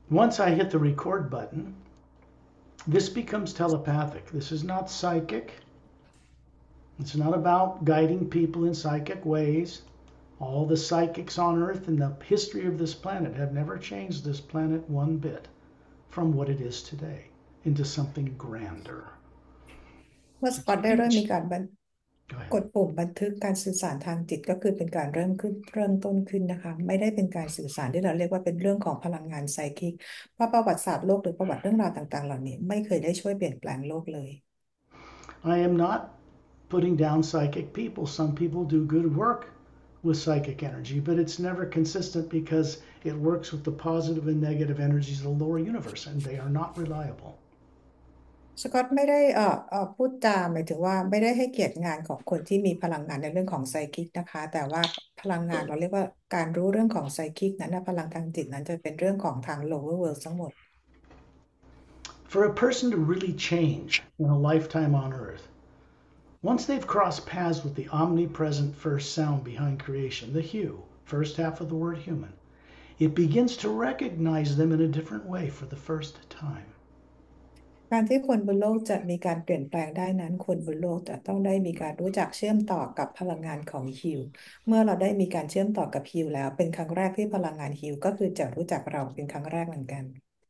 Once I hit the record button, this becomes telepathic. This is not psychic. It's not about guiding people in psychic ways. All the psychics on Earth in the history of this planet have never changed this planet one bit from what it is today into something grander. เมื่อสกอต It's a ได้เริ่มมี huge. การ go ahead. กดปุ่มบันทึกการสื่อสารทางจิตก็คือเป็นการเริ่มต้นขึ้นนะคะไม่ได้เป็นการสื่อสารที่เราเรียกว่าเป็นเรื่องของพลังงานไซคิกเพราะประวัติศาสตร์โลกหรือประวัติเรื่องราวต่างๆเหล่านี้ไม่เคยได้ช่วยเปลี่ยนแปลงโลกเลย I am not putting down psychic people. Some people do good work with psychic energy, but it's never consistent because it works with the positive and negative energies of the lower universe, and they are not reliable. สกอตไม่ได้พูดจาหมายถึงว่าไม่ได้ให้เกียรติงานของคนที่มีพลังงานในเรื่องของไซคิกนะคะแต่ว่าพลังงานเราเรียกว่าการรู้เรื่องของไซคิกนั้นนะพลังทางจิตนั้นจะเป็นเรื่องของทาง lower world ทั้งหมด For a person to really change in a lifetime on Earth, once they've crossed paths with the omnipresent first sound behind creation, the Hu, first half of the word human, it begins to recognize them in a different way for the first time. การที่คนบนโลกจะมีการเปลี่ยนแปลงได้นั้นคนบนโลกจะต้องได้มีการรู้จักเชื่อมต่อกับพลังงานของฮิวเมื่อเราได้มีการเชื่อมต่อกับฮิวแล้วเป็นครั้งแรกที่พลังงานฮิวก็คือจะรู้จักเราเป็นครั้งแรกเหมือนกัน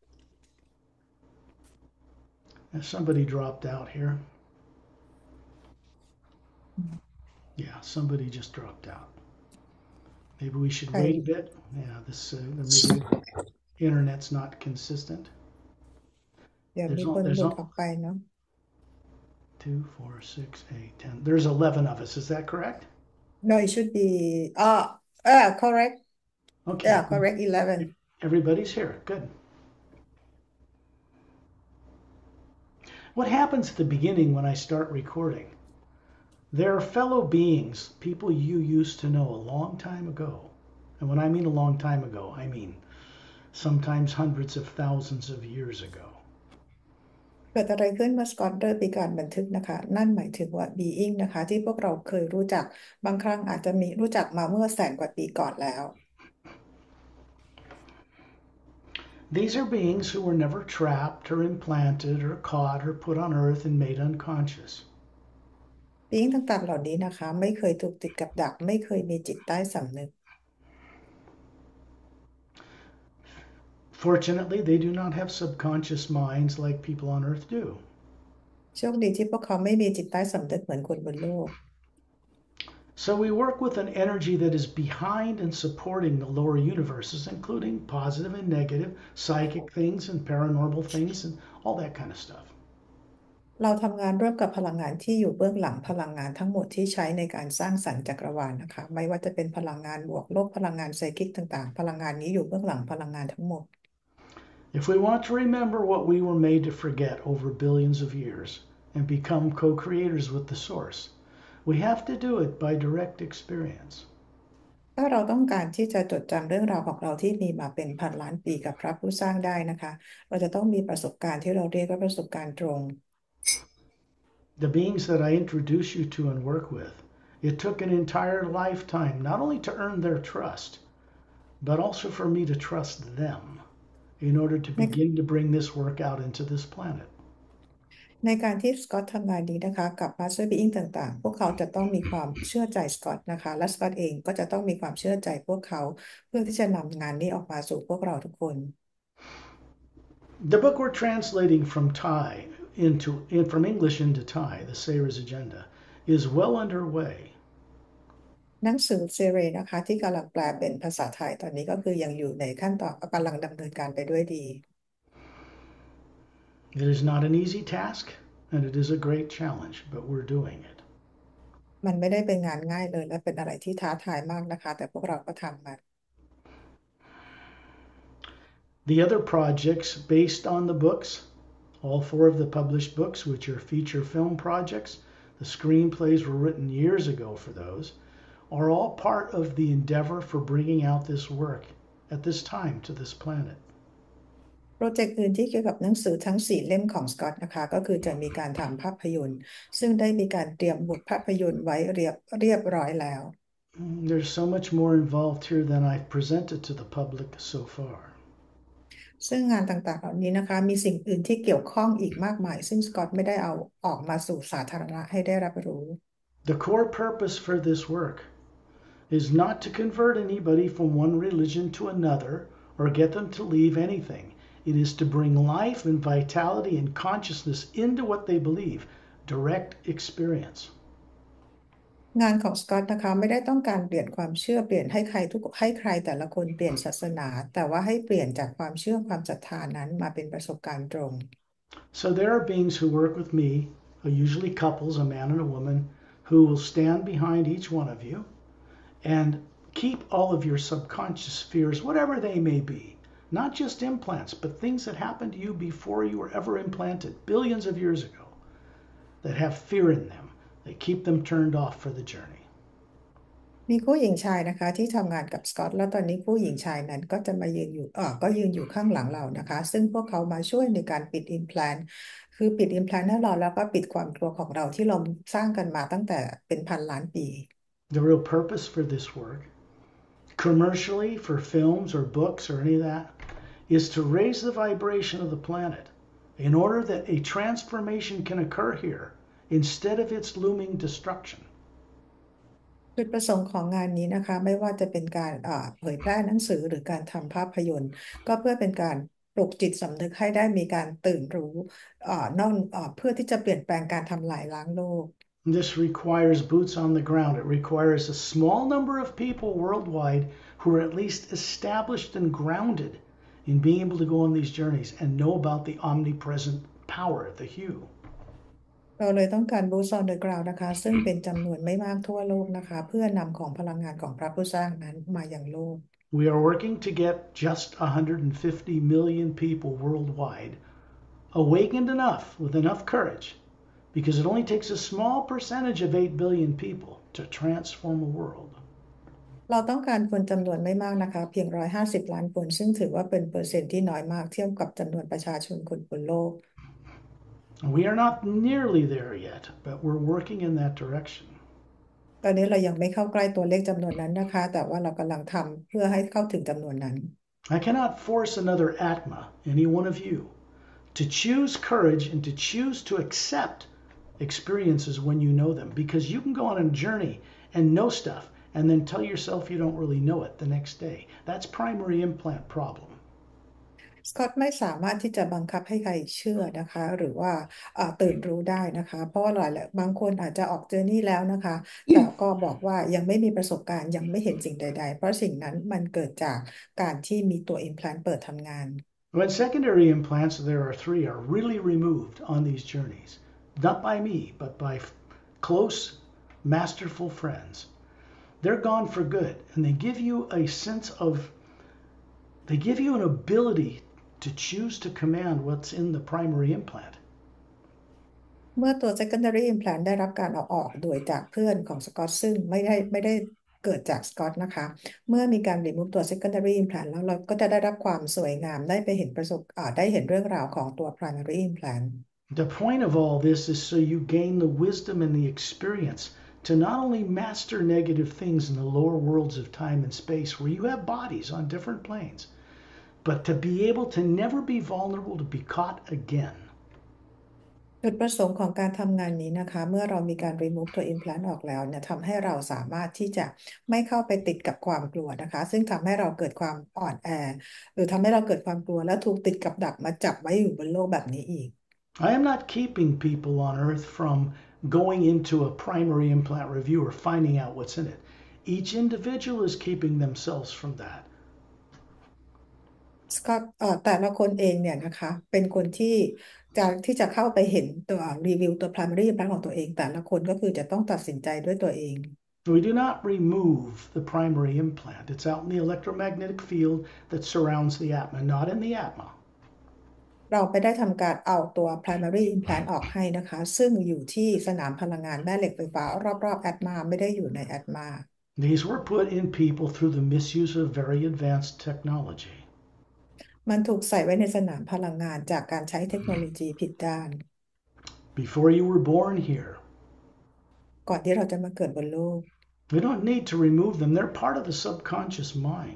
Somebody dropped out here. Yeah, somebody just dropped out. Maybe we should ใคร wait a bit. Yeah, maybe internet's not consistent. เดี๋ยวมี There's คนห there's ลุดออกไปเนาะ 2, 4, 6, 8, 10. There's 11 of us. Is that correct? No it should be correct Okay. correct 11 Everybody's here. Good. What happens at the beginning when I start recording? There are fellow beings, people you used to know a long time ago. And when I mean a long time ago, I mean sometimes hundreds of thousands of years ago. เกิดอะไรขึ้นเมื่อสกอตเตอร์มีการบันทึกนะคะนั่นหมายถึงว่า being นะคะที่พวกเราเคยรู้จักบางครั้งอาจจะมีรู้จักมาเมื่อแสนกว่าปีก่อนแล้ว These are beings who were never trapped or implanted or caught or put on earth and made unconscious. being ต่างๆเหล่านี้นะคะไม่เคยถูกติดกับดักไม่เคยมีจิตใต้สำนึก Fortunately, they do not have subconscious minds like people on earth do. โชคดีที่พวกเขาไม่มีจิตใต้สำนึกเหมือนคนบนโลก So we work with an energy that is behind and supporting the lower universes, including positive and negative, psychic things and paranormal things and all that kind of stuff. เราทำงานร่วมกับพลังงานที่อยู่เบื้องหลังพลังงานทั้งหมดที่ใช้ในการสร้างสรรค์จักรวาลนะคะไม่ว่าจะเป็นพลังงานบวกลบพลังงานไซคิกต่างๆพลังงานนี้อยู่เบื้องหลังพลังงานทั้งหมด If we want to remember what we were made to forget over billions of years and become co-creators with the source, we have to do it by direct experience. ถ้าเราต้องการที่จะจดจำเรื่องราวของเราที่มีมาเป็นพันล้านปีกับพระผู้สร้างได้นะคะเราจะต้องมีประสบการณ์ที่เราเรียกว่าประสบการณ์ตรง The beings that I introduce you to and work with, it took an entire lifetime not only to earn their trust, but also for me to trust them in order to begin to bring this work out into this planet. ในการที่สกอตทำงานนี้นะคะกับ Master Being ต่างๆพวกเขาจะต้องมีความเชื่อใจสกอตนะคะและสกอตเองก็จะต้องมีความเชื่อใจพวกเขาเพื่อที่จะนำงานนี้ออกมาสู่พวกเราทุกคน The book we're translating from from English into Thai, the Sayers Agenda, is well underway. หนังสือเซเรนะคะที่กำลังแปลเป็นภาษาไทยตอนนี้ก็คือยังอยู่ในขั้นตอนกำลังดำเนินการไปด้วยดี It is not an easy task, and it is a great challenge, but we're doing it. มันไม่ได้เป็นงานง่ายเลยและเป็นอะไรที่ท้าทายมากนะคะแต่พวกเราก็ทำมัน The other projects based on the books, all 4 of the published books, which are feature film projects, the screenplays were written years ago for those, are all part of the endeavor for bringing out this work at this time to this planet. โปรเจกต์อื่นที่เกี่ยวกับหนังสือทั้ง4เล่มของสกอตนะคะก็คือจะมีการทำภาพยนตร์ซึ่งได้มีการเตรียมบทภาพยนตร์ไว้เรียบร้อยแล้ว There's so much more involved here than I've presented to the public so far. ซึ่งงานต่างๆเหล่านี้นะคะมีสิ่งอื่นที่เกี่ยวข้องอีกมากมายซึ่งสกอตไม่ได้เอาออกมาสู่สาธารณะให้ได้รับรู้ The core purpose for this work is not to convert anybody from one religion to another or get them to leave anything. It is to bring life and vitality and consciousness into what they believe, direct experience. งานของสกอตนะคะไม่ได้ต้องการเปลี่ยนความเชื่อเปลี่ยนให้ใครแต่ละคนเปลี่ยนศาสนาแต่ว่าให้เปลี่ยนจากความเชื่อความศรัทธานั้นมาเป็นประสบการณ์ตรง So there are beings who work with me, usually couples, a man and a woman, who will stand behind each one of you and keep all of your subconscious fears, whatever they may be. Not just implants, but things that happened to you before you were ever implanted, billions of years ago, that have fear in them. They keep them turned off for the journey. มีผู้หญิงชายนะคะที่ทำงานกับสกอตแล้วตอนนี้ผู้หญิงชายนั้นก็จะมายืนอยู่ก็ยืนอยู่ข้างหลังเรานะคะซึ่งพวกเขามาช่วยในการปิดอิมแพลนคือปิดอิมแพลนให้เราแล้วก็ปิดความกลัวของเราที่เราสร้างกันมาตั้งแต่เป็นพันล้านปี The real purpose for this work, commercially, for films or books or any of that, is to raise the vibration of the planet in order that a transformation can occur here instead of its looming destruction. จุดประสงค์ของงานนี้นะคะไม่ว่าจะเป็นการเผยแพร่หนังสือหรือการทำภาพยนตร์ก็เพื่อเป็นการปลุกจิตสำนึกให้ได้มีการตื่นรู้เพื่อที่จะเปลี่ยนแปลงการทำลายล้างโลก This requires boots on the ground. It requires a small number of people worldwide who are at least established and grounded in being able to go on these journeys and know about the omnipresent power, the hue. เราเลยต้องการ Boots on the ground นะคะซึ่งเป็นจำนวนไม่มากทั่วโลกนะคะเพื่อนำของพลังงานของพระผู้สร้างนั้นมาอย่างโลก We are working to get just 150 million people worldwide awakened enough with enough courage because it only takes a small percentage of 8 billion people to transform a world. เราต้องการคนจำนวนไม่มากนะคะเพียง150 ล้านคนซึ่งถือว่าเป็นเปอร์เซ็นต์ที่น้อยมากเทียบกับจำนวนประชาชนคนบนโลก We are not nearly there yet, but we're working in that direction. ตอนนี้เรายังไม่เข้าใกล้ตัวเลขจำนวนนั้นนะคะแต่ว่าเรากำลังทำเพื่อให้เข้าถึงจำนวนนั้น I cannot force another Atma, any one of you, to choose courage and to choose to accept experiences when you know them because you can go on a journey and know stuff and then tell yourself you don't really know it the next day. That's primary implant problem. สกอตไม่สามารถที่จะบังคับให้ใครเชื่อนะคะหรือว่าตื่นรู้ได้นะคะเพราะว่าบางคนอาจจะออกเจอร์นี่แล้วนะคะแต่ก็บอกว่ายังไม่มีประสบการณ์ยังไม่เห็นสิ่งใดๆเพราะสิ่งนั้นมันเกิดจากการที่มีตัว implant เปิดทำงาน When secondary implants, there are three, are really removed on these journeys, not by me, but by close, masterful friends. They're gone for good, and they give you a sense of, they give you an ability to choose to command what's in the primary implant. เมื่อตัว secondary implant ได้รับการเอาออกโดยจากเพื่อนของสกอตซึ่งไม่ได้เกิดจากสกอตนะคะเมื่อมีการ remove ตัว secondary implant แล้วเราก็จะได้รับความสวยงามได้ไปเห็นได้เห็นเรื่องราวของตัว primary implant The point of all this is so you gain the wisdom and the experience to not only master negative things in the lower worlds of time and space where you have bodies on different planes, but to be able to never be vulnerable to be caught again. จุดประสงค์ของการทำงานนี้นะคะเมื่อเรามีการ remove ตัว implant ออกแล้วเนี่ยทำให้เราสามารถที่จะไม่เข้าไปติดกับความกลัวนะคะซึ่งทำให้เราเกิดความอ่อนแอหรือทำให้เราเกิดความกลัวและถูกติดกับดักมาจับไว้อยู่บนโลกแบบนี้อีก I am not keeping people on Earth from going into a primary implant review or finding out what's in it. Each individual is keeping themselves from that. สกอตแต่ละคนเองเนี่ยนะคะเป็นคนที่จะเข้าไปเห็นตัวรีวิวตัว primary implant ของตัวเองแต่ละคนก็คือจะต้องตัดสินใจด้วยตัวเอง We do not remove the primary implant. It's out in the electromagnetic field that surrounds the Atma, not in the Atma. เราไปได้ทำการเอาตัว primary implant ออกให้นะคะซึ่งอยู่ที่สนามพลังงานแม่เหล็กไฟฟ้ารอบๆ ATMA ไม่ได้อยู่ใน ATMA These were put in people through the misuse of very advanced technology. มันถูกใส่ไว้ในสนามพลังงานจากการใช้เทคโนโลยีผิดด้าน Before you were born here, ก่อนที่เราจะมาเกิดบนโลก we don't need to remove them. They're part of the subconscious mind.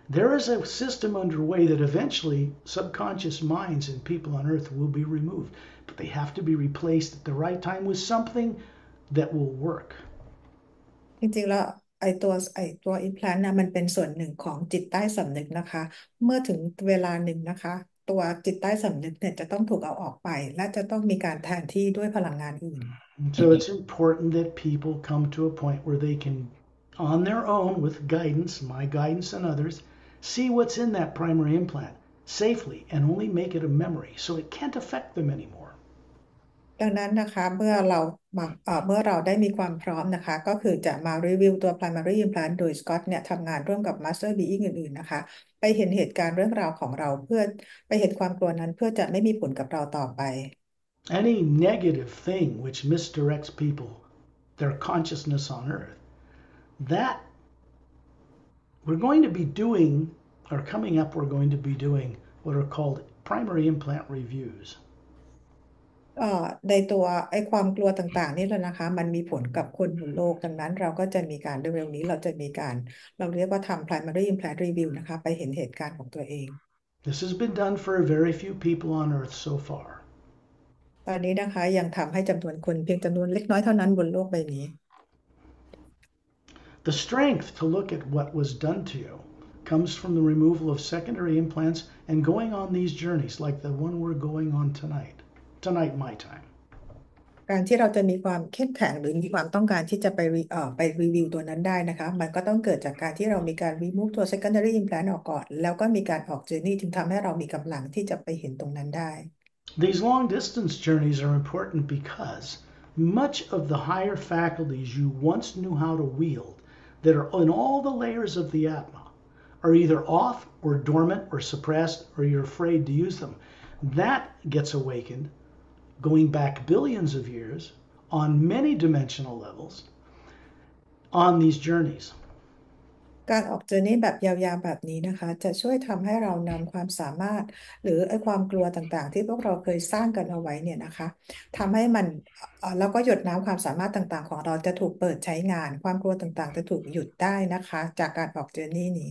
There is a system underway that eventually subconscious minds and people on earth will be removed, but they have to be replaced at the right time with something that will work. จริงๆแล้วไอตัว implant นะมันเป็นส่วนหนึ่งของจิตใต้สำนึกนะคะเมื่อถึงเวลาหนึ่งนะคะตัวจิตใต้สำนึกเนี่ยจะต้องถูกเอาออกไปและจะต้องมีการแทนที่ด้วยพลังงานอื่น So it's important that people come to a point where they can, on their own, with guidance, my guidance and others, see what's in that primary implant safely and only make it a memory so it can't affect them anymore. ดังนั้นนะคะเมื่อเราได้มีความพร้อมนะคะก็คือจะมารีวิวตัว primary implant โดยสกอตเนี่ยทำงานร่วมกับ master being อื่นๆนะคะไปเห็นเหตุการณ์เรื่องราวของเราเพื่อไปเห็นความกลัวนั้นเพื่อจะไม่มีผลกับเราต่อไป Any negative thing which misdirects people, their consciousness on earth, that we're going to be doing, or coming up, we're going to be doing what are called primary implant reviews. ในตัวไอ้ความกลัวต่างๆนี่แหละนะคะมันมีผลกับคนบนโลกดังนั้นเราก็จะมีการเร็วๆนี้เราจะมีการเราเรียกว่าทำ primary implant review นะคะไปเห็นเหตุการณ์ของตัวเอง This has been done for very few people on earth so far. ตอนนี้นะคะยังทำให้จำนวนคนเพียงจำนวนเล็กน้อยเท่านั้นบนโลกใบนี้ The strength to look at what was done to you comes from the removal of secondary implants and going on these journeys like the one we're going on tonight. Tonight, my time. การที่เราจะมีความเข้มแข็งหรือมีความต้องการที่จะไปรีวิวตัวนั้นได้นะคะมันก็ต้องเกิดจากการที่เรามีการ remove ตัว secondary implant ออกก่อนแล้วก็มีการออก journey ถึงทำให้เรามีกำลังที่จะไปเห็นตรงนั้นได้ These long distance journeys are important because much of the higher faculties you once knew how to wield that are in all the layers of the Atma are either off or dormant or suppressed or you're afraid to use them. That gets awakened going back billions of years on many dimensional levels on these journeys. การออกเจอร์นี่แบบยาวๆแบบนี้นะคะจะช่วยทำให้เรานำความสามารถหรือไอ้ความกลัวต่างๆที่พวกเราเคยสร้างกันเอาไว้เนี่ยนะคะทำให้มันแล้วก็หยดน้ำความสามารถต่างๆของเราจะถูกเปิดใช้งานความกลัวต่างๆจะถูกหยุดได้นะคะจากการออกเจอร์นี่นี้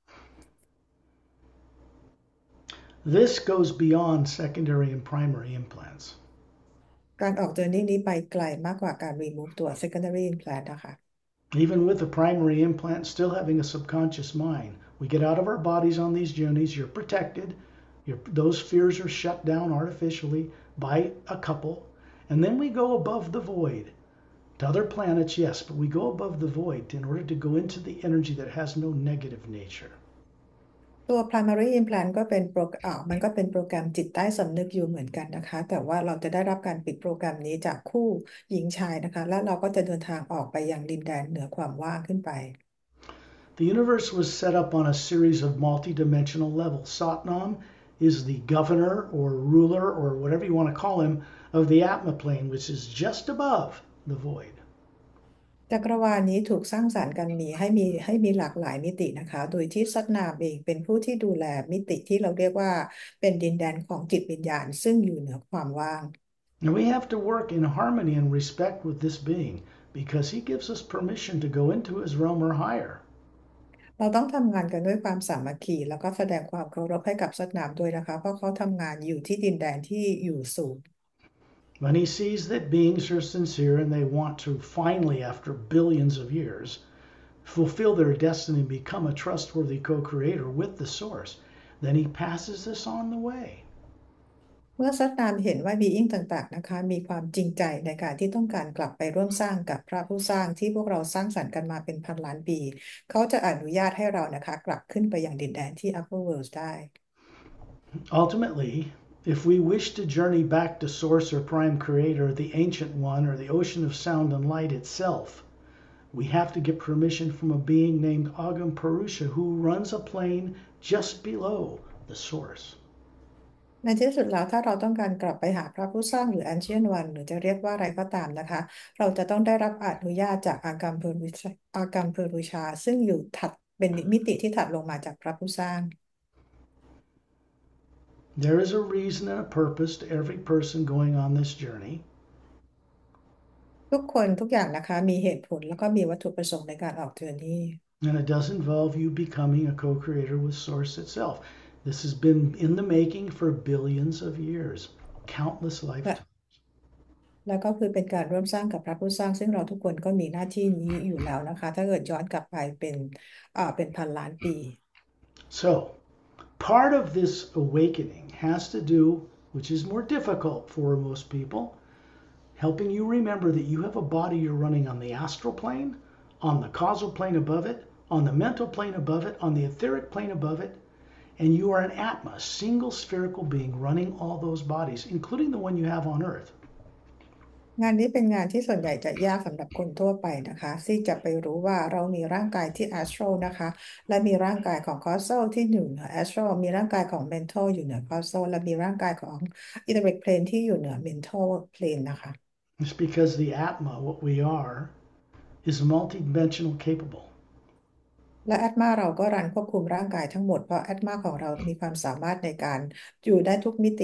This goes beyond secondary and primary implants. การออกเจอร์นี่นี้ไปไกลมากกว่าการ remove ตัว secondary implant นะคะ Even with the primary implant still having a subconscious mind, we get out of our bodies on these journeys, you're protected, those fears are shut down artificially by a couple, and then we go above the void. To other planets, yes, but we go above the void in order to go into the energy that has no negative nature. ตัว primary implant ก็เป็นมันก็เป็นโปรแกรมจิตใต้สำนึกอยู่เหมือนกันนะคะแต่ว่าเราจะได้รับการปิดโปรแกรมนี้จากคู่หญิงชายนะคะแล้วเราก็จะเดินทางออกไปยังดินแดนเหนือความว่างขึ้นไป The universe was set up on a series of multidimensional levels. Satnam is the governor or ruler or whatever you want to call him of the Atma plane, which is just above the void. จักรวาลนี้ถูกสร้างสรรค์กันให้มีหลากหลายมิตินะคะโดยที่สัตนามเองเป็นผู้ที่ดูแลมิติที่เราเรียกว่าเป็นดินแดนของจิตวิญญาณซึ่งอยู่เหนือความว่าง And we have to work in harmony and respect with this being because he gives us permission to go into his realm or higher. เราต้องทำงานกันด้วยความสามัคคีแล้วก็แสดงความเคารพให้กับสัตนามด้วยนะคะเพราะเขาทำงานอยู่ที่ดินแดนที่อยู่สูง When he sees that beings are sincere and they want to finally, after billions of years, fulfill their destiny and become a trustworthy co creator with the source, then he passes this on the way. เมื่อสัตนามเห็นว่าบีอิงต่างๆนะคะมีความจริงใจในการที่ต้องการกลับไปร่วมสร้างกับพระผู้สร้างที่พวกเราสร้างสรรค์กันมาเป็นพันล้านปีเขาจะอนุญาตให้เรานะคะกลับขึ้นไปยังดินแดนที่ Upper World ได้ Ultimately, if we wish to journey back to Source or Prime Creator, the Ancient One, or the Ocean of Sound and Light itself, we have to get permission from a being named Agam Purusha who runs a plane just below the Source. ในที่สุดแล้วถ้าเราต้องการกลับไปหาพระผู้สร้างหรือ Ancient One หรือจะเรียกว่าอะไรก็ตามนะคะเราจะต้องได้รับอนุญาตจากอากัมเพรุชาซึ่งอยู่ถัดเป็นมิติที่ถัดลงมาจากพระผู้สร้าง There is a reason and a purpose to every person going on this journey. ทุกคนทุกอย่างนะคะมีเหตุผลแล้วก็มีวัตถุประสงค์ในการออกเจอร์นี่ And it does involve you becoming a co-creator with Source itself. This has been in the making for billions of years, countless และ lifetimes. แล้วก็คือเป็นการร่วมสร้างกับพระผู้สร้างซึ่งเราทุกคนก็มีหน้าที่นี้อยู่แล้วนะคะถ้าเกิดย้อนกลับไปเป็นพันล้านปี So, part of this awakening has to do, which is more difficult for most people, helping you remember that you have a body you're running on the astral plane, on the causal plane above it, on the mental plane above it, on the etheric plane above it, and you are an Atma, a single spherical being running all those bodies, including the one you have on Earth. งานนี้เป็นงานที่ส่วนใหญ่จะยากสำหรับคนทั่วไปนะคะที่จะไปรู้ว่าเรามีร่างกายที่ astral นะคะและมีร่างกายของ causal ที่อยู่เหนือ astral มีร่างกายของ mental อยู่เหนือ causal และมีร่างกายของ etheric plane ที่อยู่เหนือ mental plane นะคะ It's because the Atma, what we are, is multidimensional capable. และแอดมาเราก็รันควบคุมร่างกายทั้งหมดเพราะแอดมาของเรามีความสามารถในการอยู่ได้ทุกมิติ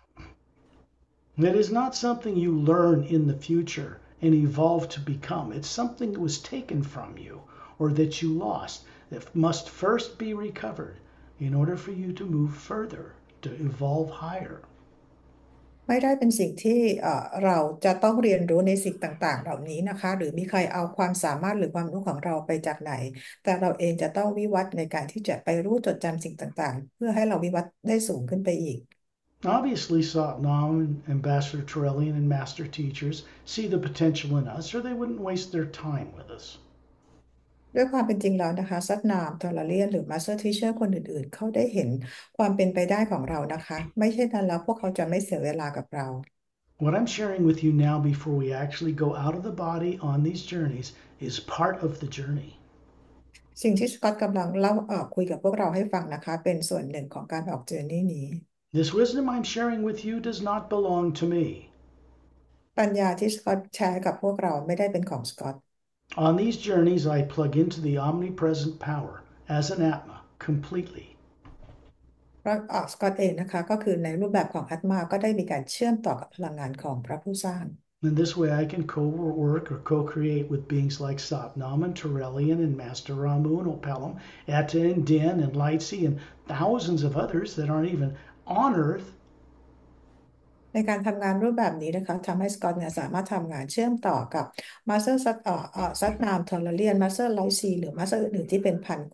It is not something you learn in the future and evolve to become. It's something that was taken from you or that you lost that must first be recovered in order for you to move further, to evolve higher. ไม่ได้เป็นสิ่งที่เราจะต้องเรียนรู้ในสิ่งต่างๆเหล่านี้นะคะหรือมีใครเอาความสามารถหรือความรู้ของเราไปจากไหนแต่เราเองจะต้องวิวัฒน์ในการที่จะไปรู้จดจำสิ่งต่างๆเพื่อให้เราวิวัฒน์ได้สูงขึ้นไปอีก Obviously, Satnam and Ambassador Turelian and master teachers see the potential in us, or they wouldn't waste their time with us. ด้วยความเป็นจริงแล้วนะคะซัดนามทอร์เลียนหรือมาสเตอร์ทีเชอร์คนอื่นๆเขาได้เห็นความเป็นไปได้ของเรานะคะไม่เช่นนั้นแล้วพวกเขาจะไม่เสียเวลากับเรา What I'm sharing with you now before we actually go out of the body on these journeys is part of the journey. สิ่งที่สกอตกำลังเล่าคุยกับพวกเราให้ฟังนะคะเป็นส่วนหนึ่งของการออกเจอร์นี่นี้ This wisdom I'm sharing with you does not belong to me. ปัญญาที่สกอตแชร์กับพวกเราไม่ได้เป็นของสกอต On these journeys, I plug into the omnipresent power as an Atma completely. เพราะสกอตเองนะคะก็คือในรูปแบบของอัตมาก็ได้มีการเชื่อมต่อกับพลังงานของพระผู้สร้าง In this way, I can co-work or co-create with beings like Satnam and Turelian and Master Ramu and Opelum, Etta and Din and Lightsey and thousands of others that aren't even on Earth. ในการทำงานรูปแบบนี้นะคะทำให้สกอตเนี่ยสามารถทำงานเชื่อมต่อกับมาสเตอร์ซัดนามทอร์เลียนมาสเตอร์ไลซีหรือมาสเตอร์อื่นๆที่เป็นพันคน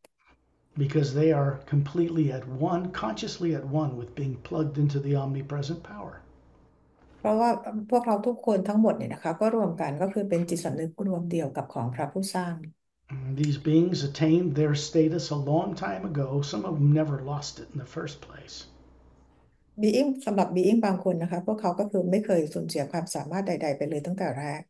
Because they are completely at one, consciously at one with being plugged into the omnipresent power. เพราะว่าพวกเราทุกคนทั้งหมดเนี่ยนะคะก็รวมกันก็คือเป็นจิตสำนึกรวมเดียวกับของพระผู้สร้าง These beings attained their status a long time ago. Some of them never lost it in the first place. บีอิงสำหรับบีอิงบางคนนะคะพวกเขาก็คือไม่เคยสูญเสียความสามารถใดๆไปเลยตั้งแต่แรก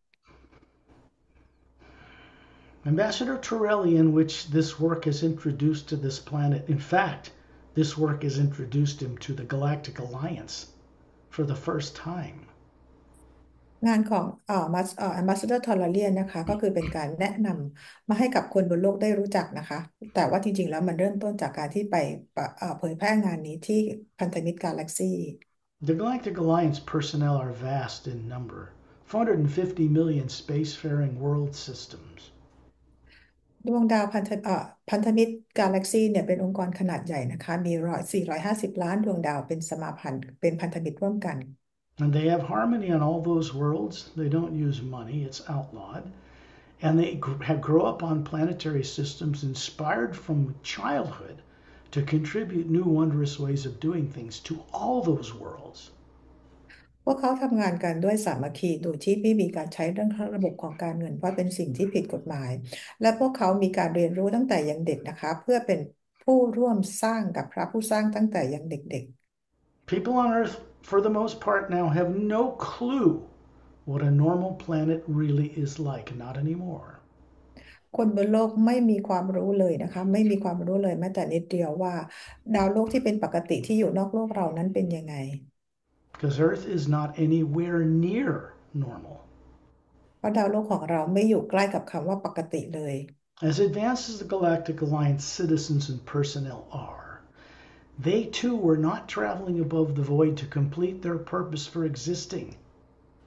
Ambassador Turelian, which this work has introduced to this planet, in fact, this work has introduced him to the Galactic Alliance for the first time. งานของAmbassador Tolarian นะคะก็คือเป็นการแนะนำมาให้กับคนบนโลกได้รู้จักนะคะแต่ว่าจริงๆแล้วมันเริ่มต้นจากการที่ไปเผยแพร่งานนี้ที่พันธมิตรกาแล็กซี่ The Galactic Alliance personnel are vast in number, 450 million spacefaring world systems. ดวงดาวพันธมิตรกาแล็กซี่เนี่ยเป็นองค์กรขนาดใหญ่นะคะมี450 ล้านดวงดาวเป็นสมาพันธ์เป็นพันธมิตรร่วมกัน And they have harmony on all those worlds. They don't use money, it's outlawed. And they grow up on planetary systems inspired from childhood to contribute new wondrous ways of doing things to all those worlds. พวกเขาทำงานกันด้วยสามัคคีโดยที่ไม่มีการใช้เรื่องระบบของการเงินเพราะเป็นสิ่งที่ผิดกฎหมาย และพวกเขามีการเรียนรู้ตั้งแต่ยังเด็กนะคะเพื่อเป็นผู้ร่วมสร้างกับพระผู้สร้างตั้งแต่ยังเด็ก People on Earth, for the most part now, have no clue what a normal planet really is like. Not anymore. ๆคนบนโลกไม่มีความรู้เลยนะคะไม่มีความรู้เลยแม้แต่นิดเดียวว่าดาวโลกที่เป็นปกติที่อยู่นอกโลกเรานั้นเป็นยังไง Because Earth is not anywhere near normal. เพราะดาวโลกของเราไม่อยู่ใกล้กับคำว่าปกติเลย As advanced as the Galactic Alliance citizens and personnel are, they too were not traveling above the void to complete their purpose for existing.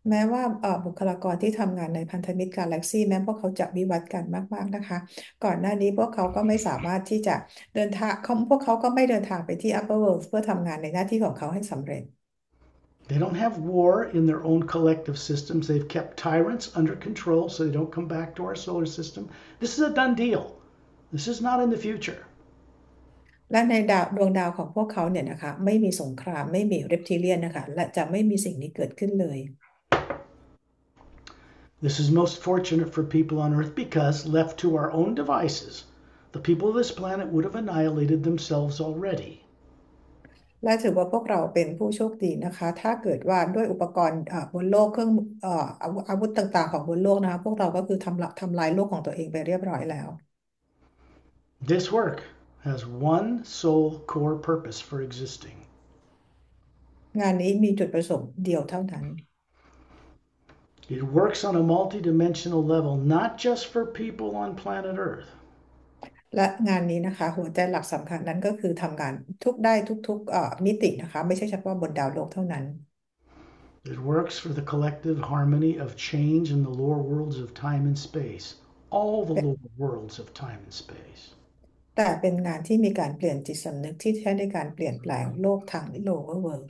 แม้ว่าบุคลากรที่ทำงานในพันธมิตรกาแล็กซี่แม้พวกเขาจะวิวัฒน์กันมากๆนะคะก่อนหน้านี้พวกเขาก็ไม่สามารถที่จะเดินทางพวกเขาก็ไม่เดินทางไปที่ Upper World เพื่อทำงานในหน้าที่ของเขาให้สำเร็จ They don't have war in their own collective systems. They've kept tyrants under control so they don't come back to our solar system. This is a done deal. This is not in the future. และในดวงดาวของพวกเขาเนี่ยนะคะไม่มีสงครามไม่มีเรปทิเลียนนะคะและจะไม่มีสิ่งนี้เกิดขึ้นเลย This is most fortunate for people on Earth because, left to our own devices, the people of this planet would have annihilated themselves already. และถือว่าพวกเราเป็นผู้โชคดีนะคะถ้าเกิดว่าด้วยอุปกรณ์บนโลกเครื่องอาวุธต่างๆของบนโลกนะคะพวกเราก็คือทำลายโลกของตัวเองไปเรียบร้อยแล้ว This work has one sole core purpose for existing. งานนี้มีจุดประสงค์เดียวเท่านั้น It works on a multidimensional level, not just for people on planet Earth. และงานนี้นะคะหัวใจหลักสำคัญนั้นก็คือทำงานทุกมิตินะคะไม่ใช่เฉพาะบนดาวโลกเท่านั้น It works for the collective harmony of change in the lower worlds of time and space, all the lower worlds of time and space. แต่เป็นงานที่มีการเปลี่ยนจิตสำนึกที่ใช้ในการเปลี่ยนแปลงโลกทาง lower world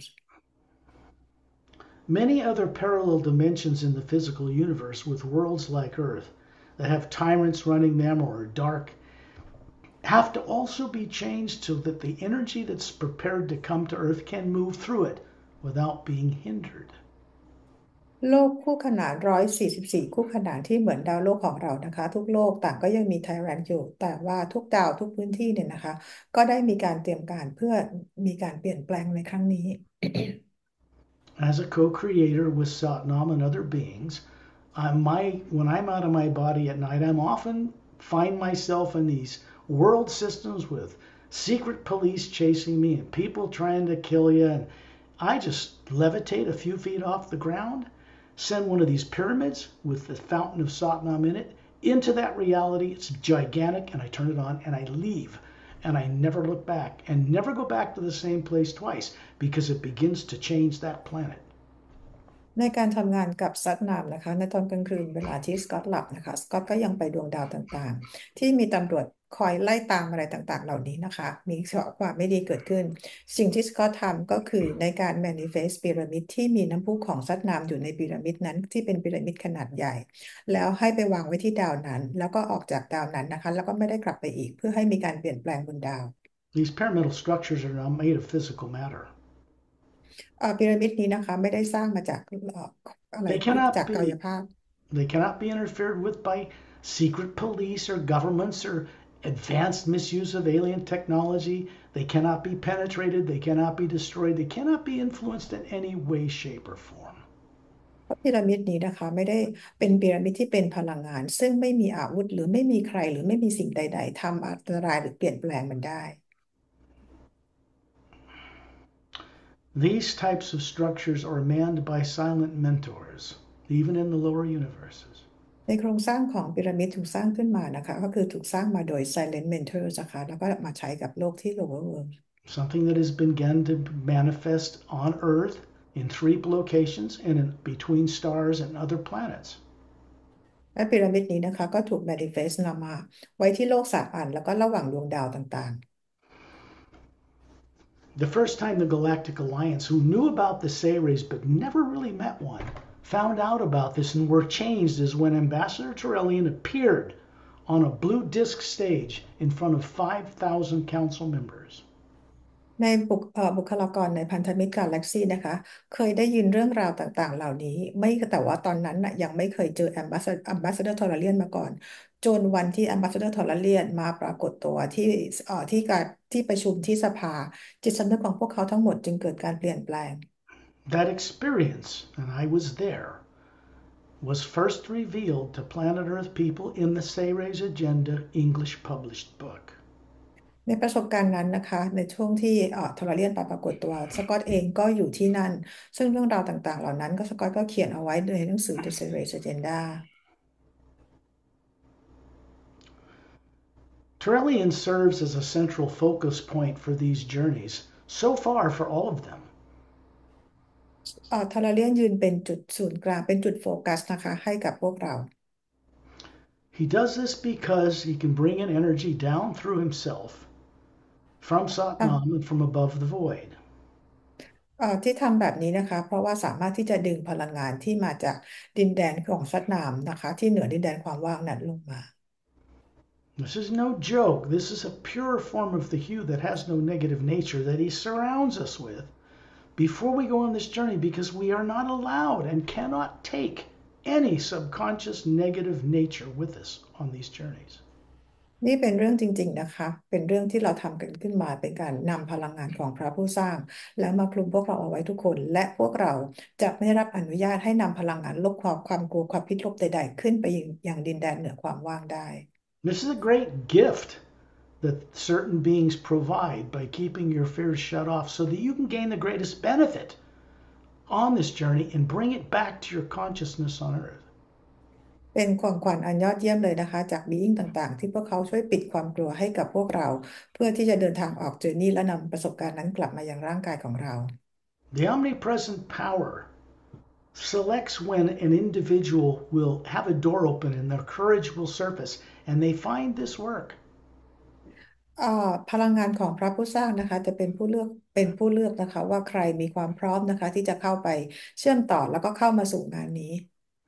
Many other parallel dimensions in the physical universe with worlds like Earth that have tyrants running them or are dark have to also be changed so that the energy that's prepared to come to Earth can move through it without being hindered. โลกคู่ขนาน144คู่ขนานที่เหมือนดาวโลกของเรานะคะทุกโลกต่างก็ยังมีไทแรนอยู่แต่ว่าทุกดาวทุกพื้นที่เนี่ยนะคะก็ได้มีการเตรียมการเพื่อมีการเปลี่ยนแปลงในครั้งนี้ As a co-creator with Satnam and other beings, when I'm out of my body at night, I'm often find myself in these world systems with secret police chasing me and people trying to kill you, and I just levitate a few feet off the ground, send one of these pyramids with the fountain of Satnam in it into that reality. It's gigantic, and I turn it on and I leave. And I never look back and never go back to the same place twice because it begins to change that planet. ในการทำงานกับซัดนามนะคะในตอนกลางคืนเวลาที่สกอตหลับนะคะสกอตก็ยังไปดวงดาวต่างๆที่มีตำรวจคอยไล่ตามอะไรต่างๆเหล่านี้นะคะมีความไม่ดีเกิดขึ้นสิ่งที่สกอตทำก็คือในการ manifest พีระมิดที่มีน้ำพุของซัดนามอยู่ในพีระมิดนั้นที่เป็นพีระมิดขนาดใหญ่แล้วให้ไปวางไว้ที่ดาวนั้นแล้วก็ออกจากดาวนั้นนะคะแล้วก็ไม่ได้กลับไปอีกเพื่อให้มีการเปลี่ยนแปลงบนดาว These pyramidal structures are not made of physical matter. พีระมิดนี้นะคะไม่ได้สร้างมาจากอะไร They cannot จากกาย be ภาพ they cannot be interfered with by secret police or governments or advanced misuse of alien technology. They cannot be penetrated. They cannot be destroyed. They cannot be influenced in any way, shape, or form. เพราะพีระมิดนี้นะคะไม่ได้เป็นพีระมิดที่เป็นพลังงานซึ่งไม่มีอาวุธหรือไม่มีใครหรือไม่มีสิ่งใดๆทำอันตรายหรือเปลี่ยนแปลงมันได้ These types of structures are manned by silent mentors, even in the lower universes. ในโครงสร้างของพีระมิดถูกสร้างขึ้นมานะคะก็คือถูกสร้างมาโดย silent mentors นะคะแล้วก็มาใช้กับโลกที่ lower world Something that has begun to manifest on Earth in 3 locations and in between stars and other planets. และพีระมิดนี้นะคะก็ถูก manifest นำมาไว้ที่โลก3 อันแล้วก็ระหว่างดวงดาวต่างๆ The first time the Galactic Alliance, who knew about the Sayres but never really met one, found out about this and were changed is when Ambassador Turelian appeared on a blue disc stage in front of 5,000 council members. ในบุคลากรในพันธมิตรกาแล็กซี่นะคะเคยได้ยินเรื่องราวต่างๆเหล่านี้ไม่แต่ว่าตอนนั้นน่ะยังไม่เคยเจอ Ambassador Turelian มาก่อนจนวันที่ Ambassador Turelian มาปรากฏตัวที่ประชุมที่สภาจิตสำนึกของพวกเขาทั้งหมดจึงเกิดการเปลี่ยนแปลง That experience, and I was there, was first revealed to planet Earth people in the Sayres Agenda English published book. ในประสบการณ์นั้นนะคะในช่วงที่ทรเลียนไปปรากฏตัวสกอตเองก็อยู่ที่นั่นซึ่งเรื่องราวต่างๆเหล่านั้นก็สกอตก็เขียนเอาไว้ในหนังสือ The Sayres Agenda Turelian serves as a central focus point for these journeys, so far for all of them. ทาราเลียนยืนเป็นจุดศูนย์กลางเป็นจุดโฟกัสนะคะให้กับพวกเรา He does this because he can bring an energy down through himself from Satnam and from above the void. ที่ทำแบบนี้นะคะเพราะว่าสามารถที่จะดึงพลังงานที่มาจากดินแดนของซัดนามนะคะที่เหนือดินแดนความว่างนั้นลงมา This is no joke. This is a pure form of the hue that has no negative nature that he surrounds us with before we go on this journey because we are not allowed and cannot take any subconscious negative nature with us on these journeys. นี่เป็นเรื่องจริงๆนะคะเป็นเรื่องที่เราทำกันขึ้นมาเป็นการนำพลังงานของพระผู้สร้างแล้วมาคลุมพวกเราเอาไว้ทุกคนและพวกเราจะไม่ได้รับอนุญาตให้นำพลังงานลบความกลัวความพิษลบใดๆขึ้นไปยังดินแดนเหนือความว่างได้ This is a great gift that certain beings provide by keeping your fears shut off so that you can gain the greatest benefit on this journey and bring it back to your consciousness on earth. เป็นของขวัญอันยอดเยี่ยมเลยนะคะจากบีอิงต่างๆที่พวกเขาช่วยปิดความกลัวให้กับพวกเราเพื่อที่จะเดินทางออกเจอร์นี่และนำประสบการณ์นั้นกลับมายังร่างกายของเรา The omnipresent power selects when an individual will have a door open and their courage will surface and they find this work. พลังงานของพระผู้สร้างนะคะจะเป็นผู้เลือกนะคะว่าใครมีความพร้อมนะคะที่จะเข้าไปเชื่อมต่อแล้วก็เข้ามาสู่งานนี้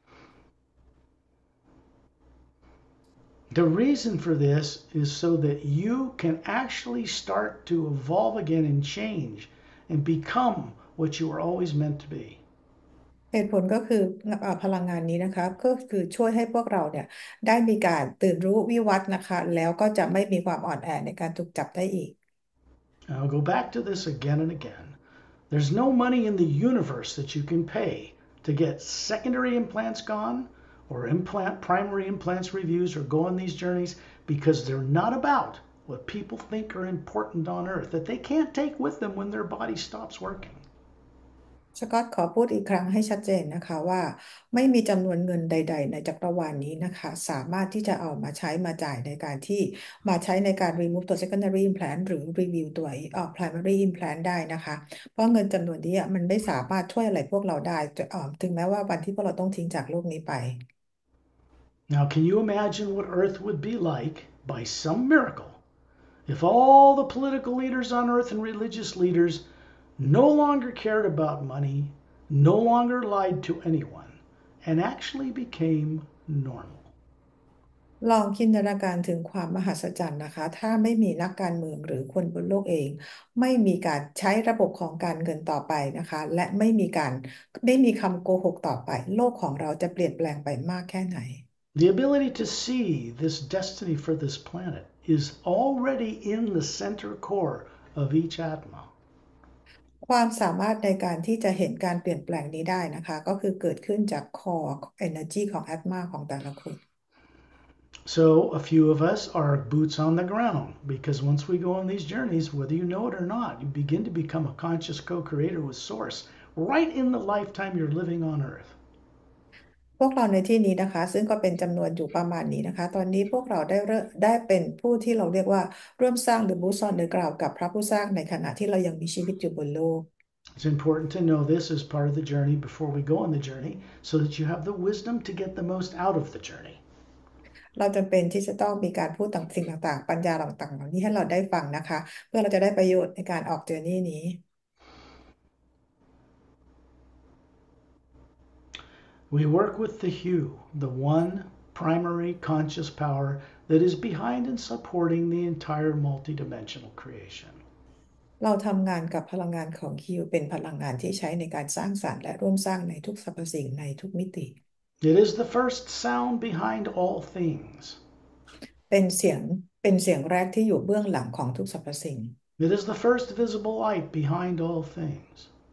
The reason for this is so that you can actually start to evolve again and change and become what you were always meant to be. เหตุผลก็คือพลังงานนี้นะคะก็คือช่วยให้พวกเราเนี่ยได้มีการตื่นรู้วิวัฒน์นะคะแล้วก็จะไม่มีความอ่อนแอในการถูกจับได้อีก I'll go back to this again and again. There's no money in the universe that you can pay to get secondary implants gone or primary implants reviews or go on these journeys because they're not about what people think are important on earth that they can't take with them when their body stops working. สกอตขอพูดอีกครั้งให้ชัดเจนนะคะว่าไม่มีจำนวนเงินใดๆในจักรวาลนี้นะคะสามารถที่จะเอามาใช้มาจ่ายในการที่มาใช้ในการ remove ตัว secondary implant หรือ review ตัวprimary implant ได้นะคะเพราะเงินจำนวนนี้มันไม่สามารถช่วยอะไรพวกเราได้ถึงแม้ว่าวันที่พวกเราต้องทิ้งจากโลกนี้ไป Now, can you imagine what Earth would be like by some miracle if all the political leaders on Earth and religious leaders no longer cared about money, no longer lied to anyone, and actually became normal? ลองจินตนาการถึงความมหัศจรรย์นะคะถ้าไม่มีนักการเมืองหรือคนบนโลกเองไม่มีการใช้ระบบของการเงินต่อไปนะคะและไม่มีคำโกหกต่อไปโลกของเราจะเปลี่ยนแปลงไปมากแค่ไหน The ability to see this destiny for this planet is already in the center core of each Atma. ความสามารถในการที่จะเห็นการเปลี่ยนแปลงนี้ได้นะคะก็คือเกิดขึ้นจาก core energy ของ Atma ของแต่ละคน So a few of us are boots on the ground because once we go on these journeys, whether you know it or not, you begin to become a conscious co-creator with Source right in the lifetime you're living on Earth. พวกเราในที่นี้นะคะซึ่งก็เป็นจำนวนอยู่ประมาณนี้นะคะตอนนี้พวกเราได้เป็นผู้ที่เราเรียกว่าร่วมสร้างหรือบูซอนเดอกล่าวกับพระผู้สร้างในขณะที่เรายังมีชีวิตอยู่บนโลก It's important to know this as part of the journey before we go on the journey so that you have the wisdom to get the most out of the journey. เราจำเป็นที่จะต้องมีการพูดสิ่งต่างๆปัญญาต่างๆเหล่านี้ให้เราได้ฟังนะคะเพื่อเราจะได้ประโยชน์ในการออกเจอร์นี่นี้ We work with the Hue, the one primary conscious power that is behind and supporting the entire multidimensional creation. เราทำงานกับพลังงานของคิวเป็นพลังงานที่ใช้ในการสร้างสรรค์และร่วมสร้างในทุกสรรพสิ่งในทุกมิติ It is the first sound behind all things. เป็นเสียงเป็นเสียงแรกที่อยู่เบื้องหลังของทุกสรรพสิ่ง It is the first visible light behind all things.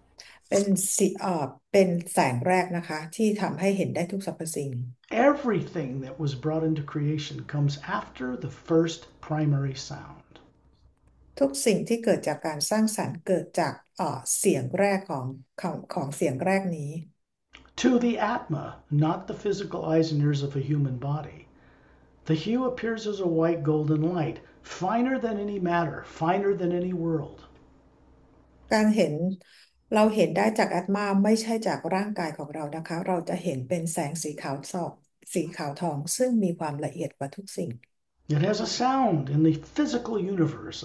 เป็นแสงแรกนะคะที่ทำให้เห็นได้ทุกสรรพสิ่ง Everything that was brought into creation comes after the first primary sound. ทุกสิ่งที่เกิดจากการสร้างสรรค์เกิดจากเสียงแรกของเสียงแรกนี้ To the Atma, not the physical eyes and ears of a human body, the hue appears as a white golden light, finer than any matter, finer than any world. การเห็นเราเห็นได้จากแอตมาไม่ใช่จากร่างกายของเรานะคะเราจะเห็นเป็นแสงสีขาวสอบสีขาวทองซึ่งมีความละเอียดกว่าทุกสิ่ง It has a sound in the physical universe,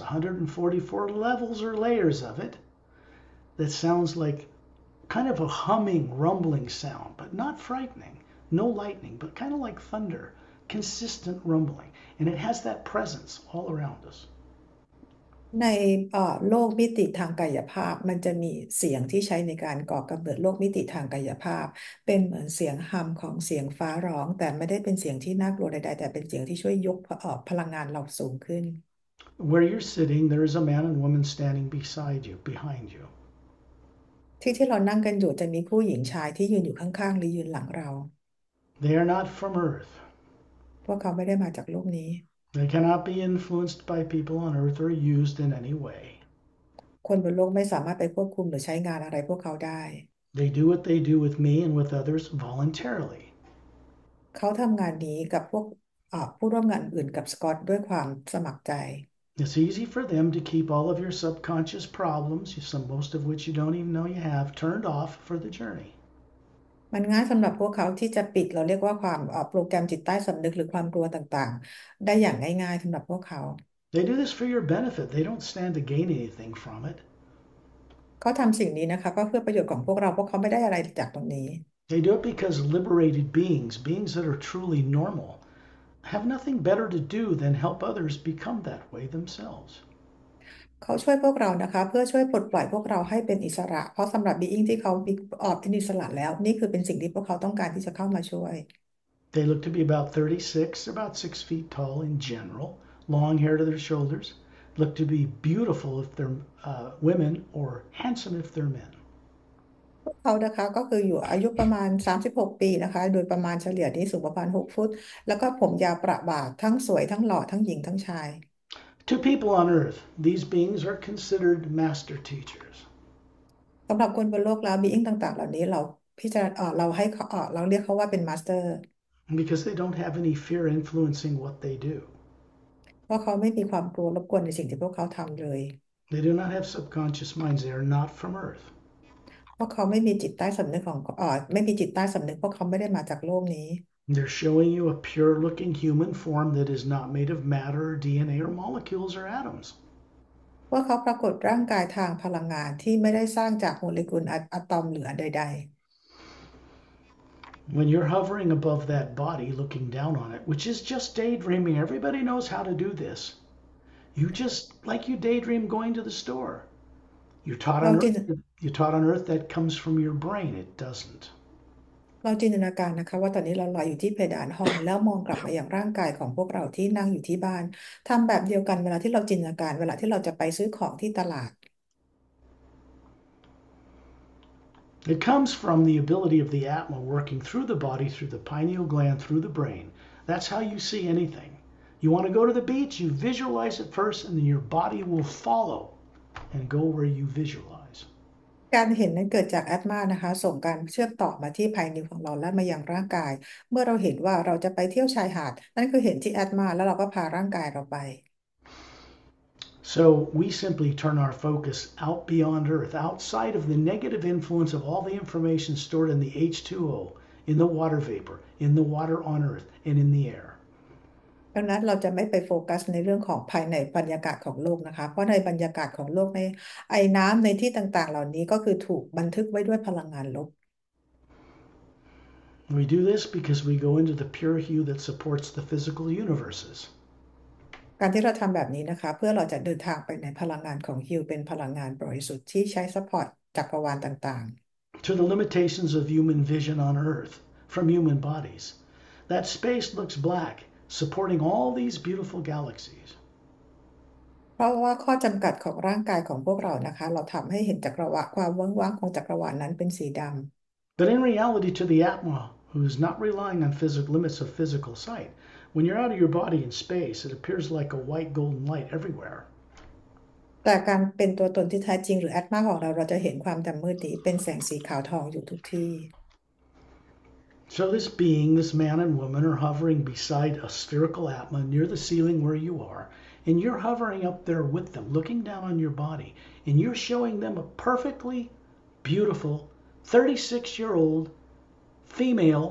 144 levels or layers of it, that sounds like kind of a humming, rumbling sound, but not frightening. No lightning, but kind of like thunder, consistent rumbling. And it has that presence all around us. ในโลกมิติทางกายภาพมันจะมีเสียงที่ใช้ในการก่อกำเนิดโลกมิติทางกายภาพเป็นเหมือนเสียงฮัมของเสียงฟ้าร้องแต่ไม่ได้เป็นเสียงที่น่ากลัวใดๆแต่เป็นเสียงที่ช่วยยกพลังงานเราสูงขึ้น Where you're sitting, there is a man and woman standing beside you, behind you. ที่เรานั่งกันอยู่จะมีผู้หญิงชายที่ยืนอยู่ข้างๆหรือยืนหลังเรา They are not from Earth. พวกเขาไม่ได้มาจากโลกนี้ They cannot be influenced by people on Earth or used in any way. คนบนโลกไม่สามารถไปควบคุมหรือใช้งานอะไรพวกเขาได้ They do what they do with me and with others voluntarily. เขาทำงานนี้กับพวกผู้ร่วมงานอื่นกับสกอตด้วยความสมัครใจ It's easy for them to keep all of your subconscious problems, most of which you don't even know you have, turned off for the journey. มันง่ายสำหรับพวกเขาที่จะปิดเราเรียกว่าความโปรแกรมจิตใต้สำนึกหรือความกลัวต่างๆได้อย่างง่ายๆสำหรับพวกเขา They do this for your benefit. They don't stand to gain anything from it. เขาทำสิ่งนี้นะคะก็เพื่อประโยชน์ของพวกเราพวกเขาไม่ได้อะไรจากตรงนี้ They do it because liberated beings, beings that are truly normal, have nothing better to do than help others become that way themselves. เขาช่วยพวกเรานะคะเพื่อช่วยปลดปล่อยพวกเราให้เป็นอิสระเพราะสำหรับบีอิงที่เขาเป็นอิสระแล้วนี่คือเป็นสิ่งที่พวกเขาต้องการที่จะเข้ามาช่วย They look to be about 36, about 6 feet tall in general, long hair to their shoulders, look to be beautiful if they're women or handsome if they're men. พวกเขานะคะก็คืออยู่อายุประมาณ36ปีนะคะโดยประมาณเฉลี่ยที่สูงประมาณ6ฟุตแล้วก็ผมยาวประบ่าทั้งสวยทั้งหล่อทั้งหญิงทั้งชาย To people on earth, these beings are considered master teachers. สำหรับคนบนโลกแล้วบีอิงต่างๆเหล่านี้เราพิจารณาเราให้เขาเราเรียกเขาว่าเป็นมาสเตอร์ Because they don't have any fear influencing what they do. เพราะเขาไม่มีความกลัวรบกวนในสิ่งที่พวกเขาทำเลย They do not have subconscious minds. They are not from earth. พวกเขาไม่มีจิตใต้สำนึกของไม่มีจิตใต้สำนึกพวกเขาไม่ได้มาจากโลกนี้ They're showing you a pure looking human form that is not made of matter or DNA or molecules or atoms. พวกเขาปรากฏร่างกายทางพลังงานที่ไม่ได้สร้างจากโมเลกุลอะตอมหรือใด When you're hovering above that body, looking down on it, which is just daydreaming, everybody knows how to do this. You just, like you daydream going to the store. You're taught ๆเรา on จิน earth, you're taught on earth that comes from your brain. It doesn't. เราจินตนาการนะคะว่าตอนนี้เราลอยอยู่ที่เพดานห้องแล้วมองกลับมาอย่างร่างกายของพวกเราที่นั่งอยู่ที่บ้านทำแบบเดียวกันเวลาที่เราจินตนาการเวลาที่เราจะไปซื้อของที่ตลาด It comes from the ability of the Atma working through the body, through the pineal gland, through the brain. That's how you see anything. You want to go to the beach, you visualize it first, and then your body will follow and go where you visualize. การเห็นนั้นเกิดจากแอตมานะคะส่งการเชื่อมต่อมาที่ภายในของเราและมายังร่างกาย เมื่อเราเห็นว่าเราจะไปเที่ยวชายหาดนั่นคือเห็นที่แอตมาแล้วเราก็พาร่างกายเราไป So we simply turn our focus out beyond Earth, outside of the negative influence of all the information stored in the H2O, in the water vapor, in the water on Earth, and in the air. ดังนั้นเราจะไม่ไปโฟกัสในเรื่องของภายในบรรยากาศของโลกนะคะเพราะในบรรยากาศของโลกในไอน้ำในที่ต่างๆเหล่านี้ก็คือถูกบันทึกไว้ด้วยพลังงานลบ We do this because we go into the pure hue that supports the physical universes. การที่เราทำแบบนี้นะคะเพื่อเราจะเดินทางไปในพลังงานของฮิวเป็นพลังงานบริสุทธิ์ที่ใช้ซัพพอร์ตจักรวาลต่างๆ To the limitations of human vision on Earth from human bodies. That space looks black, supporting all these beautiful galaxies. เพราะว่าข้อจำกัดของร่างกายของพวกเรานะคะเราทำให้เห็นจักรวาลความว่างๆของจักรวาลนั้นเป็นสีดำ But in reality, to the Atma, who is not relying on physical limits of physical sight, when you're out of your body in space, it appears like a white golden light everywhere. แต่การเป็นตัวตนที่แท้จริงหรือแอตมาของเราเราจะเห็นความดำมืดนี้เป็นแสงสีขาวทองอยู่ทุกที่ So this being, this man and woman, are hovering beside a spherical Atma near the ceiling where you are, and you're hovering up there with them, looking down on your body, and you're showing them a perfectly beautiful 36-year-old female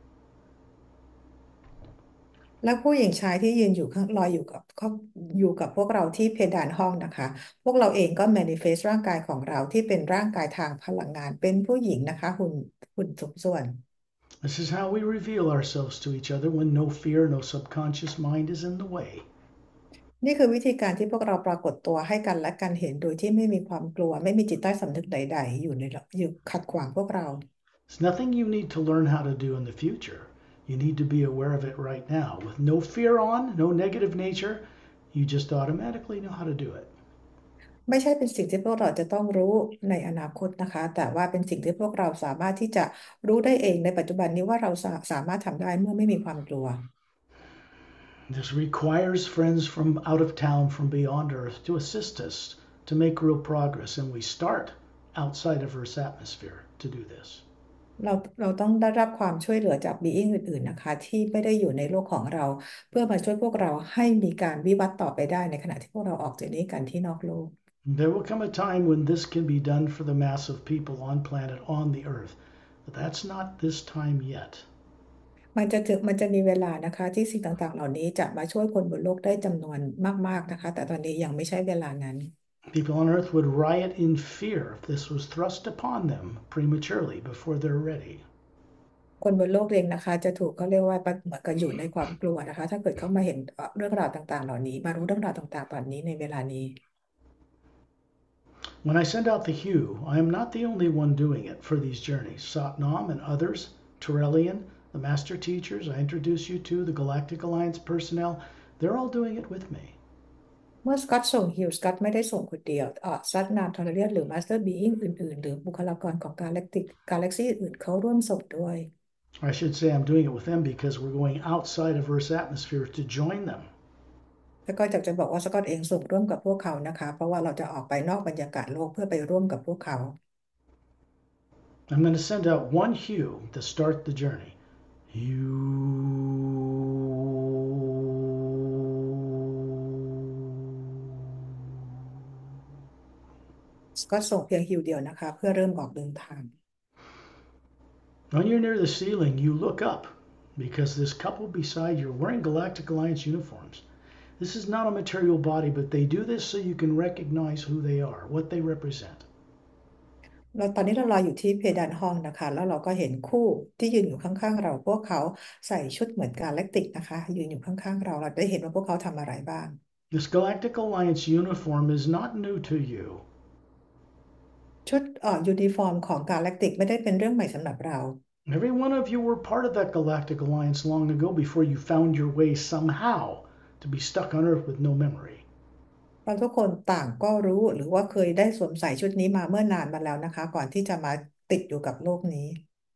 แล้วผู้หญิงชายที่ยืนอยู่ข้างรออยู่กับพวกเราที่เพดานห้องนะคะพวกเราเองก็ manifest ร่างกายของเราที่เป็นร่างกายทางพลังงานเป็นผู้หญิงนะคะหุ่นสมส่วน This is how we reveal ourselves to each other when no fear, no subconscious mind is in the way. นี่คือวิธีการที่พวกเราปรากฏตัวให้กันและกันเห็นโดยที่ไม่มีความกลัวไม่มีจิตใต้สำนึกใดๆอยู่ขัดขวางพวกเรา It's nothing you need to learn how to do in the future. You need to be aware of it right now. With no fear on, no negative nature, you just automatically know how to do it. ไม่ใช่เป็นสิ่งที่พวกเราจะต้องรู้ในอนาคตนะคะแต่ว่าเป็นสิ่งที่พวกเราสามารถที่จะรู้ได้เองในปัจจุบันนี้ว่าเราสามารถทำได้เมื่อไม่มีความกลัว This requires friends from out of town, from beyond Earth, to assist us to make real progress. And we start outside of Earth's atmosphere to do this. เราต้องได้รับความช่วยเหลือจากบีอิงอื่นๆนะคะที่ไม่ได้อยู่ในโลกของเราเพื่อมาช่วยพวกเราให้มีการวิวัฒน์ต่อไปได้ในขณะที่พวกเราออกจากนี้กันที่นอกโลก There will come a time when this can be done for the mass of people on planet, on the Earth. But that's not this time yet. มันจะมีเวลานะคะที่สิ่งต่างๆเหล่านี้จะมาช่วยคนบนโลกได้จำนวนมากๆนะคะแต่ตอนนี้ยังไม่ใช่เวลานั้น People on Earth would riot in fear if this was thrust upon them prematurely before they're ready. คนบนโลกเองนะคะจะถูกเขาเรียกว่าเหมือนกับอยู่ในความกลัวนะคะถ้าเกิดเขามาเห็นเรื่องราวต่างๆเหล่านี้มารู้เรื่องราวต่างๆตอนนี้ในเวลานี้ When I send out the hue, I am not the only one doing it for these journeys. Satnam and others, Turelian, the master teachers I introduce you to, the Galactic Alliance personnel, they're all doing it with me. เมื่อสกอตส่งฮิวสกอตไม่ได้ส่งคนเดียวซัดนามทอร์เรียนหรือมาสเตอร์บีอิงอื่นๆหรือบุคลากรของกาแล็กซี่อื่นเขาร่วมส่งด้วย I should say I'm doing it with them because we're going outside of Earth's atmosphere to join them. แล้วก็จะบอกว่าสกอตเองส่งร่วมกับพวกเขานะคะเพราะว่าเราจะออกไปนอกบรรยากาศโลกเพื่อไปร่วมกับพวกเขา I'm going to send out one hue to start the journey. Hue. สกอตส่งเพียงฮิวเดียวนะคะเพื่อเริ่มออกเดินทาง When you're near the ceiling, you look up because this couple beside you are wearing Galactic Alliance uniforms. This is not a material body, but they do this so you can recognize who they are, what they represent. ตอนนี้เรารออยู่ที่เพดานห้องนะคะแล้วเราก็เห็นคู่ที่ยืนอยู่ข้างๆเราพวกเขาใส่ชุดเหมือนกาแล็กติกนะคะยืนอยู่ข้างๆเราได้เห็นว่าพวกเขาทำอะไรบ้าง This Galactic Alliance uniform is not new to you. ชุดยูนิฟอร์มของกาแล็กติกไม่ได้เป็นเรื่องใหม่สำหรับเรา Every one of you were part of that Galactic Alliance long ago before you found your way somehow to be stuck on Earth with no memory. เราทุกคนต่างก็รู้หรือว่าเคยได้สวมใส่ชุดนี้มาเมื่อนานมาแล้วนะคะก่อนที่จะมาติดอยู่กับโลกนี้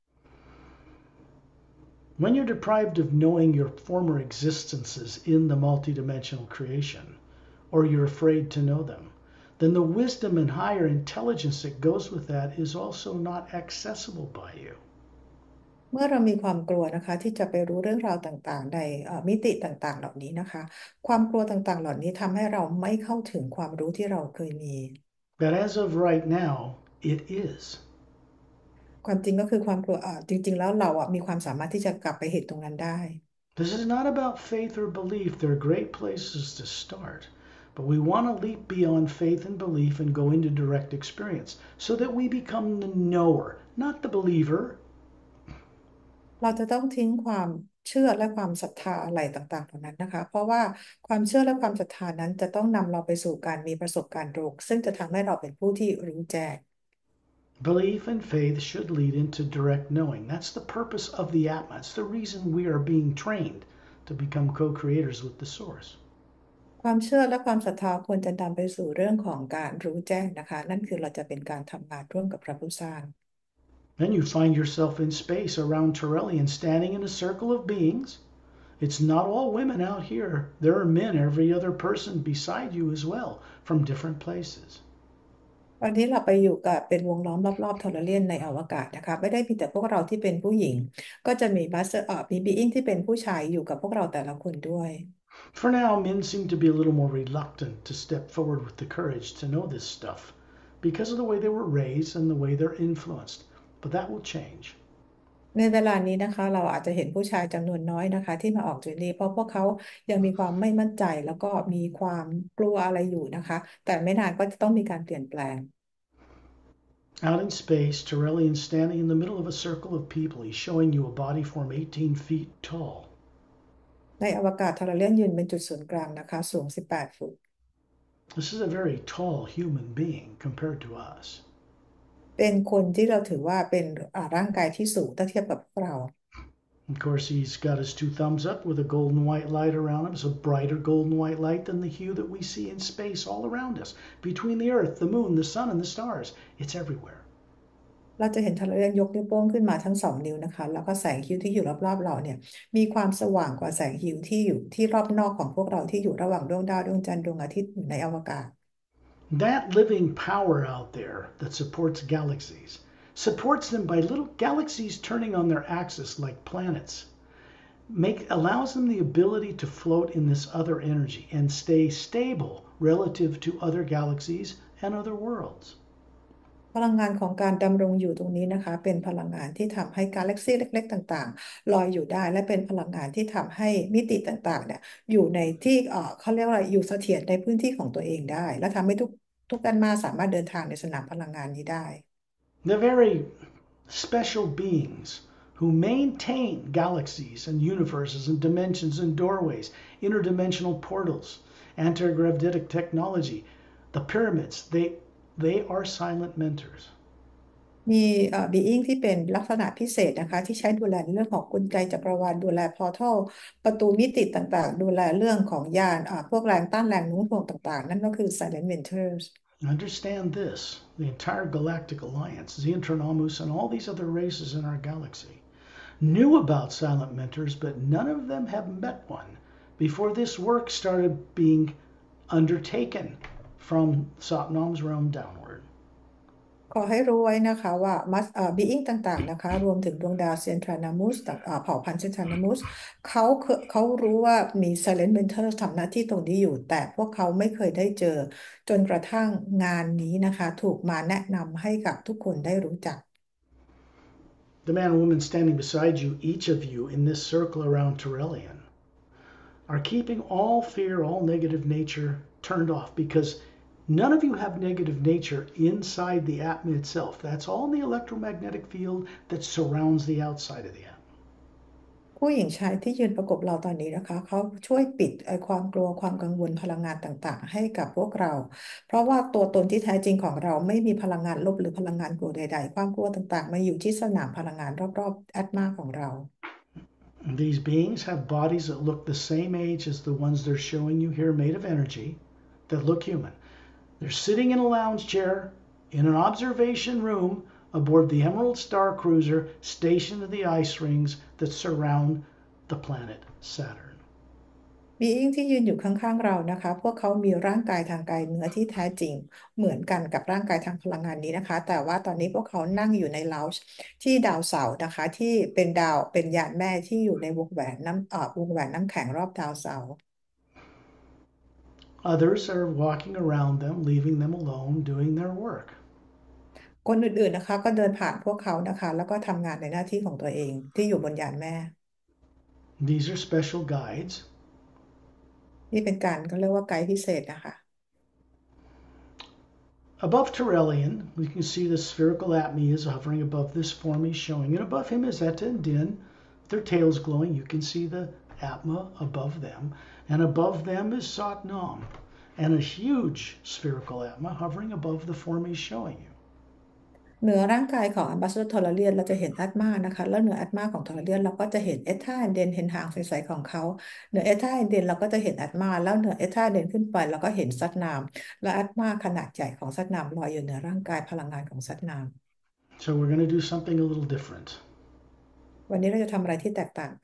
When you're deprived of knowing your former existences in the multidimensional creation, or you're afraid to know them, then the wisdom and higher intelligence that goes with that is also not accessible by you. เมื่อเรามีความกลัวนะคะที่จะไปรู้เรื่องราวต่างๆในมิติต่างๆเหล่านี้นะคะความกลัวต่างๆเหล่านี้ทำให้เราไม่เข้าถึงความรู้ที่เราเคยมี But as of right now, it is. ความจริงก็คือความกลัวจริงๆแล้วเรามีความสามารถที่จะกลับไปเห็นตรงนั้นได้ This is not about faith or belief. They're great places to start. But we want to leap beyond faith and belief and go into direct experience so that we become the knower, not the believer. เราจะต้องทิ้งความเชื่อและความศรัทธาอะไรต่างๆเหล่านั้นนะคะเพราะว่าความเชื่อและความศรัทธานั้นจะต้องนำเราไปสู่การมีประสบการณ์ตรงซึ่งจะทำให้เราเป็นผู้ที่รู้แจ้ง Belief and faith should lead into direct knowing. That's the purpose of the Atma. It's the reason we are being trained to become co-creators with the Source. ความเชื่อและความศรัทธาควรจะนำไปสู่เรื่องของการรู้แจ้งนะคะนั่นคือเราจะเป็นการทำงานร่วมกับพระผู้สร้าง Then you find yourself in space around Turelian, standing in a circle of beings. It's not all women out here. There are men, every other person beside you as well, from different places. วันนี้เราไปอยู่กับเป็นวงล้อมรอบๆทอร์เรียนในอวกาศนะคะไม่ได้มีแต่พวกเราที่เป็นผู้หญิงก็จะมีบัสมีบีอิงที่เป็นผู้ชายอยู่กับพวกเราแต่ละคนด้วย For now, men seem to be a little more reluctant to step forward with the courage to know this stuff. because of the way they were raised and the way they're influenced. But that will change. ในเวลานี้นะคะเราอาจจะเห็นผู้ชายจำนวนน้อยนะคะที่มาออกจุดนี้เพราะพวกเขายังมีความไม่มั่นใจแล้วก็มีความกลัวอะไรอยู่นะคะแต่ไม่นานก็จะต้องมีการเปลี่ยนแปลง Out in space, Turelian's standing in the middle of a circle of people. He's showing you a body form 18 feet tall. ในอวกาศทาราเลียนยืนเป็นจุดศูนย์กลางนะคะสูง18 ฟุต This is a very tall human being compared to us. เป็นคนที่เราถือว่าเป็นร่างกายที่สูงถ้าเทียบกับพวกเรา Of course, he's got his two thumbs up with a golden white light around him. It's a brighter golden white light than the hue that we see in space all around us. Between the Earth, the Moon, the Sun, and the stars. It's everywhere. เราจะเห็นทาราเลียนยกนิ้วโป้งขึ้นมาทั้ง2 นิ้วนะคะแล้วก็แสงฮิวที่อยู่รอบๆเราเนี่ยมีความสว่างกว่าแสงฮิวที่อยู่ที่รอบนอกของพวกเราที่อยู่ระหว่างดวงดาวดวงจันทร์ดวงอาทิตย์ในอวกาศ That living power out there that supports galaxies supports them by little galaxies turning on their axis like planets. Allows them the ability to float in this other energy and stay stable relative to other galaxies and other worlds. พลังงานของการดำรงอยู่ตรงนี้นะคะเป็นพลังงานที่ทำให้กาแล็กซี่เล็กๆต่างๆลอยอยู่ได้และเป็นพลังงานที่ทำให้มิติต่างๆเนี่ยอยู่ในที่เขาเรียกว่าอยู่เสถียรในพื้นที่ของตัวเองได้และทำให้ทุกกันมาสามารถเดินทางในสนามพลังงานนี้ได้ They're very special beings who maintain galaxies and universes and dimensions and doorways, interdimensional portals, anti-gravitic technology, the pyramids. They are silent mentors. มีbeing ที่เป็นลักษณะพิเศษนะคะที่ใช้ดูแลในเรื่องของกลไกจักรวาลดูแลพอร์ทัลประตูมิติต่างๆดูแลเรื่องของยานพวกแรงต้านแรงโน้มถ่วงต่างๆนั่นก็คือ silent mentors. Understand this, the entire Galactic Alliance, Xehanort-Namus, and all these other races in our galaxy knew about silent mentors, but none of them have met one before this work started being undertaken from Satnam's realm downward. ขอให้รู้ไว้นะคะว่าbeing ต่างๆนะคะรวมถึงดวงดาวเซนทรานามุสเผ่าพันธุ์เซนทรานามุสเขารู้ว่ามี silent mentors ทำหน้าที่ตรงนี้อยู่แต่พวกเขาไม่เคยได้เจอจนกระทั่งงานนี้นะคะถูกมาแนะนำให้กับทุกคนได้รู้จัก The man and woman standing beside you, each of you in this circle around Turelian, are keeping all fear, all negative nature turned off because none of you have negative nature inside the atma itself. That's all in the electromagnetic field that surrounds the outside of the atma. ผู้หญิงชายที่ยืนประกบเราตอนนี้นะคะเขาช่วยปิดความกลัวความกังวลพลังงานต่างๆให้กับพวกเราเพราะว่าตัวตนที่แท้จริงของเราไม่มีพลังงานลบหรือพลังงานกลัวใดๆความกลัวต่างๆมาอยู่ที่สนามพลังงานรอบๆแอตมาของเรา These beings have bodies that look the same age as the ones they're showing you here, made of energy, that look human. They're sitting in a lounge chair in an observation room aboard the Emerald Star Cruiser stationed in the ice rings that surround the planet Saturn. being ที่ยืนอยู่ข้างๆเรานะคะพวกเขามีร่างกายทางกายเนื้อที่แท้จริงเหมือนกันกับร่างกายทางพลังงานนี้นะคะแต่ว่าตอนนี้พวกเขานั่งอยู่ในลาวจ์ที่ดาวเสาร์นะคะที่เป็นยานแม่ที่อยู่ในวงแหวนน้ำแข็งรอบดาวเสาร์ Others are walking around them, leaving them alone, doing their work. คนอื่นๆนะคะก็เดินผ่านพวกเขานะคะแล้วก็ทำงานในหน้าที่ของตัวเองที่อยู่บนยานแม่ These are special guides. นี่เป็นการก็เรียกว่าไกด์พิเศษนะคะ Above Turelian, we can see the spherical atma is hovering above this form he's showing, and above him is Eta and Din, their tails glowing. You can see the atma above them, and above them is Satnam, and a huge spherical atma hovering above the form he's showing you. เหนือร่างกายของ Ambassador Turelian เราจะเห็นอัตมานะคะแล้วเหนืออัตมาของ Turelian เราก็จะเห็นเอธาเดนเห็นหางใสๆของเขาเหนือเอธาเดนเราก็จะเห็นอัตมาแล้วเหนือเอธาเดนขึ้นไปเราก็เห็นซัตนามและอัตมาขนาดใหญ่ของซัตนามลอยอยู่เหนือร่างกายพลังงานของซัตนาม So we're going to do something a little different. วันนี้เราจะทำอะไรที่แตกต่างไป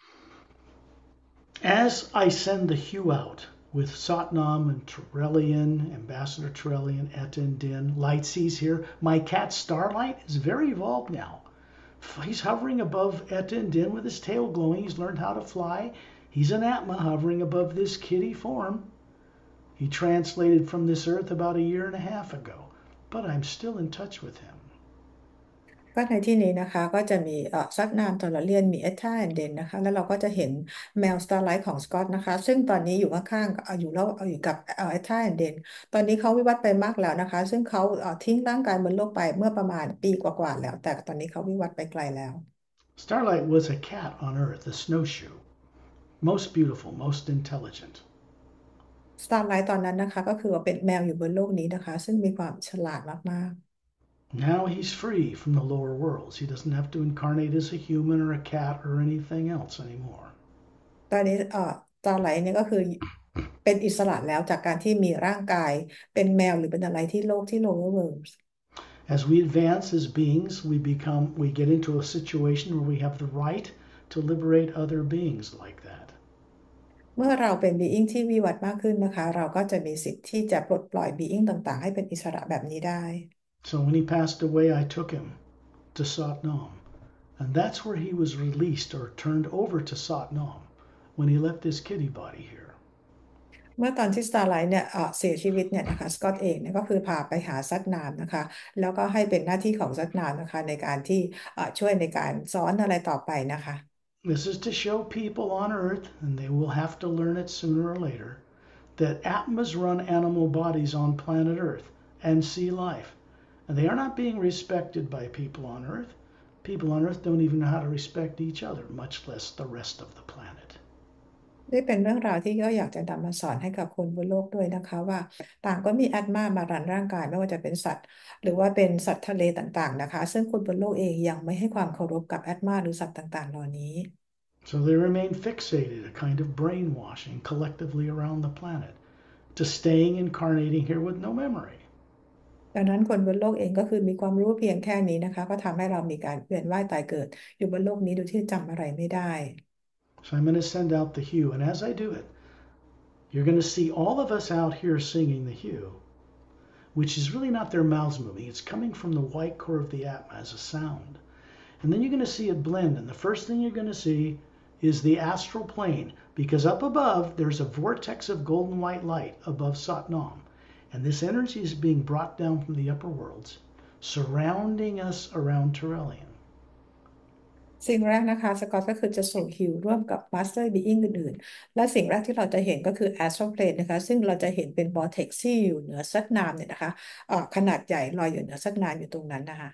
As I send the hue out with Satnam and Turelian, Ambassador Turelian, Eta and Din, Light Seas here, my cat Starlight is very evolved now. He's hovering above Eta and Din with his tail glowing. He's learned how to fly. He's an Atma hovering above this kitty form. He translated from this earth about 1.5 years ago. but I'm still in touch with him. ก็ในที่นี้นะคะก็จะมีซัดนามทอร์เรียนมีเอธาแอนเดนนะคะแล้วเราก็จะเห็นแมวสตาร์ไลท์ของสกอตนะคะซึ่งตอนนี้อยู่ข้างๆอยู่แล้วอยู่กับเอธาแอนเดนตอนนี้เขาวิวัฒน์ไปมากแล้วนะคะซึ่งเขาทิ้งร่างกายบนโลกไปเมื่อประมาณปีกว่าๆแล้วแต่ตอนนี้เขาวิวัฒน์ไปไกลแล้ว Starlight was a cat on Earth, a snowshoe. Most beautiful, most intelligent. สตาร์ไลท์ตอนนั้นนะคะก็คือว่าเป็นแมวอยู่บนโลกนี้นะคะซึ่งมีความฉลาดมาก Now he's free from the lower worlds. He doesn't have to incarnate as a human or a cat or anything else anymore. ๆตอนนี้สตาร์ไลท์เนี่ยก็คือเป็นอิสระแล้วจากการที่มีร่างกายเป็นแมวหรือเป็นอะไรที่โลกที่ lower worlds As we advance as beings, we get into a situation where we have the right to liberate other beings like that. เมื่อเราเป็น being ที่วิวัฒน์มากขึ้นนะคะเราก็จะมีสิทธิ์ที่จะปลดปล่อย being ต่างๆให้เป็นอิสระแบบนี้ได้ So when he passed away, I took him to Satnam, and that's where he was released or turned over to Satnam when he left his kitty body here. เมื่อตอนที่สตาร์ไลท์เนี่ยเสียชีวิตเนี่ยนะคะสกอตเองเนี่ยก็คือพาไปหาซัดนามนะคะแล้วก็ให้เป็นหน้าที่ของซัดนามนะคะในการที่ช่วยในการสอนอะไรต่อไปนะคะ This is to show people on Earth, and they will have to learn it sooner or later, that Atmas run animal bodies on planet Earth and see life. And they are not being respected by people on Earth. People on Earth don't even know how to respect each other, much less the rest of the planet. นี่เป็นเรื่องราวที่ก็อยากจะนำมาสอนให้กับคนบนโลกด้วยนะคะว่าต่างก็มีแอดมารันร่างกายไม่ว่าจะเป็นสัตว์หรือว่าเป็นสัตว์ทะเลต่างๆนะคะซึ่งคนบนโลกเองยังไม่ให้ความเคารพกับแอดมาหรือสัตว์ต่างๆเหล่านี้ So they remain fixated, a kind of brainwashing collectively around the planet, to staying incarnating here with no memory. ดังนั้นคนบนโลกเองก็คือมีความรู้เพียงแค่นี้นะคะก็ทำให้เรามีการเวียนว่ายตายเกิดอยู่บนโลกนี้โดยที่จำอะไรไม่ได้ So I'm going to send out the hue, and as I do it, you're going to see all of us out here singing the hue, which is really not their mouths moving. It's coming from the white core of the Atma as a sound. And then you're going to see it blend. And the first thing you're going to see is the astral plane, because up above there's a vortex of golden white light above Satnam. And this energy is being brought down from the upper worlds, surrounding us around Turelian. สิ่งแรกนะคะสกอตก็คือจะส่งฮิวร่วมกับมาสเตอร์บีอิงอื่นๆและสิ่งแรกที่เราจะเห็นก็คือแอสโทรเพลนนะคะซึ่งเราจะเห็นเป็นบอร์เท็กซ์ที่อยู่เหนือซัดนามเนี่ยนะคะขนาดใหญ่ลอยอยู่เหนือซัดนามอยู่ตรงนั้นนะคะ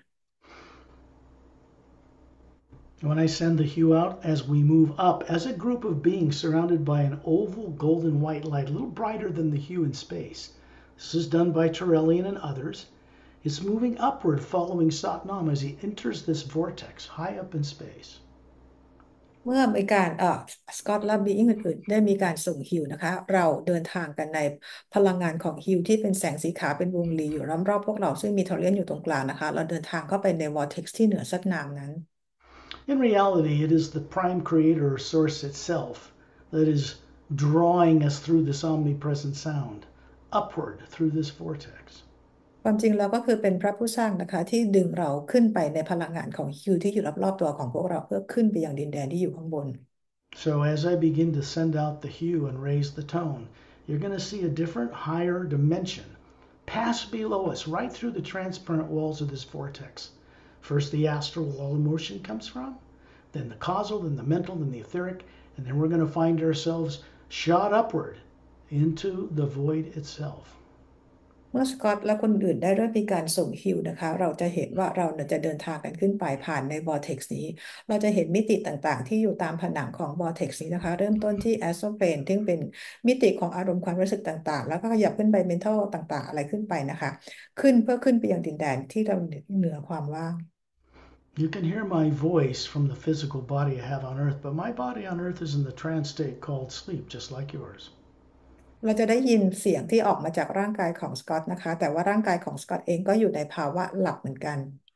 When I send the hue out, as we move up, as a group of beings surrounded by an oval golden white light, a little brighter than the hue in space. This is done by Turelian and others. It's moving upward following Satnam as he enters this vortex high up in space. เมื่อมีการสกอตและบีอิงอื่นๆได้มีการส่งฮิวนะคะเราเดินทางกันในพลังงานของฮิวที่เป็นแสงสีขาวเป็นวงรีอยู่รอบๆพวกเราซึ่งมีทอร์เรียนอยู่ตรงกลางนะคะเราเดินทางเข้าไปในวอร์เท็กซ์ที่เหนือซัดนามนั้น In reality, it is the prime creator or source itself that is drawing us through this omnipresent sound, upward through this vortex. ความจริงแล้วก็คือเป็นพระผู้สร้างนะคะที่ดึงเราขึ้นไปในพลังงานของฮิวที่อยู่รอบๆตัวของพวกเราเพื่อขึ้นไปยังดินแดนที่อยู่ข้างบน So as I begin to send out the hue and raise the tone, you're going to see a different higher dimension pass below us right through the transparent walls of this vortex. First the astral where all emotion comes from, then the causal, then the mental, then the etheric, and then we're going to find ourselves shot upward into the void itself. เมื่อสกอตและคนอื่นได้เริ่มมีการส่งฮิวนะคะเราจะเห็นว่าเราจะเดินทางกันขึ้นไปผ่านในวอร์เท็กซ์นี้เราจะเห็นมิติต่างๆที่อยู่ตามผนังของวอร์เท็กซ์นี้นะคะเริ่มต้นที่แอสโทรเพลนซึ่งเป็นมิติของอารมณ์ความรู้สึกต่างๆแล้วก็ขยับขึ้นไปเมนทัลต่างๆอะไรขึ้นไปนะคะเพื่อขึ้นไปยังดินแดนที่เราเหนือความว่าง You can hear my voice from the physical body I have on earth, but my body on earth is in the trance state called sleep, just like yours. เราจะได้ยินเสียงที่ออกมาจากร่างกายของสกอตนะคะแต่ว่าร่างกายของสกอตเองก็อยู่ในภาวะหลับเหมือนกัน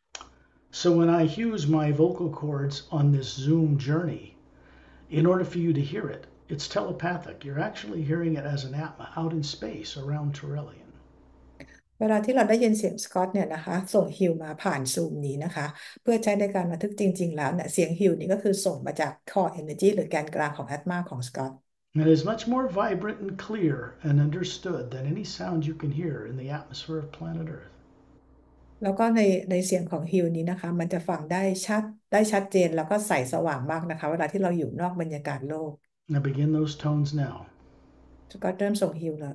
So when I use my vocal cords on this Zoom journey, in order for you to hear it, it's telepathic. You're actually hearing it as an atma out in space around Turelian. เวลาที่เราได้ยินเสียงสกอตเนี่ยนะคะส่งฮิวมาผ่านซูมนี้นะคะเพื่อใช้ในการบันทึกจริงๆแล้วเนี่ยเสียงฮิวนี้ก็คือส่งมาจาก Core Energy หรือแกนกลางของแอตมาของสกอต It is much more vibrant and clear and understood than any sound you can hear in the atmosphere of planet Earth. แล้วก็ในเสียงของฮิลนี้นะคะมันจะฟังได้ชัดเจนแล้วก็ใสสว่างมากนะคะเวลาที่เราอยู่นอกบรรยากาศโลก Now begin those tones now. ก็เริ่มส่งฮิลแล้ว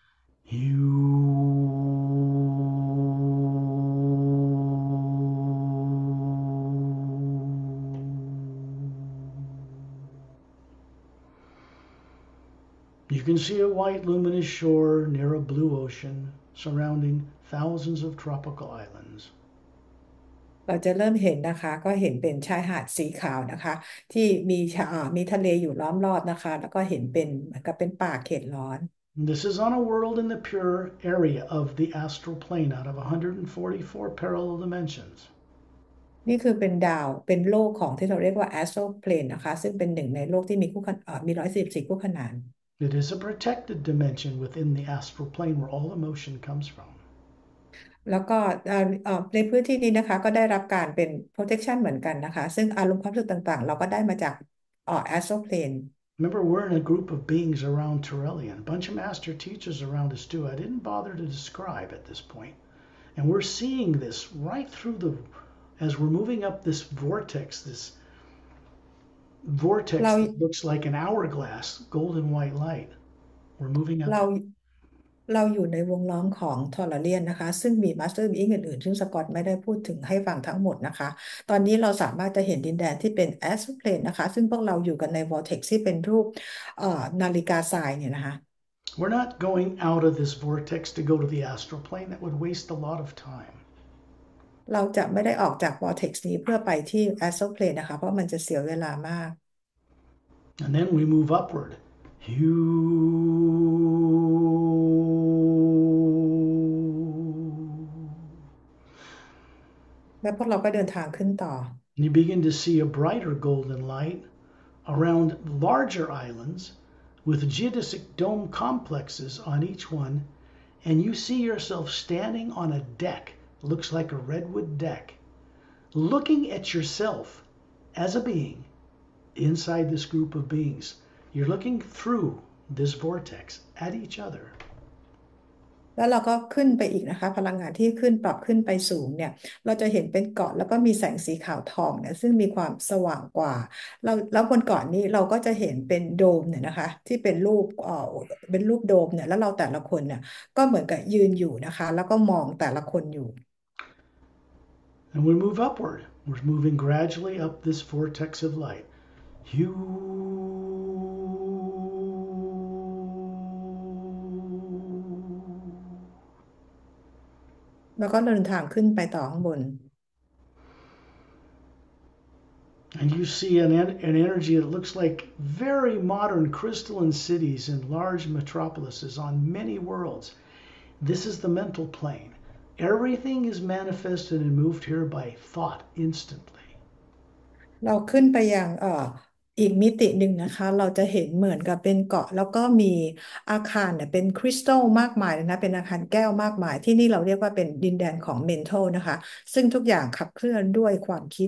You can see a white luminous shore near a blue ocean surrounding thousands of tropical islands. เราจะเริ่มเห็นนะคะก็เห็นเป็นชายหาดสีขาวนะคะที่มีทะเลอยู่ล้อมรอบนะคะแล้วก็เห็นเป็นเหมือนกับเป็นป่าเขตร้อน This is on a world in the pure area of the astral plane out of 144 parallel dimensions. นี่คือเป็นโลกของที่เราเรียกว่า astral plane นะคะซึ่งเป็นหนึ่งในโลกที่มี144คู่ขนาน It is a protected dimension within the astral plane where all emotion comes from. แล้วก็ในพื้นที่นี้นะคะก็ได้รับการเป็น protection เหมือนกันนะคะซึ่งอารมณ์ความรู้สึกต่างๆเราก็ได้มาจากastral plane Remember, we're in a group of beings around Turelian, a bunch of master teachers around us too. I didn't bother to describe at this point. And we're seeing this right through as we're moving up this vortex that looks like an hourglass, golden white light. We're moving up. เราอยู่ในวงล้อมของทอร์เรียนนะคะซึ่งมีมาสเตอร์บีอิงอื่นๆซึ่งสกอตไม่ได้พูดถึงให้ฟังทั้งหมดนะคะตอนนี้เราสามารถจะเห็นดินแดนที่เป็นแอสโทรเพลนนะคะซึ่งพวกเราอยู่กันในวอร์เท็กซ์ที่เป็นรูปนาฬิกาทรายเนี่ยนะคะ We're not going out of this vortex to go to the astral plane. That would waste a lot of time. เราจะไม่ได้ออกจากวอร์เท็กซ์นี้เพื่อไปที่แอสโทรเพลนนะคะเพราะมันจะเสียเวลามาก And then we move upward. แล้วพวกเราก็เดินทางขึ้นต่อ You begin to see a brighter golden light around larger islands with geodesic dome complexes on each one, and you see yourself standing on a deck, looks like a redwood deck, looking at yourself as a being inside this group of beings. You're looking through this vortex at each other. แล้วเราก็ขึ้นไปอีกนะคะพลังงานที่ปรับขึ้นไปสูงเนี่ยเราจะเห็นเป็นเกาะแล้วก็มีแสงสีขาวทองเนี่ยซึ่งมีความสว่างกว่าแล้วบนเกาะนี้เราก็จะเห็นเป็นโดมเนี่ยนะคะที่เป็นรูปโดมเนี่ยแล้วเราแต่ละคนเนี่ยก็เหมือนกับยืนอยู่นะคะแล้วก็มองแต่ละคนอยู่ And we move upward. We're moving gradually up this vortex of light. You แล้วก็เดินทางขึ้นไปต่อข้างบน And you see an energy that looks like very modern crystalline cities and large metropolises on many worlds. This is the mental plane. Everything is manifested and moved here by thought instantly. เราขึ้นไปยังอีกมิติหนึ่งนะคะเราจะเห็นเหมือนกับเป็นเกาะแล้วก็มีอาคารเนี่ยเป็นคริสตัลมากมายเลยนะเป็นอาคารแก้วมากมายที่นี่เราเรียกว่าเป็นดินแดนของเมนทัลนะคะซึ่งทุกอย่างขับเคลื่อนด้วยความคิด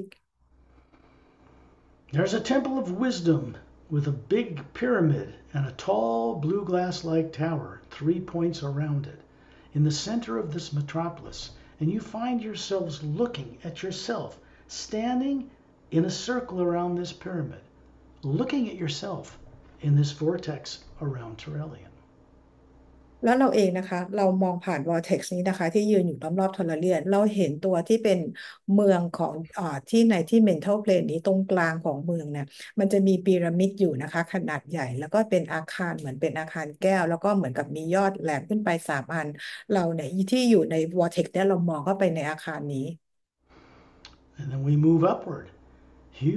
There's a temple of wisdom with a big pyramid and a tall blue glass-like tower, 3 points around it, in the center of this metropolis. And you find yourselves looking at yourself, standing in a circle around this pyramid, looking at yourself in this vortex around Turelian. แล้วเราเองนะคะเรามองผ่าน vortex นี้นะคะที่ยืนอยู่รอบๆทอร์เรียนเราเห็นตัวที่เป็นเมืองของที่ mental plane นี้ตรงกลางของเมืองเนี่ยมันจะมีพีระมิดอยู่นะคะขนาดใหญ่แล้วก็เป็นอาคารเหมือนเป็นอาคารแก้วแล้วก็เหมือนกับมียอดแหลมขึ้นไป3 อันเราเนี่ยที่อยู่ใน vortex เนี่ยเรามองเข้าไปในอาคารนี้ And then we move upward. You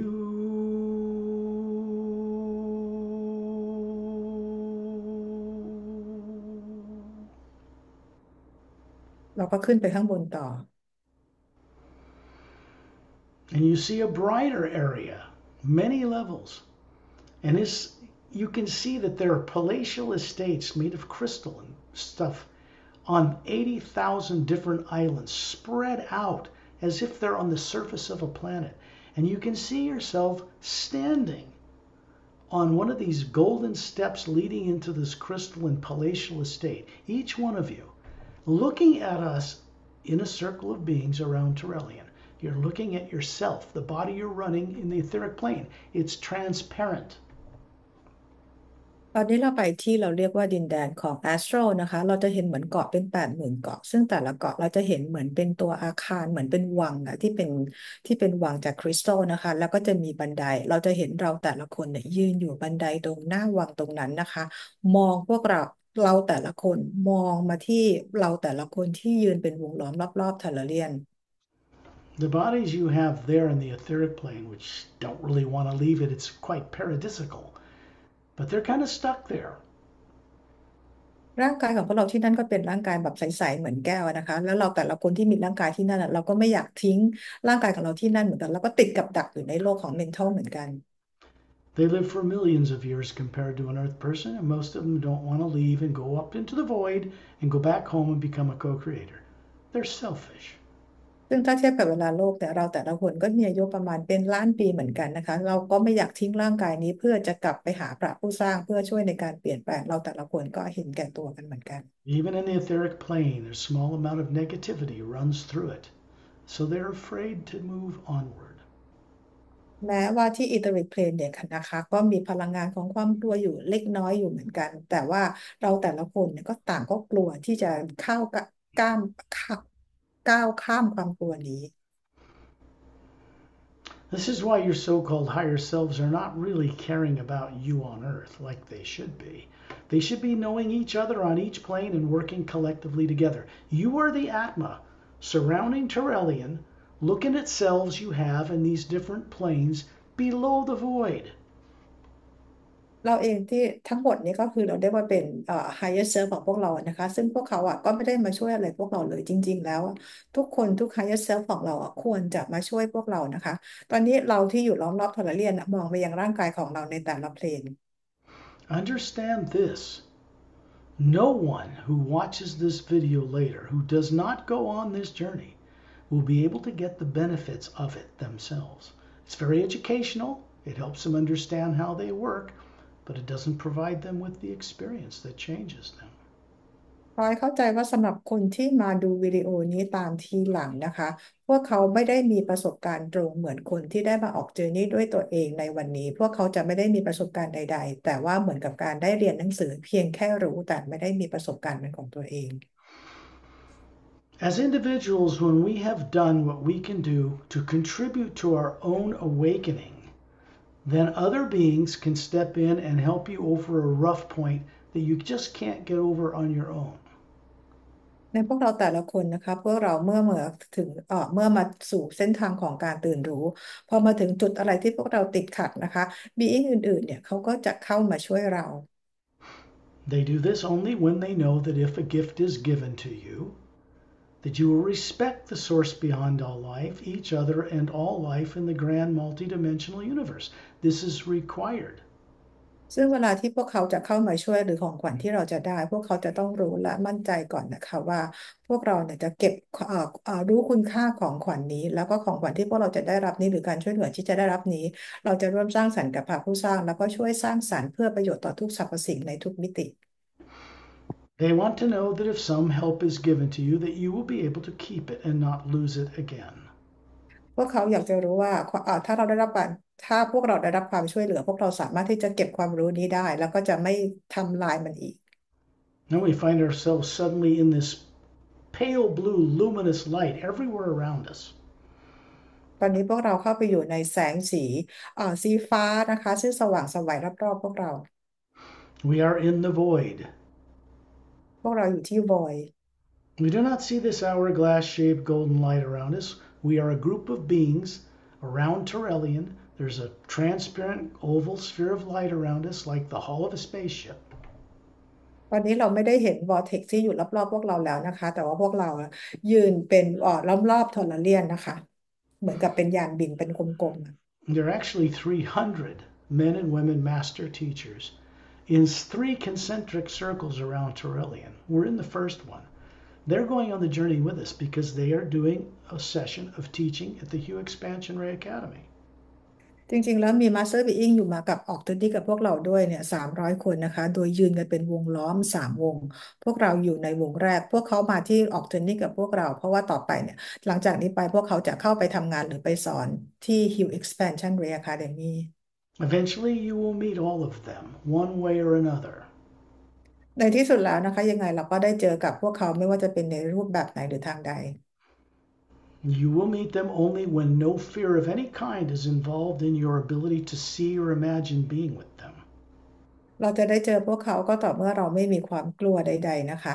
เราก็ขึ้นไปข้างบนต่อ and you see a brighter area, many levels. And you can see that there are palatial estates made of crystal and stuff on 80,000 different islands spread out as if they're on the surface of a planet. And you can see yourself standing on one of these golden steps leading into this crystalline palatial estate, each one of you, looking at us in a circle of beings around Turelian. You're looking at yourself, the body you're running in the etheric plane. It's transparent. ตอนนี้เราไปที่เราเรียกว่าดินแดนของแอสโตรนะคะเราจะเห็นเหมือนเกาะเป็น80,000เกาะซึ่งแต่ละเกาะเราจะเห็นเหมือนเป็นตัวอาคารเหมือนเป็นวังอะที่เป็นวังจากคริสตัลนะคะแล้วก็จะมีบันไดเราจะเห็นเราแต่ละคนเนี่ยยืนอยู่บันไดตรงหน้าวังตรงนั้นนะคะมองพวกเราแต่ละคนมองมาที่เราแต่ละคนที่ยืนเป็นวงล้อมรอบๆเทเลเรียน The bodies you have there in the etheric plane, which don't really want to leave it, it's quite paradisical, but they're kind of stuck there. ร่างกายของพวกเราที่นั่นก็เป็นร่างกายแบบใสๆเหมือนแก้วนะคะแล้วเราแต่ละคนที่มีร่างกายที่นั่นเราก็ไม่อยากทิ้งร่างกายของเราที่นั่นเหมือนกันแล้วก็ติดกับดักอยู่ในโลกของ mental เหมือนกัน They live for millions of years compared to an Earth person, and most of them don't want to leave and go up into the void and go back home and become a co-creator. They're selfish. ซึ่งถ้าเทียบกับเวลาโลกแต่เราแต่ละคนก็มีอายุประมาณเป็นล้านปีเหมือนกันนะคะเราก็ไม่อยากทิ้งร่างกายนี้เพื่อจะกลับไปหาพระผู้สร้างเพื่อช่วยในการเปลี่ยนแปลงเราแต่ละคนก็เห็นแก่ตัวกันเหมือนกัน Even in the etheric plane, a small amount of negativity runs through it, so they're afraid to move onward. แม้ว่าที่อีเทอริกเพลนเนี่ยนะคะก็มีพลังงานของความกลัวอยู่เล็กน้อยอยู่เหมือนกันแต่ว่าเราแต่ละคนเนี่ยก็ต่างก็กลัวที่จะเข้าก้ามก้าวข้ามความกลัวนี้ This is why your so-called higher selves are not really caring about you on Earth like they should be. They should be knowing each other on each plane and working collectively together. You are the Atma surrounding Turelian, looking at selves you have in these different planes below the void. เราเองที่ทั้งหมดนี้ก็คือเราเรียกว่าเป็นhigher self ของพวกเรานะคะซึ่งพวกเขาก็ไม่ได้มาช่วยอะไรพวกเราเลยจริงๆแล้วทุกคนทุก higher self ของเราควรจะมาช่วยพวกเรานะคะตอนนี้เราที่อยู่ล้อมรอบทรเลียนมองไปยังร่างกายของเราในแต่ละเพลน Understand this. No one who watches this video later who does not go on this journey will be able to get the benefits of it themselves. It's very educational. It helps them understand how they work, but it doesn't provide them with the experience that changes them. พลอยเข้าใจว่าสำหรับคนที่มาดูวิดีโอนี้ตามทีหลังนะคะพวกเขาไม่ได้มีประสบการณ์ตรงเหมือนคนที่ได้มาออกเจอร์นี่ด้วยตัวเองในวันนี้พวกเขาจะไม่ได้มีประสบการณ์ใดๆแต่ว่าเหมือนกับการได้เรียนหนังสือเพียงแค่รู้แต่ไม่ได้มีประสบการณ์เป็นของตัวเอง As individuals, when we have done what we can do to contribute to our own awakening, then other beings can step in and help you over a rough point that you just can't get over on your own. ในพวกเราแต่ละคนนะคะพวกเราเมื่อถึงเมื่อมาสู่เส้นทางของการตื่นรู้พอมาถึงจุดอะไรที่พวกเราติดขัดนะคะบีอิงอื่นๆเนี่ยเขาก็จะเข้ามาช่วยเรา They do this only when they know that if a gift is given to you, that you will respect the source beyond all life, each other, and all life in the grand multidimensional universe. This is required. ซึ่งเวลาที่พวกเขาจะเข้ามาช่วยหรือของขวัญที่เราจะได้พวกเขาจะต้องรู้และมั่นใจก่อนนะคะว่าพวกเราเนี่ยจะเก็บรู้คุณค่าของขวัญนี้แล้วก็ของขวัญที่พวกเราจะได้รับนี้หรือการช่วยเหลือที่จะได้รับนี้เราจะร่วมสร้างสรรค์กับพระผู้สร้างแล้วก็ช่วยสร้างสรรค์เพื่อประโยชน์ต่อทุกสรรพสิ่งในทุกมิติ They want to know that if some help is given to you, that you will be able to keep it and not lose it again. พวกเขาอยากจะรู้ว่าถ้าพวกเราได้รับความช่วยเหลือพวกเราสามารถที่จะเก็บความรู้นี้ได้แล้วก็จะไม่ทำลายมันอีก Then we find ourselves suddenly in this pale blue luminous light everywhere around us. ตอนนี้พวกเราเข้าไปอยู่ในแสงสีฟ้านะคะซึ่งสว่างไสวรอบๆพวกเรา We are in the void. พวกเราอยู่ที่ void We do not see this hourglass-shaped golden light around us. We are a group of beings around Turelian. There's a transparent oval sphere of light around us like the hull of a spaceship. ตอนนี้เราไม่ได้เห็น vortex ที่อยู่รอบๆพวกเราแล้วนะคะแต่ว่าพวกเรายืนเป็นล้อมรอบทอร์เรียนนะคะเหมือนกับเป็นยานบินเป็นกลมๆ There are actually 300 men and women master teachers in 3 concentric circles around Turelian. We're in the first one. They're going on the journey with us because they are doing a session of teaching at the Hue Expansion Ray Academy. จริงๆแล้วมีมาสเตอร์บีอิงอยู่มากับออกตัวนี้กับพวกเราด้วยเนี่ย300 คนนะคะโดยยืนกันเป็นวงล้อม3 วงพวกเราอยู่ในวงแรกพวกเขามาที่ออกตัวนี้กับพวกเราเพราะว่าต่อไปเนี่ยหลังจากนี้ไปพวกเขาจะเข้าไปทำงานหรือไปสอนที่ Hill Expansion Ray Academy Eventually, you will meet all of them, one way or another. ในที่สุดแล้วนะคะยังไงเราก็ได้เจอกับพวกเขาไม่ว่าจะเป็นในรูปแบบไหนหรือทางใด You will meet them only when no fear of any kind is involved in your ability to see or imagine being with them. เราจะได้เจอพวกเขาก็ต่อเมื่อเราไม่มีความกลัวใดๆนะคะ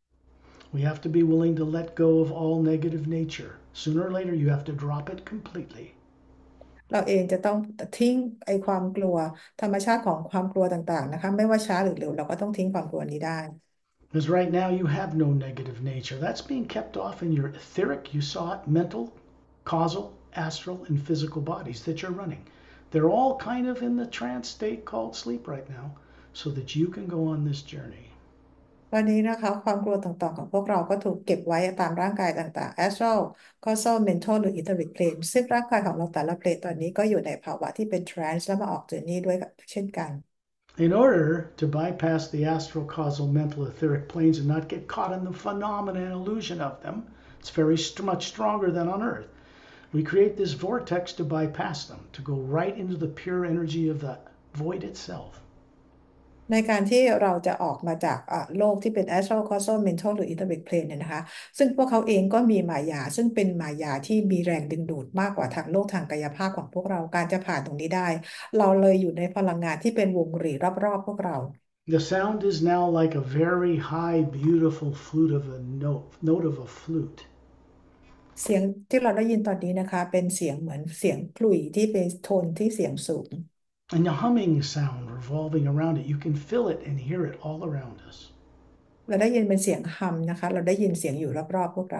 We have to be willing to let go of all negative nature. Sooner or later, you have to drop it completely. เราเองจะต้องทิ้งไอ้ความกลัวธรรมชาติของความกลัวต่างๆนะคะไม่ว่าช้าหรือเร็วเราก็ต้องทิ้งความกลัวนี้ได้ Because right now, you have no negative nature. That's being kept off in your etheric, you saw it, mental, causal, astral, and physical bodies that you're running. They're all kind of in the trance state called sleep right now so that you can go on this journey. วันนี้นะคะความกลัวต่างๆของพวกเราก็ถูกเก็บไว้ตามร่างกายต่างๆ astral causal mental หรือ etheric plane ซึ่งร่างกายของเราแต่ละเพลนตอนนี้ก็อยู่ในภาวะที่เป็น trance และมาออก journey ด้วยกับเช่นกัน In order to bypass the astral, causal, mental, etheric planes and not get caught in the phenomena and illusion of them, it's very much stronger than on Earth. We create this vortex to bypass them, to go right into the pure energy of the void itself. ในการที่เราจะออกมาจากโลกที่เป็น astral causal mental หรือ etheric plane เนี่ยนะคะซึ่งพวกเขาเองก็มีมายาซึ่งเป็นมายาที่มีแรงดึงดูดมากกว่าทางโลกทางกายภาพของพวกเราการจะผ่านตรงนี้ได้เราเลยอยู่ในพลังงานที่เป็นวงรีรอบๆพวกเรา The sound is now like a very high, beautiful flute of a note of a flute. เสียงที่เราได้ยินตอนนี้นะคะเป็นเสียงเหมือนเสียงขลุ่ยที่เป็นโทนที่เสียงสูง And the humming sound revolving around it, you can feel it and hear it all around us. เราได้ยินเป็นเสียงฮัมนะคะเราได้ยินเสียงอยู่รอบๆพวกเรา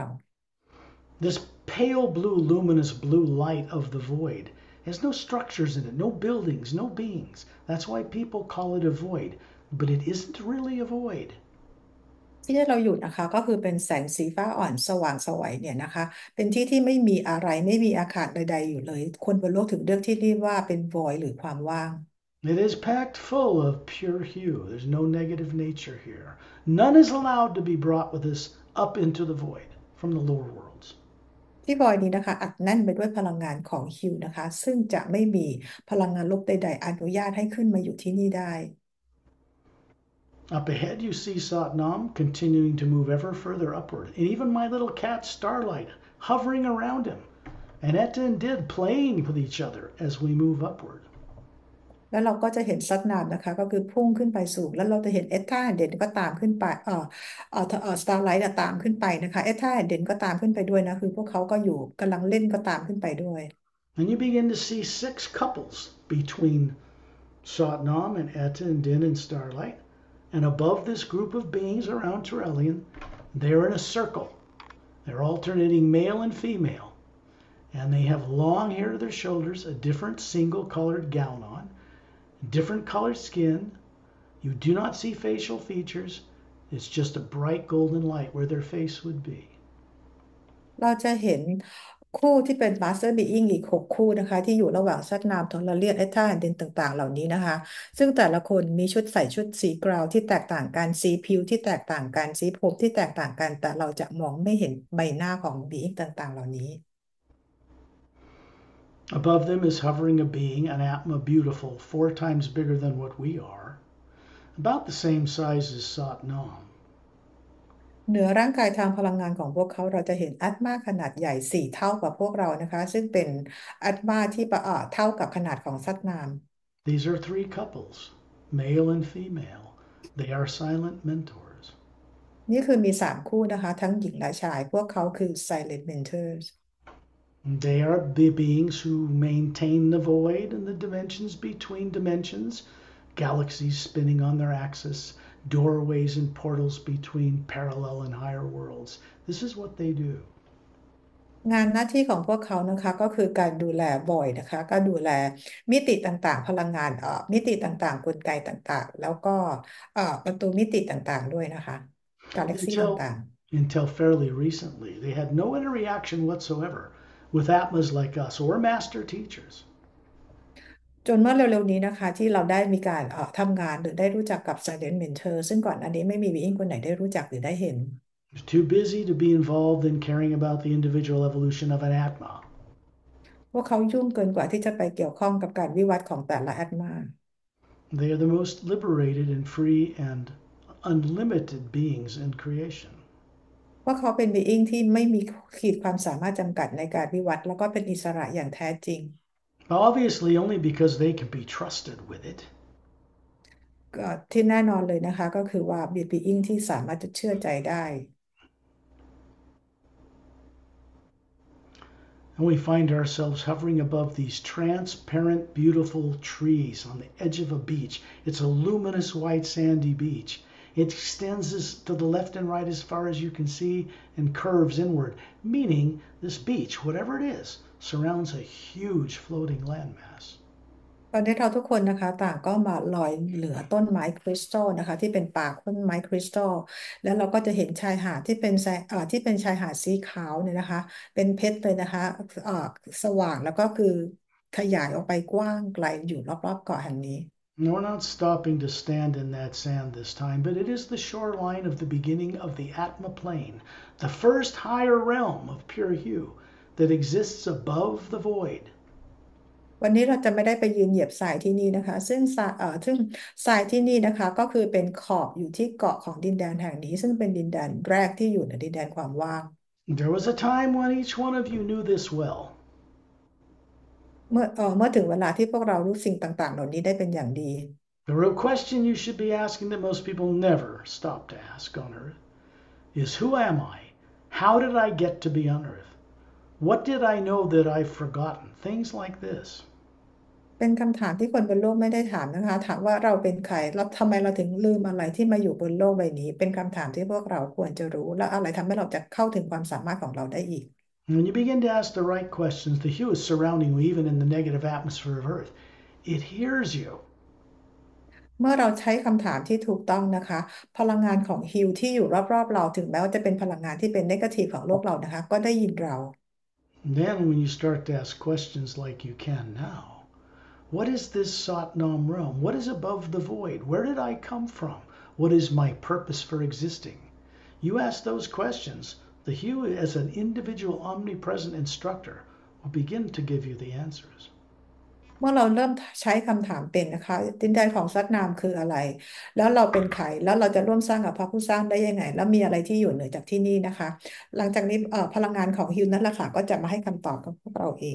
This pale blue, luminous blue light of the void has no structures in it, no buildings, no beings. That's why people call it a void, but it isn't really a void. ที่เราอยู่นะคะก็คือเป็นแสงสีฟ้าอ่อนสว่างไสวเนี่ยนะคะเป็นที่ที่ไม่มีอะไรไม่มีอาคารใดๆอยู่เลยคนบนโลกถึงเรียกที่นี่ว่าเป็น void หรือความว่าง It is packed full of pure hue. There's no negative nature here. None is allowed to be brought with us up into the void from the lower worlds. ที่ void นี้นะคะอัดแน่นไปด้วยพลังงานของฮิวนะคะซึ่งจะไม่มีพลังงานลบใดๆอนุญาตให้ขึ้นมาอยู่ที่นี่ได้ Up ahead, you see Satnam continuing to move ever further upward, and even my little cat Starlight hovering around him, and Etta and Did playing with each other as we move upward. แล้วเราก็จะเห็นซัดนามนะคะก็คือพุ่งขึ้นไปสูงแล้วเราจะเห็นเอสธาเดนก็ตามขึ้นไปสตาร์ไลท์ตามขึ้นไปนะคะเอสธาเดนก็ตามขึ้นไปด้วยนะคือพวกเขาก็อยู่กำลังเล่นก็ตามขึ้นไปด้วย And you begin to see 6 couples between Satnam and Etta and Din and Starlight. And above this group of beings around Turelian, they're in a circle. They're alternating male and female. And they have long hair to their shoulders, a different single colored gown on, different colored skin. You do not see facial features. It's just a bright golden light where their face would be. เราจะเห็นคู่ที่เป็นมาสเตอร์บีอิงอีก6 คู่นะคะที่อยู่ระหว่างซัดนามทรเลียนเอสธาเดนต่างๆเหล่านี้นะคะซึ่งแต่ละคนมีชุดใส่ชุดสีกราวที่แตกต่างกันสีผิวที่แตกต่างกันสีผมที่แตกต่างกันแต่เราจะมองไม่เห็นใบหน้าของบีอิงต่างๆเหล่านี้ Above them is hovering a being, an Atma beautiful, 4 times bigger than what we are, about the same size as Satnam. เหนือร่างกายทางพลังงานของพวกเขาเราจะเห็นอัตมาขนาดใหญ่4 เท่ากับพวกเรานะคะซึ่งเป็นอัตมาที่เท่ากับขนาดของสัตว์นาม These are 3 couples, male and female. They are silent mentors. นี่คือมี3 คู่นะคะทั้งหญิงและชายพวกเขาคือ silent mentors They are the beings who maintain the void and the dimensions between dimensions, galaxies spinning on their axis, doorways and portals between parallel and higher worlds. This is what they do. งานหน้าที่ของพวกเขานะคะก็คือการดูแลบ่อยนะคะก็ดูแลมิติต่างๆพลังงานมิติต่างๆกลไกต่างๆแล้วก็ประตูมิติต่างๆด้วยนะคะกาแล็กซี่ต่างๆ Until fairly recently, they had no interaction whatsoever with Atmas like us or master teachers. จนเมื่อเร็วๆนี้นะคะที่เราได้มีการทำงานหรือได้รู้จักกับ Silent Mentor ซึ่งก่อนอันนี้ไม่มี being คนไหนได้รู้จักหรือได้เห็น Too busy to be involved in caring about the individual evolution of an atma. พวกเขายุ่งเกินกว่าที่จะไปเกี่ยวข้องกับการวิวัฒน์ของแต่ละแอตมา They are the most liberated and free and unlimited beings in creation. พวกเขาเป็น being ที่ไม่มีขีดความสามารถจำกัดในการวิวัฒน์แล้วก็เป็นอิสระอย่างแท้จริง Obviously, only because they can be trusted with it. ก็ที่แน่นอนเลยนะคะก็คือว่า being ที่สามารถจะเชื่อใจได้ And we find ourselves hovering above these transparent, beautiful trees on the edge of a beach. It's a luminous white sandy beach. It extends to the left and right as far as you can see and curves inward, meaning this beach, whatever it is, surrounds a huge floating landmass. ตอนนี้เราทุกคนนะคะต่างก็มาลอยเหลือต้นไม้คริสตัลนะคะที่เป็นป่าต้นไม้คริสตัลแล้วเราก็จะเห็นชายหาดที่เป็นชายหาดสีขาวเนี่ยนะคะเป็นเพชรเลยนะคะเอ่อสว่างแล้วก็คือขยายออกไปกว้างไกลอยู่รอบๆเกาะแห่งนี้ No, we're not stopping to stand in that sand this time, but it is the shoreline of the beginning of the Atma plane, the first higher realm of pure hue that exists above the void. วันนี้เราจะไม่ได้ไปยืนเหยียบทรายที่นี่นะคะซึ่งทรายที่นี่นะคะก็คือเป็นขอบอยู่ที่เกาะของดินแดนแห่งนี้ซึ่งเป็นดินแดนแรกที่อยู่ในดินแดนความว่าง There was a time when each one of you knew this well. เมื่อถึงเวลาที่พวกเรารู้สิ่งต่างๆเหล่านี้ได้เป็นอย่างดี The real question you should be asking that most people never stop to ask on Earth is who am I? How did I get to be on Earth? What did I know that I've forgotten? Things like this. เป็นคำถามที่คนบนโลกไม่ได้ถามนะคะถามว่าเราเป็นใครแล้วทำไมเราถึงลืมอะไรที่มาอยู่บนโลกใบนี้เป็นคำถามที่พวกเราควรจะรู้และอะไรทำให้เราจะเข้าถึงความสามารถของเราได้อีก When you begin to ask the right questions, the hue is surrounding you even in the negative atmosphere of Earth. It hears you. เมื่อเราใช้คำถามที่ถูกต้องนะคะพลังงานของฮิลที่อยู่รอบๆเราถึงแม้ว่าจะเป็นพลังงานที่เป็นเนกาทีฟของโลกเรานะคะก็ได้ยินเรา Then when you start to ask questions like you can now, what is this Satnam realm? What is above the void? Where did I come from? What is my purpose for existing? You ask those questions, the hue as an individual omnipresent instructor will begin to give you the answers. เมื่อเราเริ่มใช้คำถามเป็นนะคะดินแดนของซัดนามคืออะไรแล้วเราเป็นใครแล้วเราจะร่วมสร้างกับพระผู้สร้างได้ยังไงแล้วมีอะไรที่อยู่เหนือจากที่นี่นะคะหลังจากนี้พลังงานของฮิวนั่นแหละค่ะก็จะมาให้คำตอบกับพวกเราเอง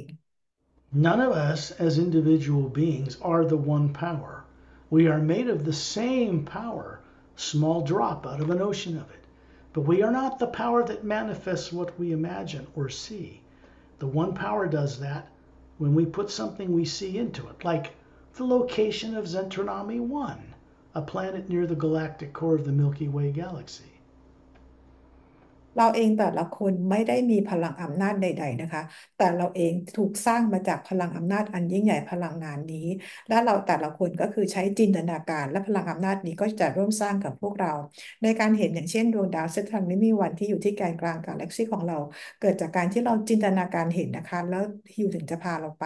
None of us as individual beings are the one power. We are made of the same power, small drop out of an ocean of it. But we are not the power that manifests what we imagine or see. The one power does that when we put something we see into it, like the location of Zentranomy 1, a planet near the galactic core of the Milky Way galaxy. เราเองแต่ละคนไม่ได้มีพลังอำนาจใดๆนะคะแต่เราเองถูกสร้างมาจากพลังอำนาจอันยิ่งใหญ่พลังงานนี้ และเราแต่ละคนก็คือใช้จินตนาการและพลังอำนาจนี้ก็จะร่วมสร้างกับพวกเรา ในการเห็นอย่างเช่นดวงดาวเซตทังนี้มีวันที่อยู่ที่แกนกลางกาแล็กซี่ของเรา เกิดจากการที่เราจินตนาการเห็นนะคะแล้วฮิวถึงจะพาเราไป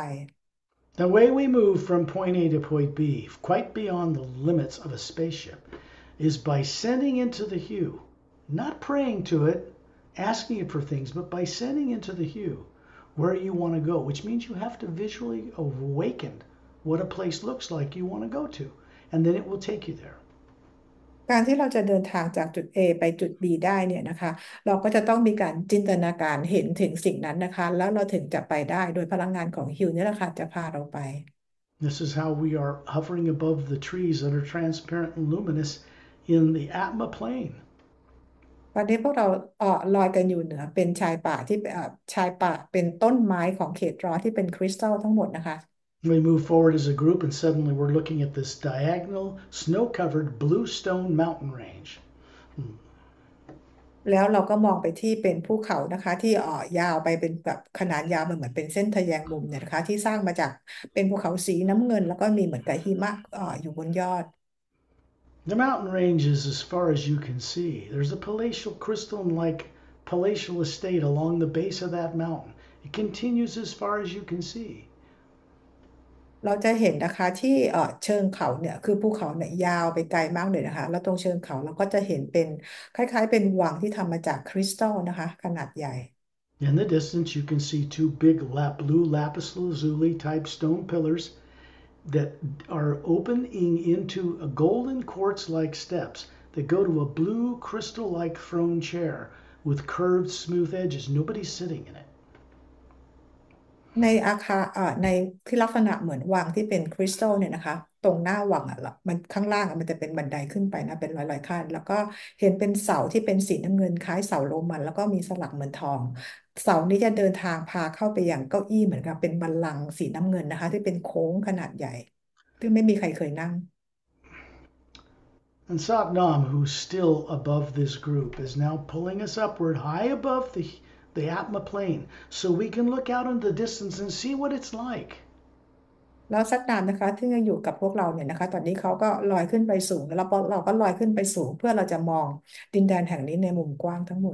The way we move from point A to point B, quite beyond the limits of a spaceship, is by sending into the hue, not praying to it, asking it for things, but by sending into the hue where you want to go, which means you have to visually awaken what a place looks like you want to go to, and then it will take you there. การที่เราจะเดินทางจากจุด A ไปจุด B ได้เนี่ยนะคะเราก็จะต้องมีการจินตนาการเห็นถึงสิ่งนั้นนะคะแล้วเราถึงจะไปได้โดยพลังงานของฮิวนี่แหละค่ะจะพาเราไป This is how we are hovering above the trees that are transparent and luminous in the Atma plane. ตอนนี้พวกเราลอยกันอยู่เหนือเป็นชายป่าที่ชายป่าเป็นต้นไม้ของเขตร้อนที่เป็นคริสตัลทั้งหมดนะคะ We move forward as a group and suddenly we're looking at this diagonal, snow-covered bluestone mountain range. แล้วเราก็มองไปที่เป็นภูเขานะคะที่ยาวไปเป็นแบบขนาดยาวมันเหมือนเป็นเส้นทะแยงมุมเนี่ยนะคะที่สร้างมาจากเป็นภูเขาสีน้ำเงินแล้วก็มีเหมือนกับหิมะอยู่บนยอด The mountain range is as far as you can see. There's a palatial crystalline-like palatial estate along the base of that mountain. It continues as far as you can see. เราจะเห็นนะคะที่เชิงเขาเนี่ยคือภูเขาเนี่ยยาวไปไกลมากเลยนะคะแล้วตรงเชิงเขาเราก็จะเห็นเป็นคล้ายๆเป็นวังที่ทำมาจากคริสตัลนะคะขนาดใหญ่ In the distance, you can see two big blue lapis lazuli type stone pillars that are opening into a golden quartz like steps that go to a blue crystal like throne chair with curved, smooth edges. Nobody's sitting in it. ในอาคารในที่ลักษณะเหมือนวังที่เป็นคริสตัลเนี่ยนะคะตรงหน้าวังอ่ะมันข้างล่างมันจะเป็นบันไดขึ้นไปนะเป็นร้อยๆขั้นแล้วก็เห็นเป็นเสาที่เป็นสีน้ำเงินคล้ายเสาโรมันแล้วก็มีสลักเหมือนทองเสานี้จะเดินทางพาเข้าไปอย่างเก้าอี้เหมือนกับเป็นบัลลังก์สีน้ำเงินนะคะที่เป็นโค้งขนาดใหญ่ซึ่งไม่มีใครเคยนั่ง And Satnam, who's still above this group, is now pulling us upward high above the Atma plane so we can look out in the distance and see what it's like. แล้วสักนามนะคะที่ยังอยู่กับพวกเราเนี่ยนะคะตอนนี้เขาก็ลอยขึ้นไปสูงแล้วเราก็ลอยขึ้นไปสูงเพื่อเราจะมองดินแดนแห่งนี้ในมุมกว้างทั้งหมด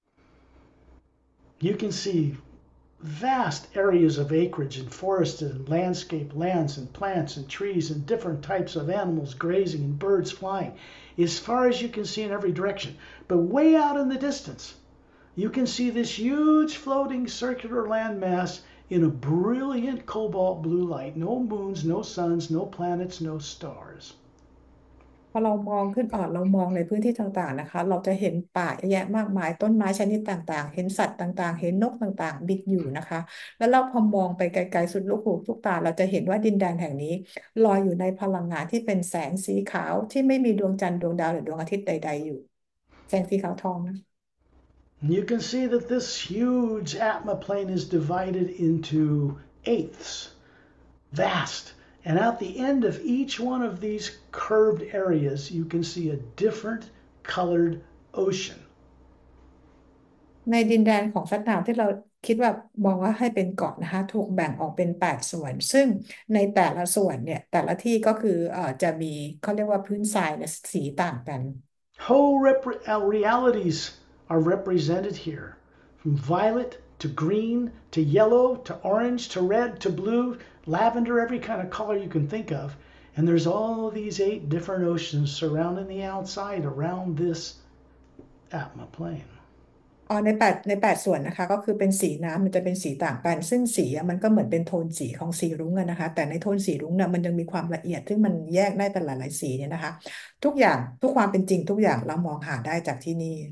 You can see vast areas of acreage and forested and landscape lands and plants and trees and different types of animals grazing and birds flying as far as you can see in every direction. But way out in the distance, you can see this huge floating circular landmass in a brilliant cobalt blue light. No moons, no suns, no planets, no stars. พอเรามองขึ้นเรามองในพื้นที่ต่างๆนะคะเราจะเห็นป่าเยอะแยะมากมายต้นไม้ชนิดต่างๆเห็นสัตว์ต่างๆเห็นนกต่างๆบินอยู่นะคะแล้วเราพอมองไปไกลๆสุดลูกหูลูกตาเราจะเห็นว่าดินแดนแห่งนี้ลอยอยู่ในพลังงานที่เป็นแสงสีขาวที่ไม่มีดวงจันทร์ดวงดาวหรือดวงอาทิตย์ใดๆอยู่แสงสีขาวทองนะ You can see that this huge Atma plane is divided into eighths, vast. And at the end of each one of these curved areas, you can see a different colored ocean. ในดินแดนของซัดนามที่เราคิดว่ามองว่าให้เป็นเกาะนะคะถูกแบ่งออกเป็น8 ส่วนซึ่งในแต่ละส่วนเนี่ยแต่ละที่ก็คือจะมีเขาเรียกว่าพื้นทรายเนี่ยสีต่างกัน Whole realities are represented here, from violet to green to yellow to orange to red to blue, lavender, every kind of color you can think of. And there's all these 8 different oceans surrounding the outside around this Atma plane. ในแปดส่วนนะคะก็คือเป็นสีน้ำมันจะเป็นสีต่างกันซึ่งสีมันก็เหมือนเป็นโทนสีของสีรุ้งนะคะแต่ในโทนสีรุ้งเนี่ยมันยังมีความละเอียดซึ่งมันแยกได้เป็นหลายๆสีเนี่ยนะคะทุกอย่างทุกความเป็นจริงทุกอย่างเรามองหาได้จากที่นี่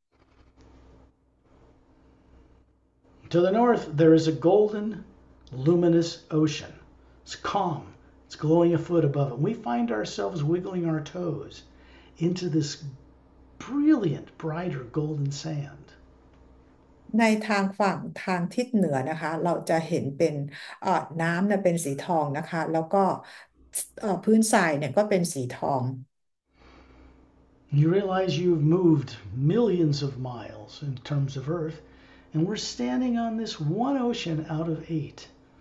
To the north, there is a golden, luminous ocean. It's calm. It's glowing a foot above it. We find ourselves wiggling our toes into this brilliant, brighter golden sand. ในทางฝั่งทางทิศเหนือนะคะเราจะเห็นเป็นน้ำเนี่ยเป็นสีทองนะคะแล้วก็พื้นทรายเนี่ยก็เป็นสีทอง You realize you've moved millions of miles in terms of Earth, and we're standing on this one ocean out of 8.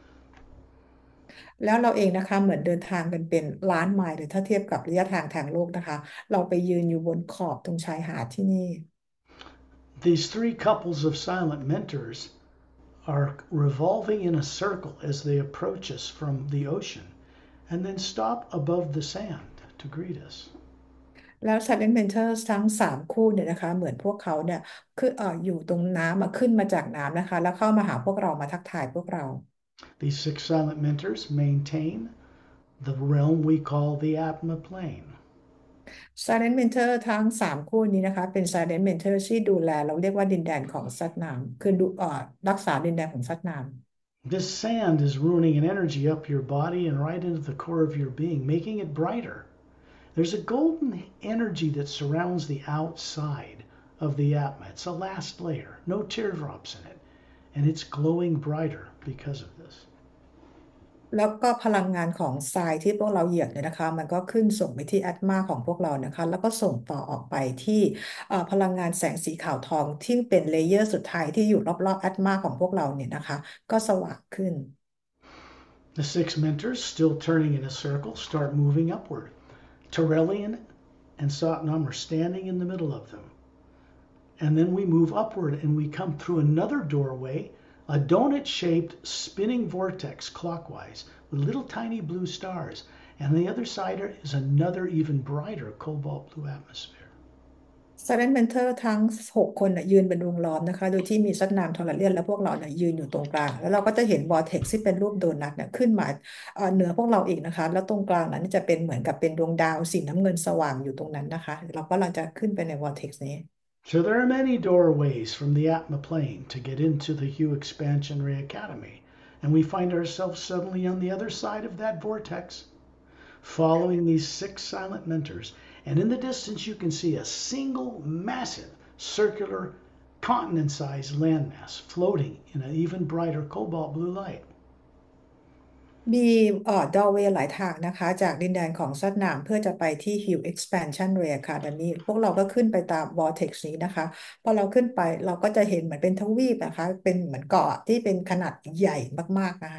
แล้วเราเองนะคะเหมือนเดินทางกันเป็นล้านไมล์หรือถ้าเทียบกับระยะทางทางโลกนะคะเราไปยืนอยู่บนขอบตรงชายหาดที่นี่ These 3 couples of silent mentors are revolving in a circle as they approach us from the ocean and then stop above the sand to greet us. แล้ว Silent Mentors ทั้ง3 คู่เนี่ยนะคะเหมือนพวกเขาเนี่ยคืออยู่ตรงน้ำขึ้นมาจากน้ำนะคะแล้วเข้ามาหาพวกเรามาทักทายพวกเรา These 6 silent mentors maintain the realm we call the Atma plane. Silent Mentor ทั้ง3 คู่นี้นะคะเป็น Silent Mentor ที่ดูแลเราเรียกว่าดินแดนของซัดนามคือดูรักษาดินแดนของซัดนาม This sand is ruining an energy up your body and right into the core of your being, making it brighter. There's a golden energy that surrounds the outside of the Atma. It's a last layer, no teardrops in it, and it's glowing brighter because of this. แล้วก็พลังงานของทรายที่พวกเราเหยียบเนี่ยนะคะมันก็ขึ้นส่งไปที่แอตมาของพวกเรานะคะแล้วก็ส่งต่อออกไปที่พลังงานแสงสีขาวทองที่เป็นเลเยอร์สุดท้ายที่อยู่รอบๆแอตมาของพวกเราเนี่ยนะคะก็สว่างขึ้น The 6 mentors, still turning in a circle, start moving upward. Terrellian and Satnam are standing in the middle of them. And then we move upward and we come through another doorway a donut shaped spinning vortex clockwise with little tiny blue stars. And on the other side is another even brighter cobalt blue atmosphere. Silent Mentor ทั้ง6 คนน่ะยืนเป็นวงล้อมนะคะโดยที่มีซัดนามทอร์เรียนและพวกเราเนี่ยยืนอยู่ตรงกลางแล้วเราก็จะเห็น vortex ที่เป็นรูปโดนัทเนี่ยขึ้นมาเหนือพวกเราอีกนะคะแล้วตรงกลางนั้นจะเป็นเหมือนกับเป็นดวงดาวสีน้ำเงินสว่างอยู่ตรงนั้นนะคะเราก็กำลังจะขึ้นไปใน vortex นี้ So there are many doorways from the Atma plane to get into the Hue Expansion Ray Academy, and we find ourselves suddenly on the other side of that vortex, following these 6 silent mentors. And in the distance, you can see a single massive circular continent-sized landmass floating in an even brighter cobalt blue light. มีดอเวย์หลายทางนะคะจากดินแดนของซัดนามเพื่อจะไปที่ Hill Expansion Ray Academy พวกเราก็ขึ้นไปตาม vortex นี้นะคะพอเราขึ้นไปเราก็จะเห็นเหมือนเป็นทวีปนะคะเป็นเหมือนเกาะที่เป็นขนาดใหญ่มากๆนะคะ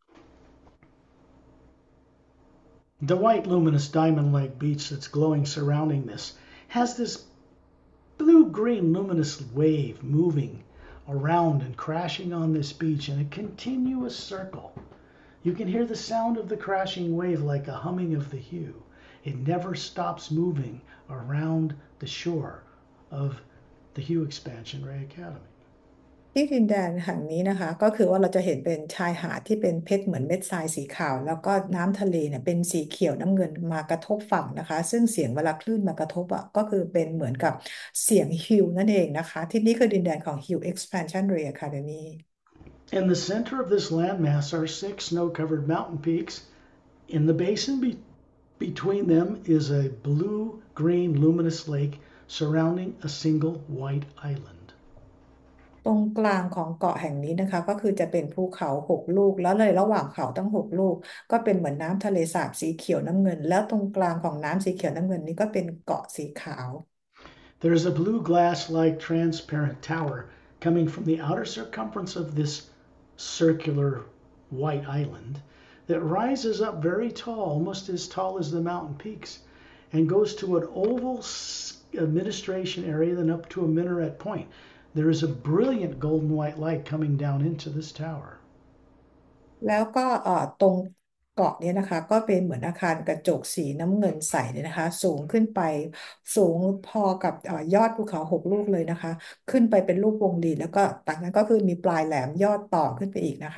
The white luminous diamond-like beach that's glowing surrounding this has this blue-green luminous wave moving around and crashing on this beach in a continuous circle. You can hear the sound of the crashing wave like a humming of the hue. It never stops moving around the shore of the Hue Expansion Ray Academy. ที่ดินแดนแห่งนี้นะคะก็คือว่าเราจะเห็นเป็นชายหาดที่เป็นเพชรเหมือนเม็ดทรายสีขาวแล้วก็น้ำทะเลเนี่ยเป็นสีเขียวน้ำเงินมากระทบฝั่งนะคะซึ่งเสียงเวลาคลื่นมากระทบอ่ะก็คือเป็นเหมือนกับเสียงฮิวนั่นเองนะคะที่นี่คือดินแดนของ Hill Expansion Ray Academy In the center of this landmass are 6 snow-covered mountain peaks. In the basin between them is a blue-green luminous lake surrounding a single white island. ตรงกลางของเกาะแห่งนี้นะคะก็คือจะเป็นภูเขา6 ลูกแล้วเลยระหว่างเขาทั้ง6 ลูกก็เป็นเหมือนน้ำทะเลสาบสีเขียวน้ำเงินแล้วตรงกลางของน้ำสีเขียวน้ำเงินนี้ก็เป็นเกาะสีขาว There is a blue glass-like transparent tower coming from the outer circumference of this circular white island that rises up very tall, almost as tall as the mountain peaks, and goes to an oval administration area, then up to a minaret point. There is a brilliant golden white light coming down into this tower. แล้วก็ตรงเกาะเนี้นะคะก็เป็นเหมือนอาคารกระจกสีน้ำเงินใสเลยนะคะสูงขึ้นไปสูงพอกับยอดภูเขา6 ลูกเลยนะคะขึ้นไปเป็นรูปวงรีแล้วก็จากนั้นก็คือมีปลายแหลมยอดต่อขึ้นไปอีกนะคะ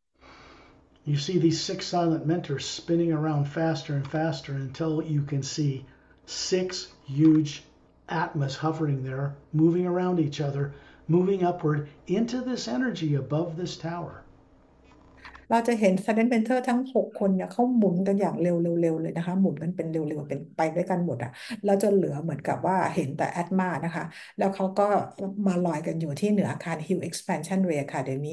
You see these 6 silent mentors spinning around faster and faster until you can see 6 huge atmas hovering there, moving around each other, moving upward into this energy above this tower. เราจะเห็น Silent Mentor ทั้ง6 คนเนี่ยเขาหมุนกันอย่างเร็วเลยนะคะหมุนกันเป็นเร็วๆเป็นไปด้วยกันหมดอ่ะแล้วจนเหลือเหมือนกับว่าเห็นแต่แอดมานะคะแล้วเขาก็มาลอยกันอยู่ที่เหนืออาคาร Hill Expansion Ray Academy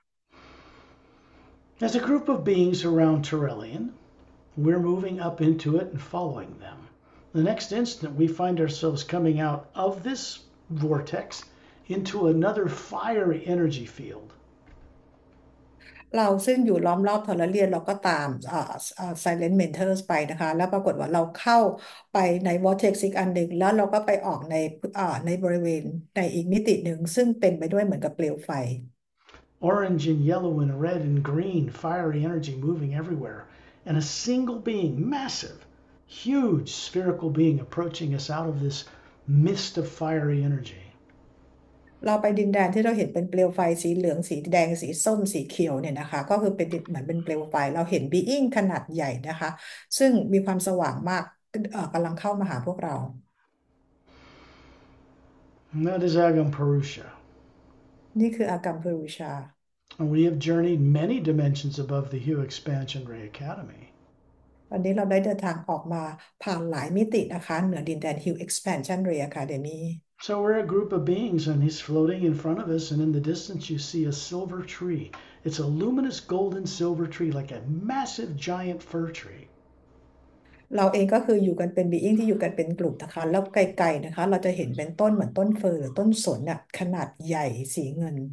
As a group of beings around Turelian, we're moving up into it and following them. The next instant, we find ourselves coming out of this vortex into another fiery energy field. เราซึ่งอยู่ล้อมรอบทอร์เรียนเราก็ตามSilent Mentors ไปนะคะแล้วปรากฏว่าเราเข้าไปใน Vortex อีกอันหนึ่งแล้วเราก็ไปออกในบริเวณในอีกมิติหนึ่งซึ่งเป็นไปด้วยเหมือนกับเปลวไฟ Orange and yellow and red and green fiery energy moving everywhere, and a single being, massive, huge spherical being approaching us out of this mist of fiery energy. เราไปดินแดนที่เราเห็นเป็นเปลวไฟสีเหลืองสีแดงสีส้มสีเขียวเนี่ยนะคะก็คือเป็นเหมือนเป็นเปลวไฟเราเห็นบีอิงขนาดใหญ่นะคะซึ่งมีความสว่างมากกำลังเข้ามาหาพวกเรา And that is Agam Purusha. นี่คืออากัมพูชา And we have journeyed many dimensions above the Hue Expansion Ray Academy. วันนี้เราได้เดินทางออกมาผ่านหลายมิตินะคะเหนือดินแดน Hill Expansion Ray Academy So we're a group of beings, and he's floating in front of us, and in the distance you see a silver tree. It's a luminous golden silver tree, like a massive giant fir tree. เราเองก็คืออยู่กันเป็นบีอิงที่อยู่กันเป็นกลุ่มนะคะแล้วไกลๆนะคะเราจะเห็นเป็นต้นเหมือนต้นเฟิร์นหรือต้นสนน่ะขนาดใหญ่สีเงิน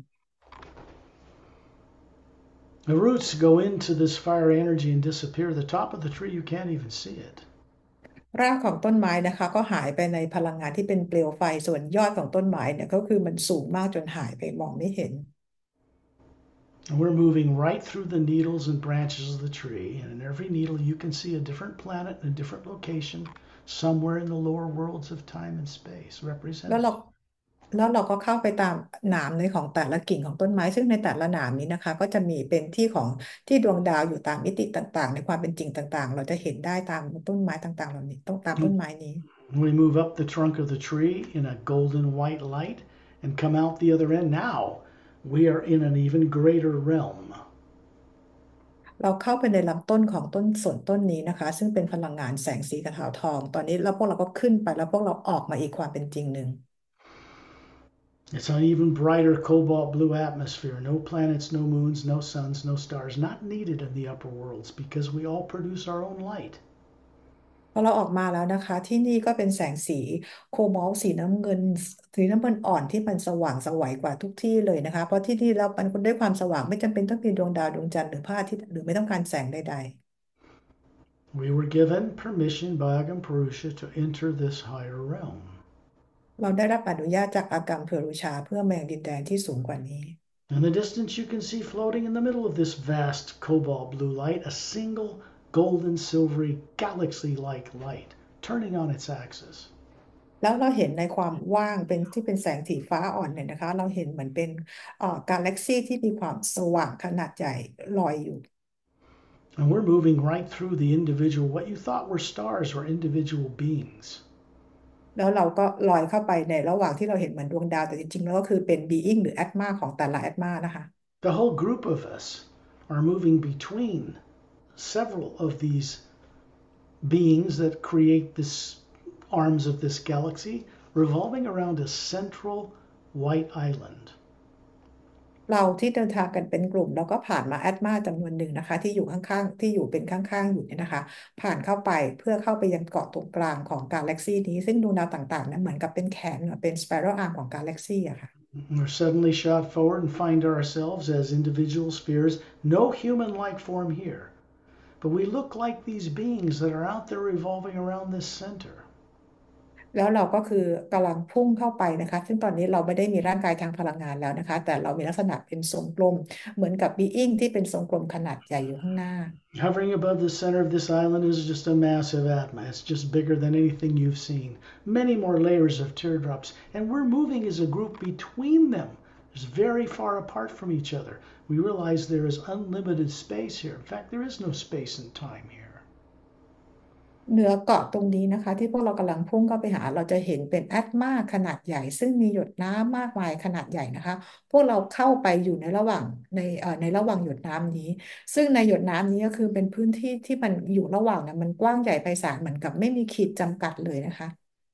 The roots go into this fire energy and disappear. The top of the tree, you can't even see it. รากของต้นไม้นะคะก็หายไปในพลังงานที่เป็นเปลวไฟส่วนยอดของต้นไม้เนี่ยก็คือมันสูงมากจนหายไปมองไม่เห็น And we're moving right through the needles and branches of the tree. And in every needle, you can see a different planet and a different location somewhere in the lower worlds of time and space แล้ว represented. เราแล้วเราก็เข้าไปตามหนามในของแต่ละกิ่งของต้นไม้ซึ่งในแต่ละหนามนี้นะคะก็จะมีเป็นที่ของที่ดวงดาวอยู่ตามมิติต่างๆในความเป็นจริงต่างๆเราจะเห็นได้ตามต้นไม้ต่างๆเหล่านี้ต้องตามต้นไม้นี้ We move up the trunk of the tree in a golden white light and come out the other end. Now we are in an even greater realm. เราเข้าไปในลำต้นของต้นส่วนต้นนี้นะคะซึ่งเป็นพลังงานแสงสีขาวทองตอนนี้แล้วพวกเราก็ขึ้นไปแล้วพวกเราออกมาอีกความเป็นจริงหนึ่ง It's an even brighter cobalt blue atmosphere. No planets, no moons, no suns, no stars. Not needed in the upper worlds because we all produce our own light. พอเราออกมาแล้วนะคะที่นี่ก็เป็นแสงสีโคบอลต์สีน้ำเงินอ่อนที่มันสว่างไสวกว่าทุกที่เลยนะคะเพราะที่นี่เราเป็นคนด้วยความสว่างไม่จำเป็นต้องมีดวงดาวดวงจันทร์หรือพระอาทิตย์หรือไม่ต้องการแสงใด We were given permission by Agam Purusha to enter this higher realm. ๆเราได้รับอนุญาตจากอากรรมเพรุชาเพื่อมายังดินแดนที่สูงกว่านี้ In the distance, you can see floating in the middle of this vast cobalt blue light a single golden silvery galaxy-like light turning on its axis. แล้วเราเห็นในความว่างเป็นที่เป็นแสงสีฟ้าอ่อนเนี่ยนะคะเราเห็นเหมือนเป็นกาแล็กซี่ที่มีความสว่างขนาดใหญ่ลอยอยู่ And we're moving right through the individual, what you thought were stars or individual beings. แล้วเราก็ลอยเข้าไปในระหว่างที่เราเห็นเหมือนดวงดาวแต่จริงๆแล้วก็คือเป็น being หรือ atma ของแต่ละ atma นะคะ The whole group of us are moving between several of these beings that create this arms of this galaxy, revolving around a central white island. เราที่เดินทางกันเป็นกลุ่มเราก็ผ่านมา atma จำนวนหนึ่งนะคะที่อยู่ข้างๆที่อยู่เป็นข้างๆอยู่เนี่ยนะคะผ่านเข้าไปเพื่อเข้าไปยังเกาะตรงกลางของกาแล็กซีนี้ซึ่งดวงดาวต่างๆนั้นเหมือนกับเป็นแขนเป็น spiral arm ของกาแล็กซีอะค่ะ We're suddenly shot forward and find ourselves as individual spheres, no human like form here. But we look like these beings that are out there revolving around this center. แล้วเราก็คือกำลังพุ่งเข้าไปนะคะซึ่งตอนนี้เราไม่ได้มีร่างกายทางพลังงานแล้วนะคะแต่เรามีลักษณะเป็นทรงกลมเหมือนกับ being ที่เป็นทรงกลมขนาดใหญ่อยู่ข้างหน้า Hovering above the center of this island is just a massive atma. It's just bigger than anything you've seen. Many more layers of teardrops. And we're moving as a group between them. It's very far apart from each other. We realize there is unlimited space here. In fact, there is no space and time here. เหนือเกาะตรงนี้นะคะที่พวกเรากำลังพุ่งเข้าไปหาเราจะเห็นเป็นแอตมาขนาดใหญ่ซึ่งมีหยดน้ำมากมายขนาดใหญ่นะคะพวกเราเข้าไปอยู่ในระหว่างในระหว่างหยดน้ำนี้ซึ่งในหยดน้ำนี้ก็คือเป็นพื้นที่ที่มันอยู่ระหว่างนะมันกว้างใหญ่ไพศาลเหมือนกับไม่มีขีดจำกัดเลยนะคะ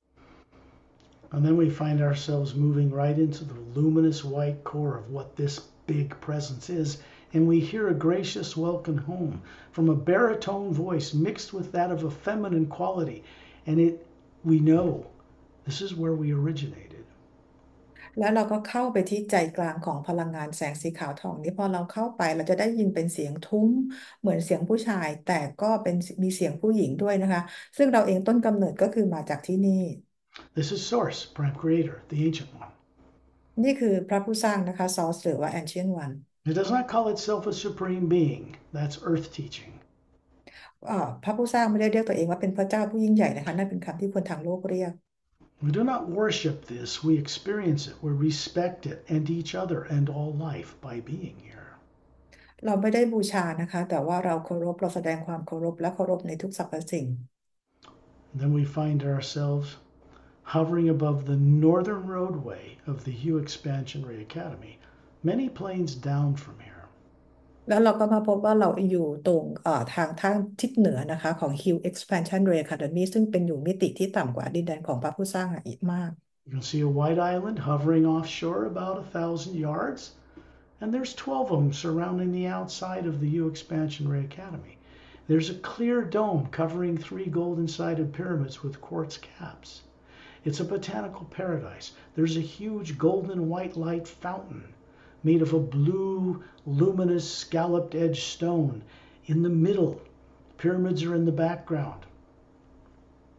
And then we find ourselves moving right into the luminous white core of what this big presence is. And we hear a gracious welcome home from a baritone voice mixed with that of a feminine quality. And we know this is where we originated. แล้วเราก็เข้าไปที่ใจกลางของพลังงานแสงสีขาวทองนี้พอเราเข้าไปเราจะได้ยินเป็นเสียงทุ้มเหมือนเสียงผู้ชายแต่ก็เป็นมีเสียงผู้หญิงด้วยนะคะซึ่งเราเองต้นกำเนิดก็คือมาจากที่นี่ This is Source, Prime Creator, the Ancient One. นี่คือพระผู้สร้างนะคะ Source หรือว่า Ancient One It does not call itself a supreme being. That's Earth teaching. พระผู้สร้างไม่ได้เรียกตัวเองว่าเป็นพระเจ้าผู้ยิ่งใหญ่นะคะนั่นเป็นคำที่คนทางโลกเรียก We do not worship this. We experience it. We respect it and each other and all life by being here. เราไม่ได้บูชานะคะแต่ว่าเราเคารพเราแสดงความเคารพและเคารพในทุกสรรพสิ่ง And then we find ourselves hovering above the northern roadway of the Hugh Expansion Ray Academy, many planes down from here. แล้วเราก็มาพบว่าเราอยู่ตรงทางทิศเหนือนะคะของ Hill Expansion Ray Academy ซึ่งเป็นอยู่มิติที่ต่ำกว่าดินแดนของพระผู้สร้างอีกมาก You can see a white island hovering offshore about 1,000 yards, and there's 12 of them surrounding the outside of the Hugh Expansion Ray Academy. There's a clear dome covering 3 golden-sided pyramids with quartz caps. It's a botanical paradise. There's a huge golden white light fountain made of a blue, luminous, scalloped edge stone in the middle. Pyramids are in the background.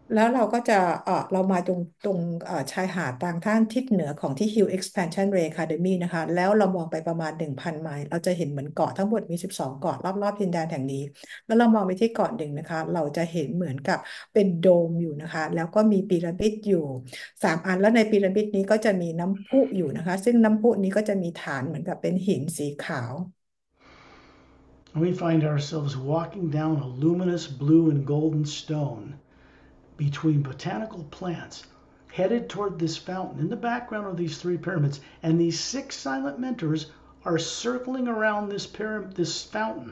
แล้วเราก็จะเรามาตรงชายหาดทางด้านทิศเหนือของที่ Hill Expansion Ray Academy นะคะแล้วเรามองไปประมาณ 1,000 ไมล์เราจะเห็นเหมือนเกาะทั้งหมดมี 12 เกาะรอบๆดินแดนแห่งนี้แล้วเรามองไปที่เกาะหนึ่งนะคะเราจะเห็นเหมือนกับเป็นโดมอยู่นะคะแล้วก็มีพีระมิดอยู่3 อันแล้วในพีระมิดนี้ก็จะมีน้ำพุอยู่นะคะซึ่งน้ำพุนี้ก็จะมีฐานเหมือนกับเป็นหินสีขาว And we find ourselves walking down a luminous blue and golden stone between botanical plants, headed toward this fountain. In the background are these three pyramids, and these six silent mentors are circling around this fountain.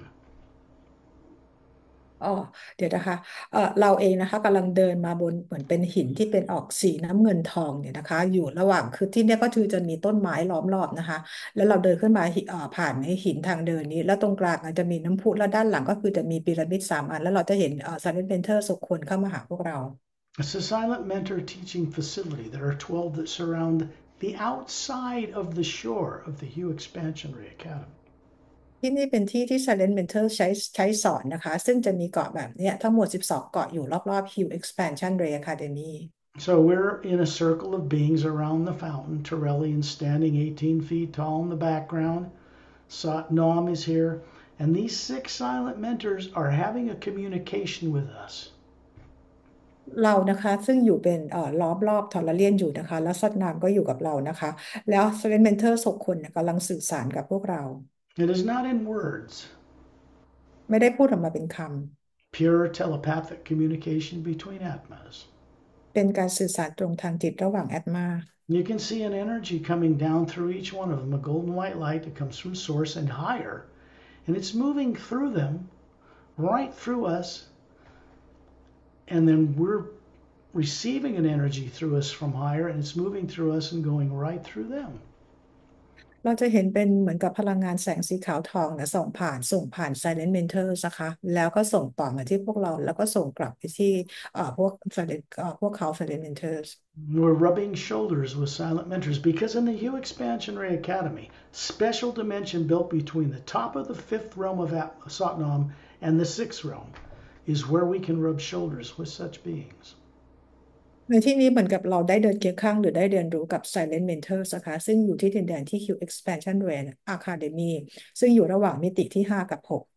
อ๋อเดี๋ยวนะคะเราเองนะคะกำลังเดินมาบนเหมือนเป็นหินที่เป็นออกสีน้ำเงินทองเนี่ยนะคะอยู่ระหว่างคือที่เนี่ยก็คือจะมีต้นไม้ล้อมรอบนะคะแล้วเราเดินขึ้นมาผ่านในหินทางเดินนี้แล้วตรงกลางอาจจะมีน้ำพุแล้วด้านหลังก็คือจะมีพีระมิด3 อันแล้วเราจะเห็นซาเลนเมนเทอร์6 คนเข้ามาหาพวกเรา It's a silent mentor teaching facility. There are 12 that surround the outside of the shore of the Hugh Expansionary Academy. ที่นี่เป็นที่ที่ Silent Mentor ใช้สอนนะคะซึ่งจะมีเกาะแบบเนี้ยทั้งหมด12 เกาะอยู่รอบๆ Hill Expansion Ray Academy So we're in a circle of beings around the fountain. Torellian standing 18 feet tall in the background. Nom is here. And these six silent mentors are having a communication with us. เรานะคะซึ่งอยู่เป็นล้อมรอบทอร์เรียนอยู่นะคะแล้วซัดนามก็อยู่กับเรานะคะแล้ว Silent Mentor 6 คนเนี่ยกำลังสื่อสารกับพวกเรา It is not in words, ไม่ได้พูดออกมาเป็นค pure telepathic communication between atmas. ำเป็นการสื่อสารตรงทางจิตระหว่างแอดมา You can see an energy coming down through each one of them, a golden white light that comes from source and higher, and it's moving through them, right through us, and then we're receiving an energy through us from higher, and it's moving through us and going right through them. เราจะเห็นเป็นเหมือนกับพลังงานแสงสีขาวทองนะส่งผ่าน Silent Mentors นะคะแล้วก็ส่งต่อมาที่พวกเราแล้วก็ส่งกลับไปที่พวกเขา Silent Mentors We're rubbing shoulders with silent mentors because in the Hugh Expansion Ray Academy, special dimension built between the top of the fifth realm of Satnam and the sixth realm is where we can rub shoulders with such beings. ในที่นี้เหมือนกับเราได้เดินเคียงข้างหรือได้เรียนรู้กับ Silent Mentors นะคะซึ่งอยู่ที่ดินแดนที่ Hill Expansion Ray Academy ซึ่งอยู่ระหว่างมิติที่ 5 กับ 6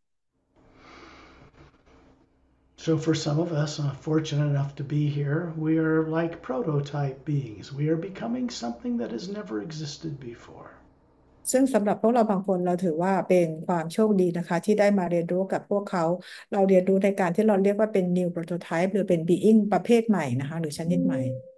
So for some of us fortunate enough to be here, we are like prototype beings. We are becoming something that has never existed before. ซึ่งสำหรับพวกเราบางคนเราถือว่าเป็นความโชคดีนะคะที่ได้มาเรียนรู้กับพวกเขาเราเรียนรู้ในการที่เราเรียกว่าเป็น new prototype หรือเป็น being ประเภทใหม่นะคะหรือชนิดใหม่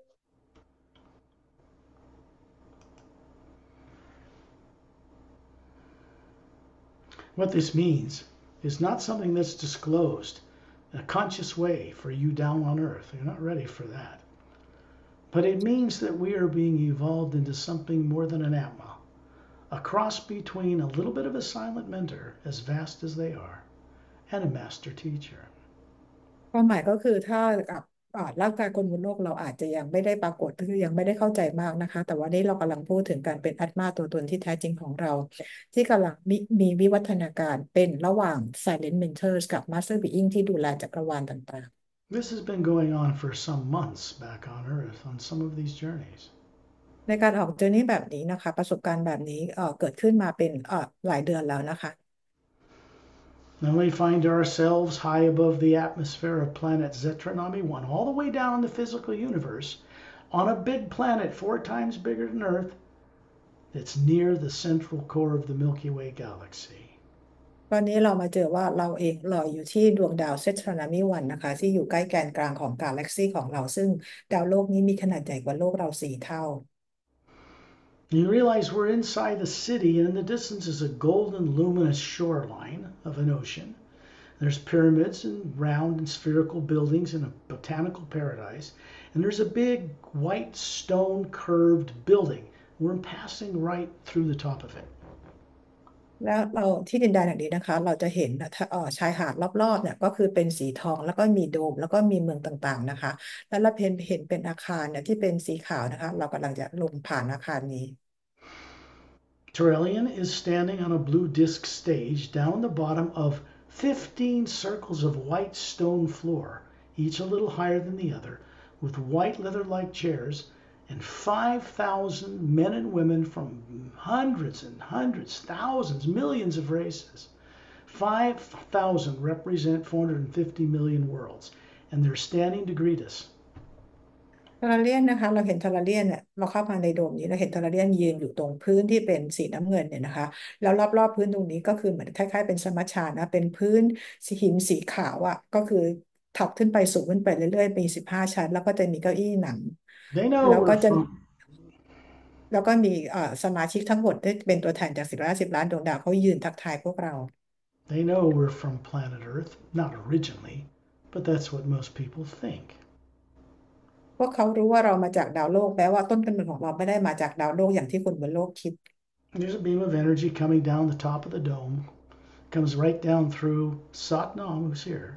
What this means is not something that's disclosed in a conscious way for you down on earth. You're not ready for that. But it means that we are being evolved into something more than an Atma, a cross between a little bit of a silent mentor, as vast as they are, and a master teacher. ความหมายก็คือถ้ากับร่างกายคนบนโลกเราอาจจะยังไม่ได้ปรากฏคือยังไม่ได้เข้าใจมากนะคะแต่ว่านี้เรากำลังพูดถึงการเป็นอัตมาตัวตนที่แท้จริงของเราที่กำลังมีวิวัฒนาการเป็นระหว่าง Silent Mentors กับ Master Being ที่ดูแลจักรวาลต่างๆ This has been going on for some months back on Earth on some of these journeys. ในการออกเจอร์นี่แบบนี้นะคะประสบการณ์แบบนี้เกิดขึ้นมาเป็นหลายเดือนแล้วนะคะ Then we find ourselves high above the atmosphere of planet Zetranami 1, all the way down in the physical universe, on a big planet 4 times bigger than Earth, that's near the central core of the Milky Way galaxy. วันนี้เรามาเจอว่าเราเองลอยอยู่ที่ดวงดาวเซตรานามิวันนะคะที่อยู่ใกล้แกนกลางของกาแล็กซีของเราซึ่งดาวโลกนี้มีขนาดใหญ่กว่าโลกเรา4 เท่า You realize we're inside the city, and in the distance is a golden, luminous shoreline of an ocean. There's pyramids and round and spherical buildings in a botanical paradise. And there's a big white stone curved building. We're passing right through the top of it. แล้วเราที่ดินแดนแห่งนี้นะคะเราจะเห็นชายหาดรอบๆเนี่ยก็คือเป็นสีทองแล้วก็มีโดมแล้วก็มีเมืองต่างๆนะคะแล้วเราเห็นเป็นอาคารเนี่ยที่เป็นสีขาวนะคะเรากำลังจะลงผ่านอาคารนี้ Torellian is standing on a blue disc stage down the bottom of 15 circles of white stone floor, each a little higher than the other, with white leather-like chairs, and 5,000 men and women from hundreds and hundreds, thousands, millions of races. 5,000 represent 450 million worlds, and they're standing to greet us. ทาราเลียนนะคะเราเห็นทาราเลียนเนี่ยเราเข้ามาในโดมนี้เราเห็นทาราเลียนยืนอยู่ตรงพื้นที่เป็นสีน้ำเงินเนี่ยนะคะแล้วรอบๆพื้นตรงนี้ก็คือเหมือนคล้ายๆเป็นสมัชชานะเป็นพื้นสีหินสีขาวอ่ะก็คือถัดขึ้นไปสูงขึ้นไปเรื่อยๆมี15ชั้นแล้วก็จะมีเก้าอี้หนัง They know แล้วก็ we're จะ from แล้วก็มีสมาชิกทั้งหมดที่เป็นตัวแทนจาก450 ล้านดวงดาวเขายืนทักทายพวกเรา They know we're from planet Earth, not originally, but that's what most people think. พวกเขารู้ว่าเรามาจากดาวโลกแม้ว่าต้นกำเนิดของเราไม่ได้มาจากดาวโลกอย่างที่คนบนโลกคิด There's a beam of energy coming down the top of the dome, comes right down through Satnam, who's here,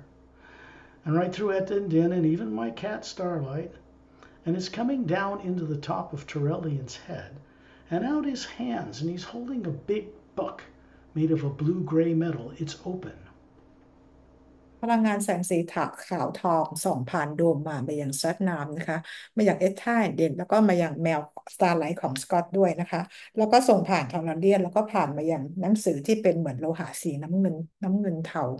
and right through Etta and Din, and even my cat Starlight, and it's coming down into the top of Torellian's head, and out his hands, and he's holding a big book made of a blue-gray metal. It's open. พลังงานแสงสีขาวทองส่องผ่านโดมมายังซัดน้ำนะคะมาอย่างเอสท่าเด่นแล้วก็มาอย่างแมวสตาร์ไลท์ของสกอตด้วยนะคะแล้วก็ส่งผ่านทอร์เรียนแล้วก็ผ่านมาอย่างหนังสือที่เป็นเหมือนโลหะสีน้ำเงินเทา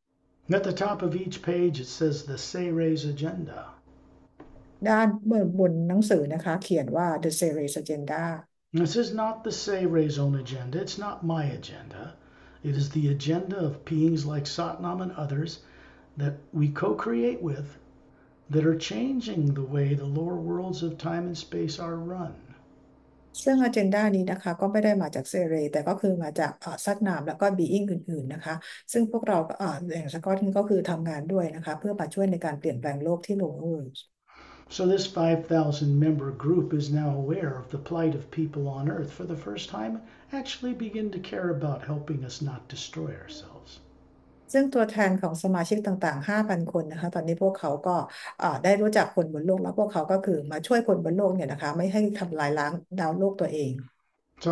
At the top of each page, it says the Ceres Agenda. ด้านบนหนังสือนะคะเขียนว่า The Ceres Agenda This is not the Ceres own agenda. It's not my agenda. It is the agenda of beings like Satnam and others that we co-create with that are changing the way the lower worlds of time and space are run. ซึ่ง agenda นี้นะคะก็ไม่ได้มาจากเซเรแต่ก็คือมาจากซัดนามแล้วก็บีอิงอื่นๆนะคะซึ่งพวกเราอย่างสกอตก็คือทำงานด้วยนะคะเพื่อมาช่วยในการเปลี่ยนแปลงโลกที่ lower worlds So this 5,000 member group is now aware of the plight of people on Earth for the first time, actually begin to care about helping us not destroy ourselves. ซึ่งตัวแทนของสมาชิกต่างๆ 5,000 คนนะคะตอนนี้พวกเขาก็ได้รู้จักคนบนโลกแล้วพวกเขาก็คือมาช่วยคนบนโลกเนี่ยนะคะไม่ให้ทำลายล้างดาวโลกตัวเอง So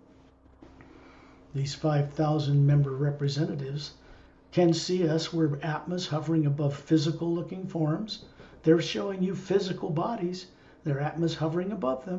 these 5,000 member representatives can see us. We're Atmas hovering above physical looking forms. They're showing you physical bodies. They're Atmas hovering above them.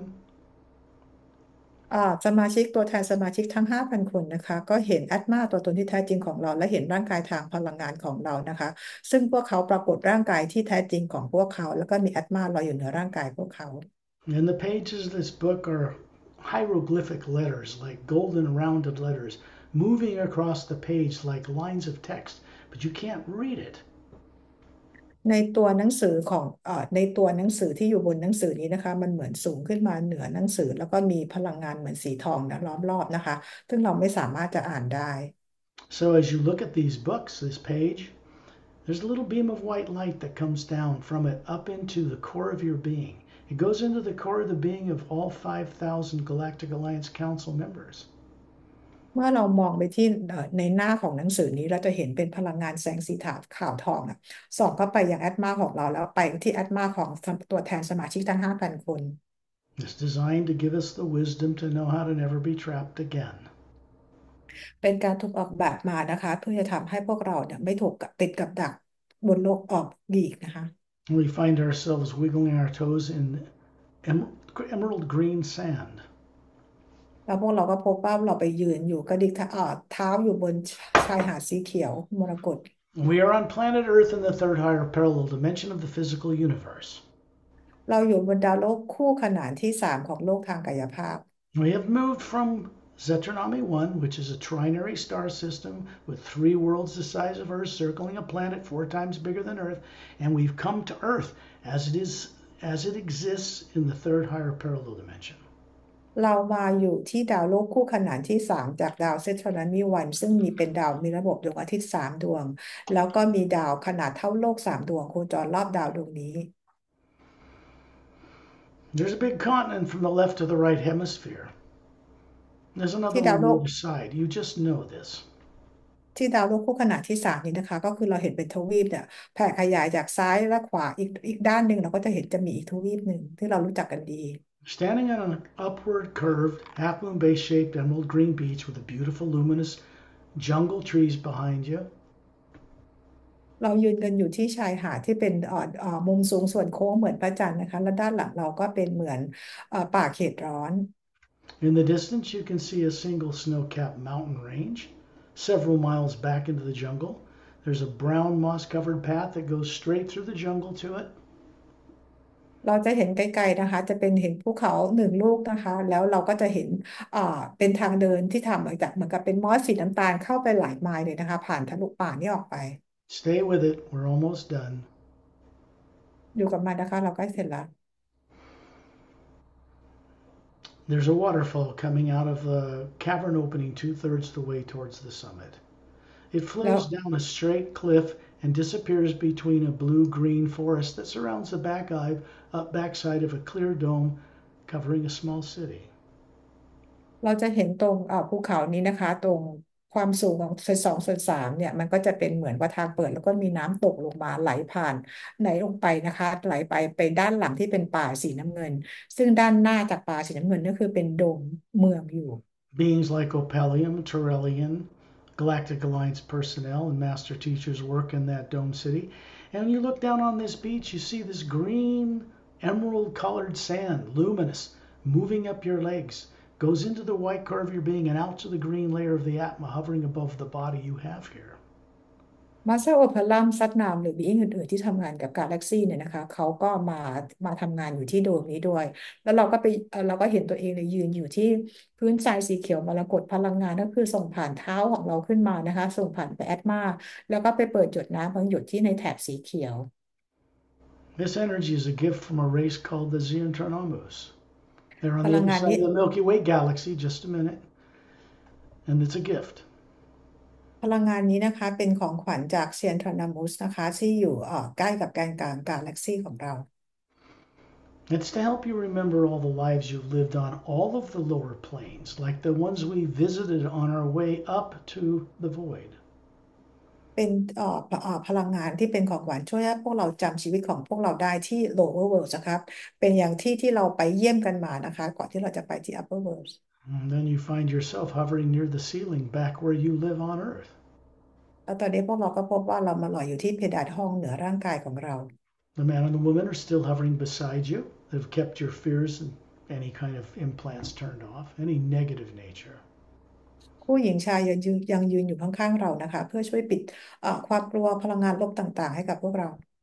สมาชิกตัวแทนสมาชิกทั้ง 5,000 คนนะคะก็เห็นแอตมาตัวตนที่แท้จริงของเราและเห็นร่างกายทางพลังงานของเรานะคะซึ่งพวกเขาปรากฏร่างกายที่แท้จริงของพวกเขาแล้วก็มีแอตมาลอยอยู่เหนือร่างกายพวกเขา And the pages of this book are hieroglyphic letters, like golden rounded letters, moving across the page like lines of text, but you can't read it. ในตัวหนังสือของในตัวหนังสือที่อยู่บนหนังสือนี้นะคะมันเหมือนสูงขึ้นมาเหนือหนังสือแล้วก็มีพลังงานเหมือนสีทองนะล้อมรอบนะคะซึ่งเราไม่สามารถจะอ่านได้ So as you look at these books, this page, there's a little beam of white light that comes down from it up into the core of your being. It goes into the core of the being of all 5,000 Galactic Alliance Council members. เมื่อเรามองไปที่ในหน้าของหนังสือนี้เราจะเห็นเป็นพลังงานแสงสีขาวทองส่องเข้าไปยังแอตมาของเราแล้วไปที่แอตมาของตัวแทนสมาชิกทั้ง 5,000 คน It's designed to give us the wisdom to know how to never be trapped again. เป็นการถูกออกแบบมานะคะเพื่อจะทำให้พวกเราเนี่ยไม่ถูกติดกับดักบนโลกออกอีกนะคะ We find ourselves wiggling our toes in emerald green sand. แล้วพวกเราก็พบว่าเราไปยืนอยู่กระดิกเท้าอยู่บนชายหาดสีเขียวมรกต We are on planet Earth in the third higher parallel dimension of the physical universe. เราอยู่บนดาวโลกคู่ขนานที่3ของโลกทางกายภาพ We have moved from Zetanami 1, which is a trinary star system with 3 worlds the size of Earth circling a planet 4 times bigger than Earth, and we've come to Earth as it exists in the third higher parallel dimension. เรามาอยู่ที่ดาวโลกคู่ขนานที่3จากดาวเซตรามีวันซึ่งเป็นดาวมีระบบดวงอาทิตย์3ดวงแล้วก็มีดาวขนาดเท่าโลก3ดวงโคจรรอบดาวดวงนี้ There's a big continent from the left to the right hemisphere. There's another ที่ดาว one โล on ก either side. You just know this. ที่ดาวโลกคู่ขนานที่3นี้นะคะก็คือเราเห็นเป็นทวีปเนี่ยแผ่ขยายจากซ้ายและขวาอีกด้านหนึ่งเราก็จะเห็นจะมีอีกทวีปหนึ่งที่เรารู้จักกันดี Standing on an upward curved, half-moon base-shaped emerald green beach with a beautiful luminous jungle trees behind you. เรายืนกันอยู่ที่ชายหาดที่เป็นมุมสูงส่วนโค้งเหมือนพระจันทร์นะคะและด้านหลังเราก็เป็นเหมือนป่าเขตร้อน In the distance, you can see a single snow capped mountain range. Several miles back into the jungle, there's a brown moss covered path that goes straight through the jungle to it. เราจะเห็นไกลๆนะคะจะเป็นเห็นภูเขาหนึ่งลูกนะคะแล้วเราก็จะเห็นอ่าเป็นทางเดินที่ทำมาจากเหมือนกับเป็นมอสสีน้ำตาลเข้าไปหลายไมล์เลยนะคะผ่านทะลุป่านี่ออกไป Stay with it, we're almost done. อยู่กับมันนะคะเราใกล้เสร็จแล้ว There's a waterfall coming out of the cavern opening 2/3 the way towards the summit. It แล้ว flows down a straight cliff and disappears between a blue-green forest that surrounds the backside of a clear dome covering a small city. เราจะเห็นตรงภูเขานี้นะคะตรงความสูงของ2/3เนี่ยมันก็จะเป็นเหมือนว่าทางเปิดแล้วก็มีน้ำตกลงมาไหลผ่านไหลลงไปนะคะไหลไปด้านหลังที่เป็นป่าสีน้ำเงินซึ่งด้านหน้าจากป่าสีน้ำเงินก็คือเป็นโดมเมืองอยู่ Beings like Opalium, Turellian, Galactic Alliance personnel, and master teachers work in that dome city. And when you look down on this beach, you see this green, emerald colored sand, luminous, moving up your legs, goes into the white core of your being and out to the green layer of the Atma hovering above the body you have here. มาสเตอร์โอเพลัมซัดนามหรือบีอิงอื่นๆที่ทำงานกับกาแล็กซี่เนี่ยนะคะเขาก็มาทำงานอยู่ที่โดมนี้ด้วยแล้วเราก็เห็นตัวเองเลยยืนอยู่ที่พื้นทรายสีเขียวมรกตพลังงานก็คือส่งผ่านเท้าของเราขึ้นมานะคะส่งผ่านไปแอตมาแล้วก็ไปเปิดหยดน้ำบางหยดที่ในแถบสีเขียว This energy is a gift from a race called the Xeontronomus. They're พ on the ลัง other งาน side นี้ of the Milky Way galaxy, just a minute. And it's a gift. พลังงานนี้นะคะเป็นของขวัญจากเซียนทรอนามุสนะคะที่อยู่ใกล้กับแกนกลางกาแล็กซีของเรา It's to help you remember all the lives you've lived on all of the lower planes, like the ones we visited on our way up to the void. เป็นพลังงานที่เป็นของขวัญช่วยให้พวกเราจำชีวิตของพวกเราได้ที่ lower world นะครับเป็นอย่างที่เราไปเยี่ยมกันมานะคะก่อนที่เราจะไปที่ upper world And then you find yourself hovering near the ceiling back where you live on Earth. แล้วตอนนี้พวกเราก็พบว่าเรามาลอยอยู่ที่เพดานห้องเหนือร่างกายของเรา The man and the woman are still hovering beside you. They've kept your fears and any kind of implants turned off, any negative nature. ผู้หญิงชายยังยืนอยู่ข้างๆเรานะคะเพื่อช่วยปิดความกลัวพลังงานลบต่างๆให้กับพวกเรา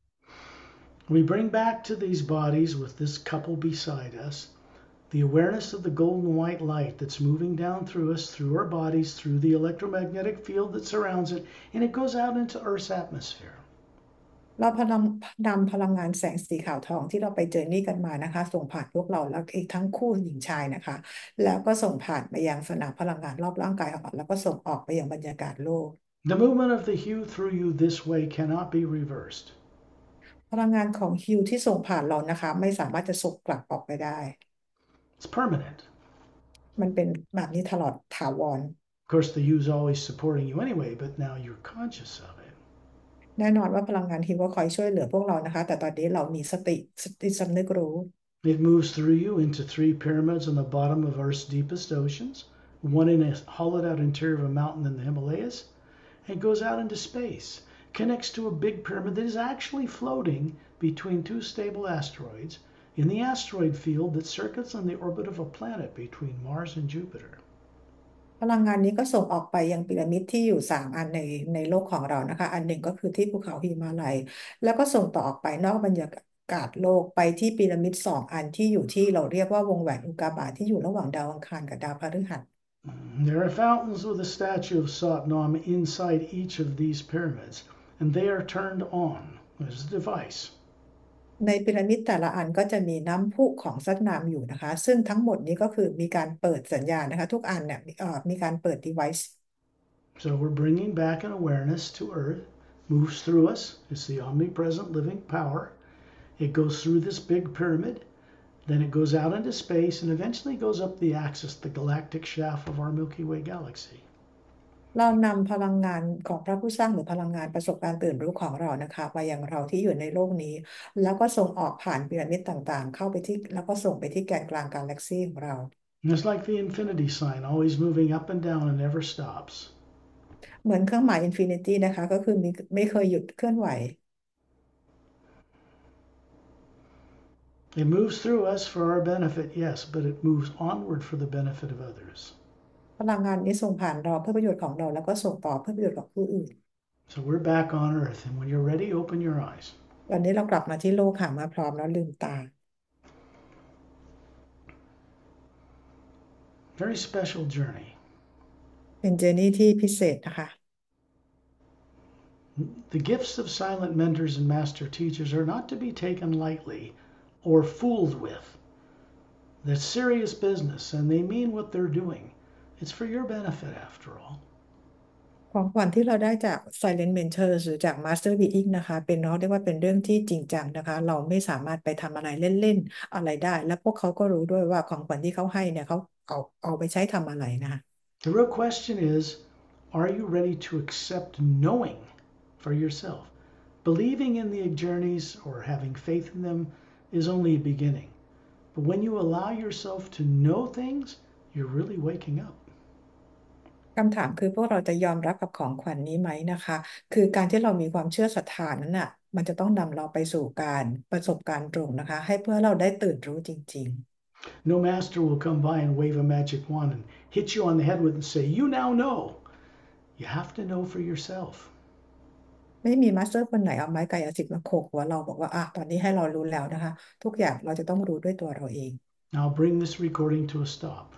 We bring back to these bodies with this couple beside us the awareness of the golden white light that's moving down through us, through our bodies, through the electromagnetic field that surrounds it, and it goes out into Earth's atmosphere. เรานำพลังงานแสงสีขาวทองที่เราไปเจอนี่กันมานะคะส่งผ่านพวกเราแล้วอีกทั้งคู่หญิงชายนะคะแล้วก็ส่งผ่านไปยังสนามพลังงานรอบร่างกายของเราแล้วก็ส่งออกไปยังบรรยากาศโลก The movement of the hue through you this way cannot be reversed. พลังงานของฮิวที่ส่งผ่านเรานะคะไม่สามารถจะส่งกลับออกไปได้ It's permanent. มันเป็นแบบนี้ตลอดถาวร Of course, the hue's always supporting you anyway, but now you're conscious of it. แน่นอนว่าพลังงานฮิวก็คอยช่วยเหลือพวกเรานะคะแต่ตอนนี้เรามีสติสำนึกรู้ It moves through you into 3 pyramids on the bottom of Earth's deepest oceans, one in a hollowed out interior of a mountain in the Himalayas, and goes out into space, connects to a big pyramid that is actually floating between 2 stable asteroids in the asteroid field that circuits on the orbit of a planet between Mars and Jupiter. พลังงานนี้ก็ส่งออกไปยังพีระมิดที่อยู่3 อันในโลกของเรานะคะอันหนึ่งก็คือที่ภูเขาหิมาลัยแล้วก็ส่งต่อออกไปนอกบรรยากาศโลกไปที่พีระมิด2 อันที่อยู่ที่เราเรียกว่าวงแหวนอุกกาบาตที่อยู่ระหว่างดาวอังคารกับดาวพฤหัส There are fountains with a statue of Satnam inside each of these pyramids, and they are turned on. There's a device. ในพีระมิดแต่ละอันก็จะมีน้ำพุของซัดนามอยู่นะคะซึ่งทั้งหมดนี้ก็คือมีการเปิดสัญญาณนะคะทุกอันเนี่ยมีการเปิด device So we're bringing back an awareness to Earth, moves through us. It's the omnipresent living power. It goes through this big pyramid, then it goes out into space, and eventually goes up the axis, the galactic shaft of our Milky Way galaxy. เรานำพลังงานของพระผู้สร้างหรือพลังงานประสบการณ์ตื่นรู้ของเรานะคะมายังเราที่อยู่ในโลกนี้แล้วก็ส่งออกผ่านพีระมิดต่างๆเข้าไปที่แล้วก็ส่งไปที่แกนกลางกาแล็กซีของเรา And it's like the infinity sign, always moving up and down and never stops. เหมือนเครื่องหมาย infinity นะคะก็คือไม่เคยหยุดเคลื่อนไหว It moves through us for our benefit, yes, but it moves onward for the benefit of others. พลังงานนี้ส่งผ่านเราเพื่อประโยชน์ของเราแล้วก็ส่งต่อเพื่อประโยชน์ของผู้อื่น So we're back on earth, and when you're ready, open your eyes. วันนี้เรากลับมาที่โลกค่ะมาพร้อมแล้วลืมตา Very special journey. เป็นเจอร์นี่ที่พิเศษนะคะ The gifts of silent mentors and master teachers are not to be taken lightly or fooled with. They're serious business, and they mean what they're doing. It's for your benefit, after all. ของขวัญที่เราได้จาก Silent Mentors หรือจาก Master Being นะคะเป็นเนาะเรียกว่าเป็นเรื่องที่จริงจังนะคะเราไม่สามารถไปทำอะไรเล่นๆอะไรได้และพวกเขาก็รู้ด้วยว่าของขวัญที่เขาให้เนี่ยเขาเอาไปใช้ทำอะไรนะคะ The real question is, are you ready to accept knowing for yourself? Believing in the journeys or having faith in them is only a beginning. But when you allow yourself to know things, you're really waking up. คำถามคือพวกเราจะยอมรับกับของขวัญนี้ไหมนะคะ คือการที่เรามีความเชื่อศรัทธานั้นน่ะมันจะต้องนำเราไปสู่การประสบการณ์ตรงนะคะให้เพื่อเราได้ตื่นรู้จริง No master will come by and wave a magic wand and hit you on the head with and say, "You now know." You have to know for yourself. ๆไม่มีมาสเตอร์คนไหนเอาไม้กายสิทธิ์มาโขกหัวเราบอกว่าตอนนี้ให้เรารู้แล้วนะคะทุกอย่างเราจะต้องรู้ด้วยตัวเราเอง Now bring this recording to a stop.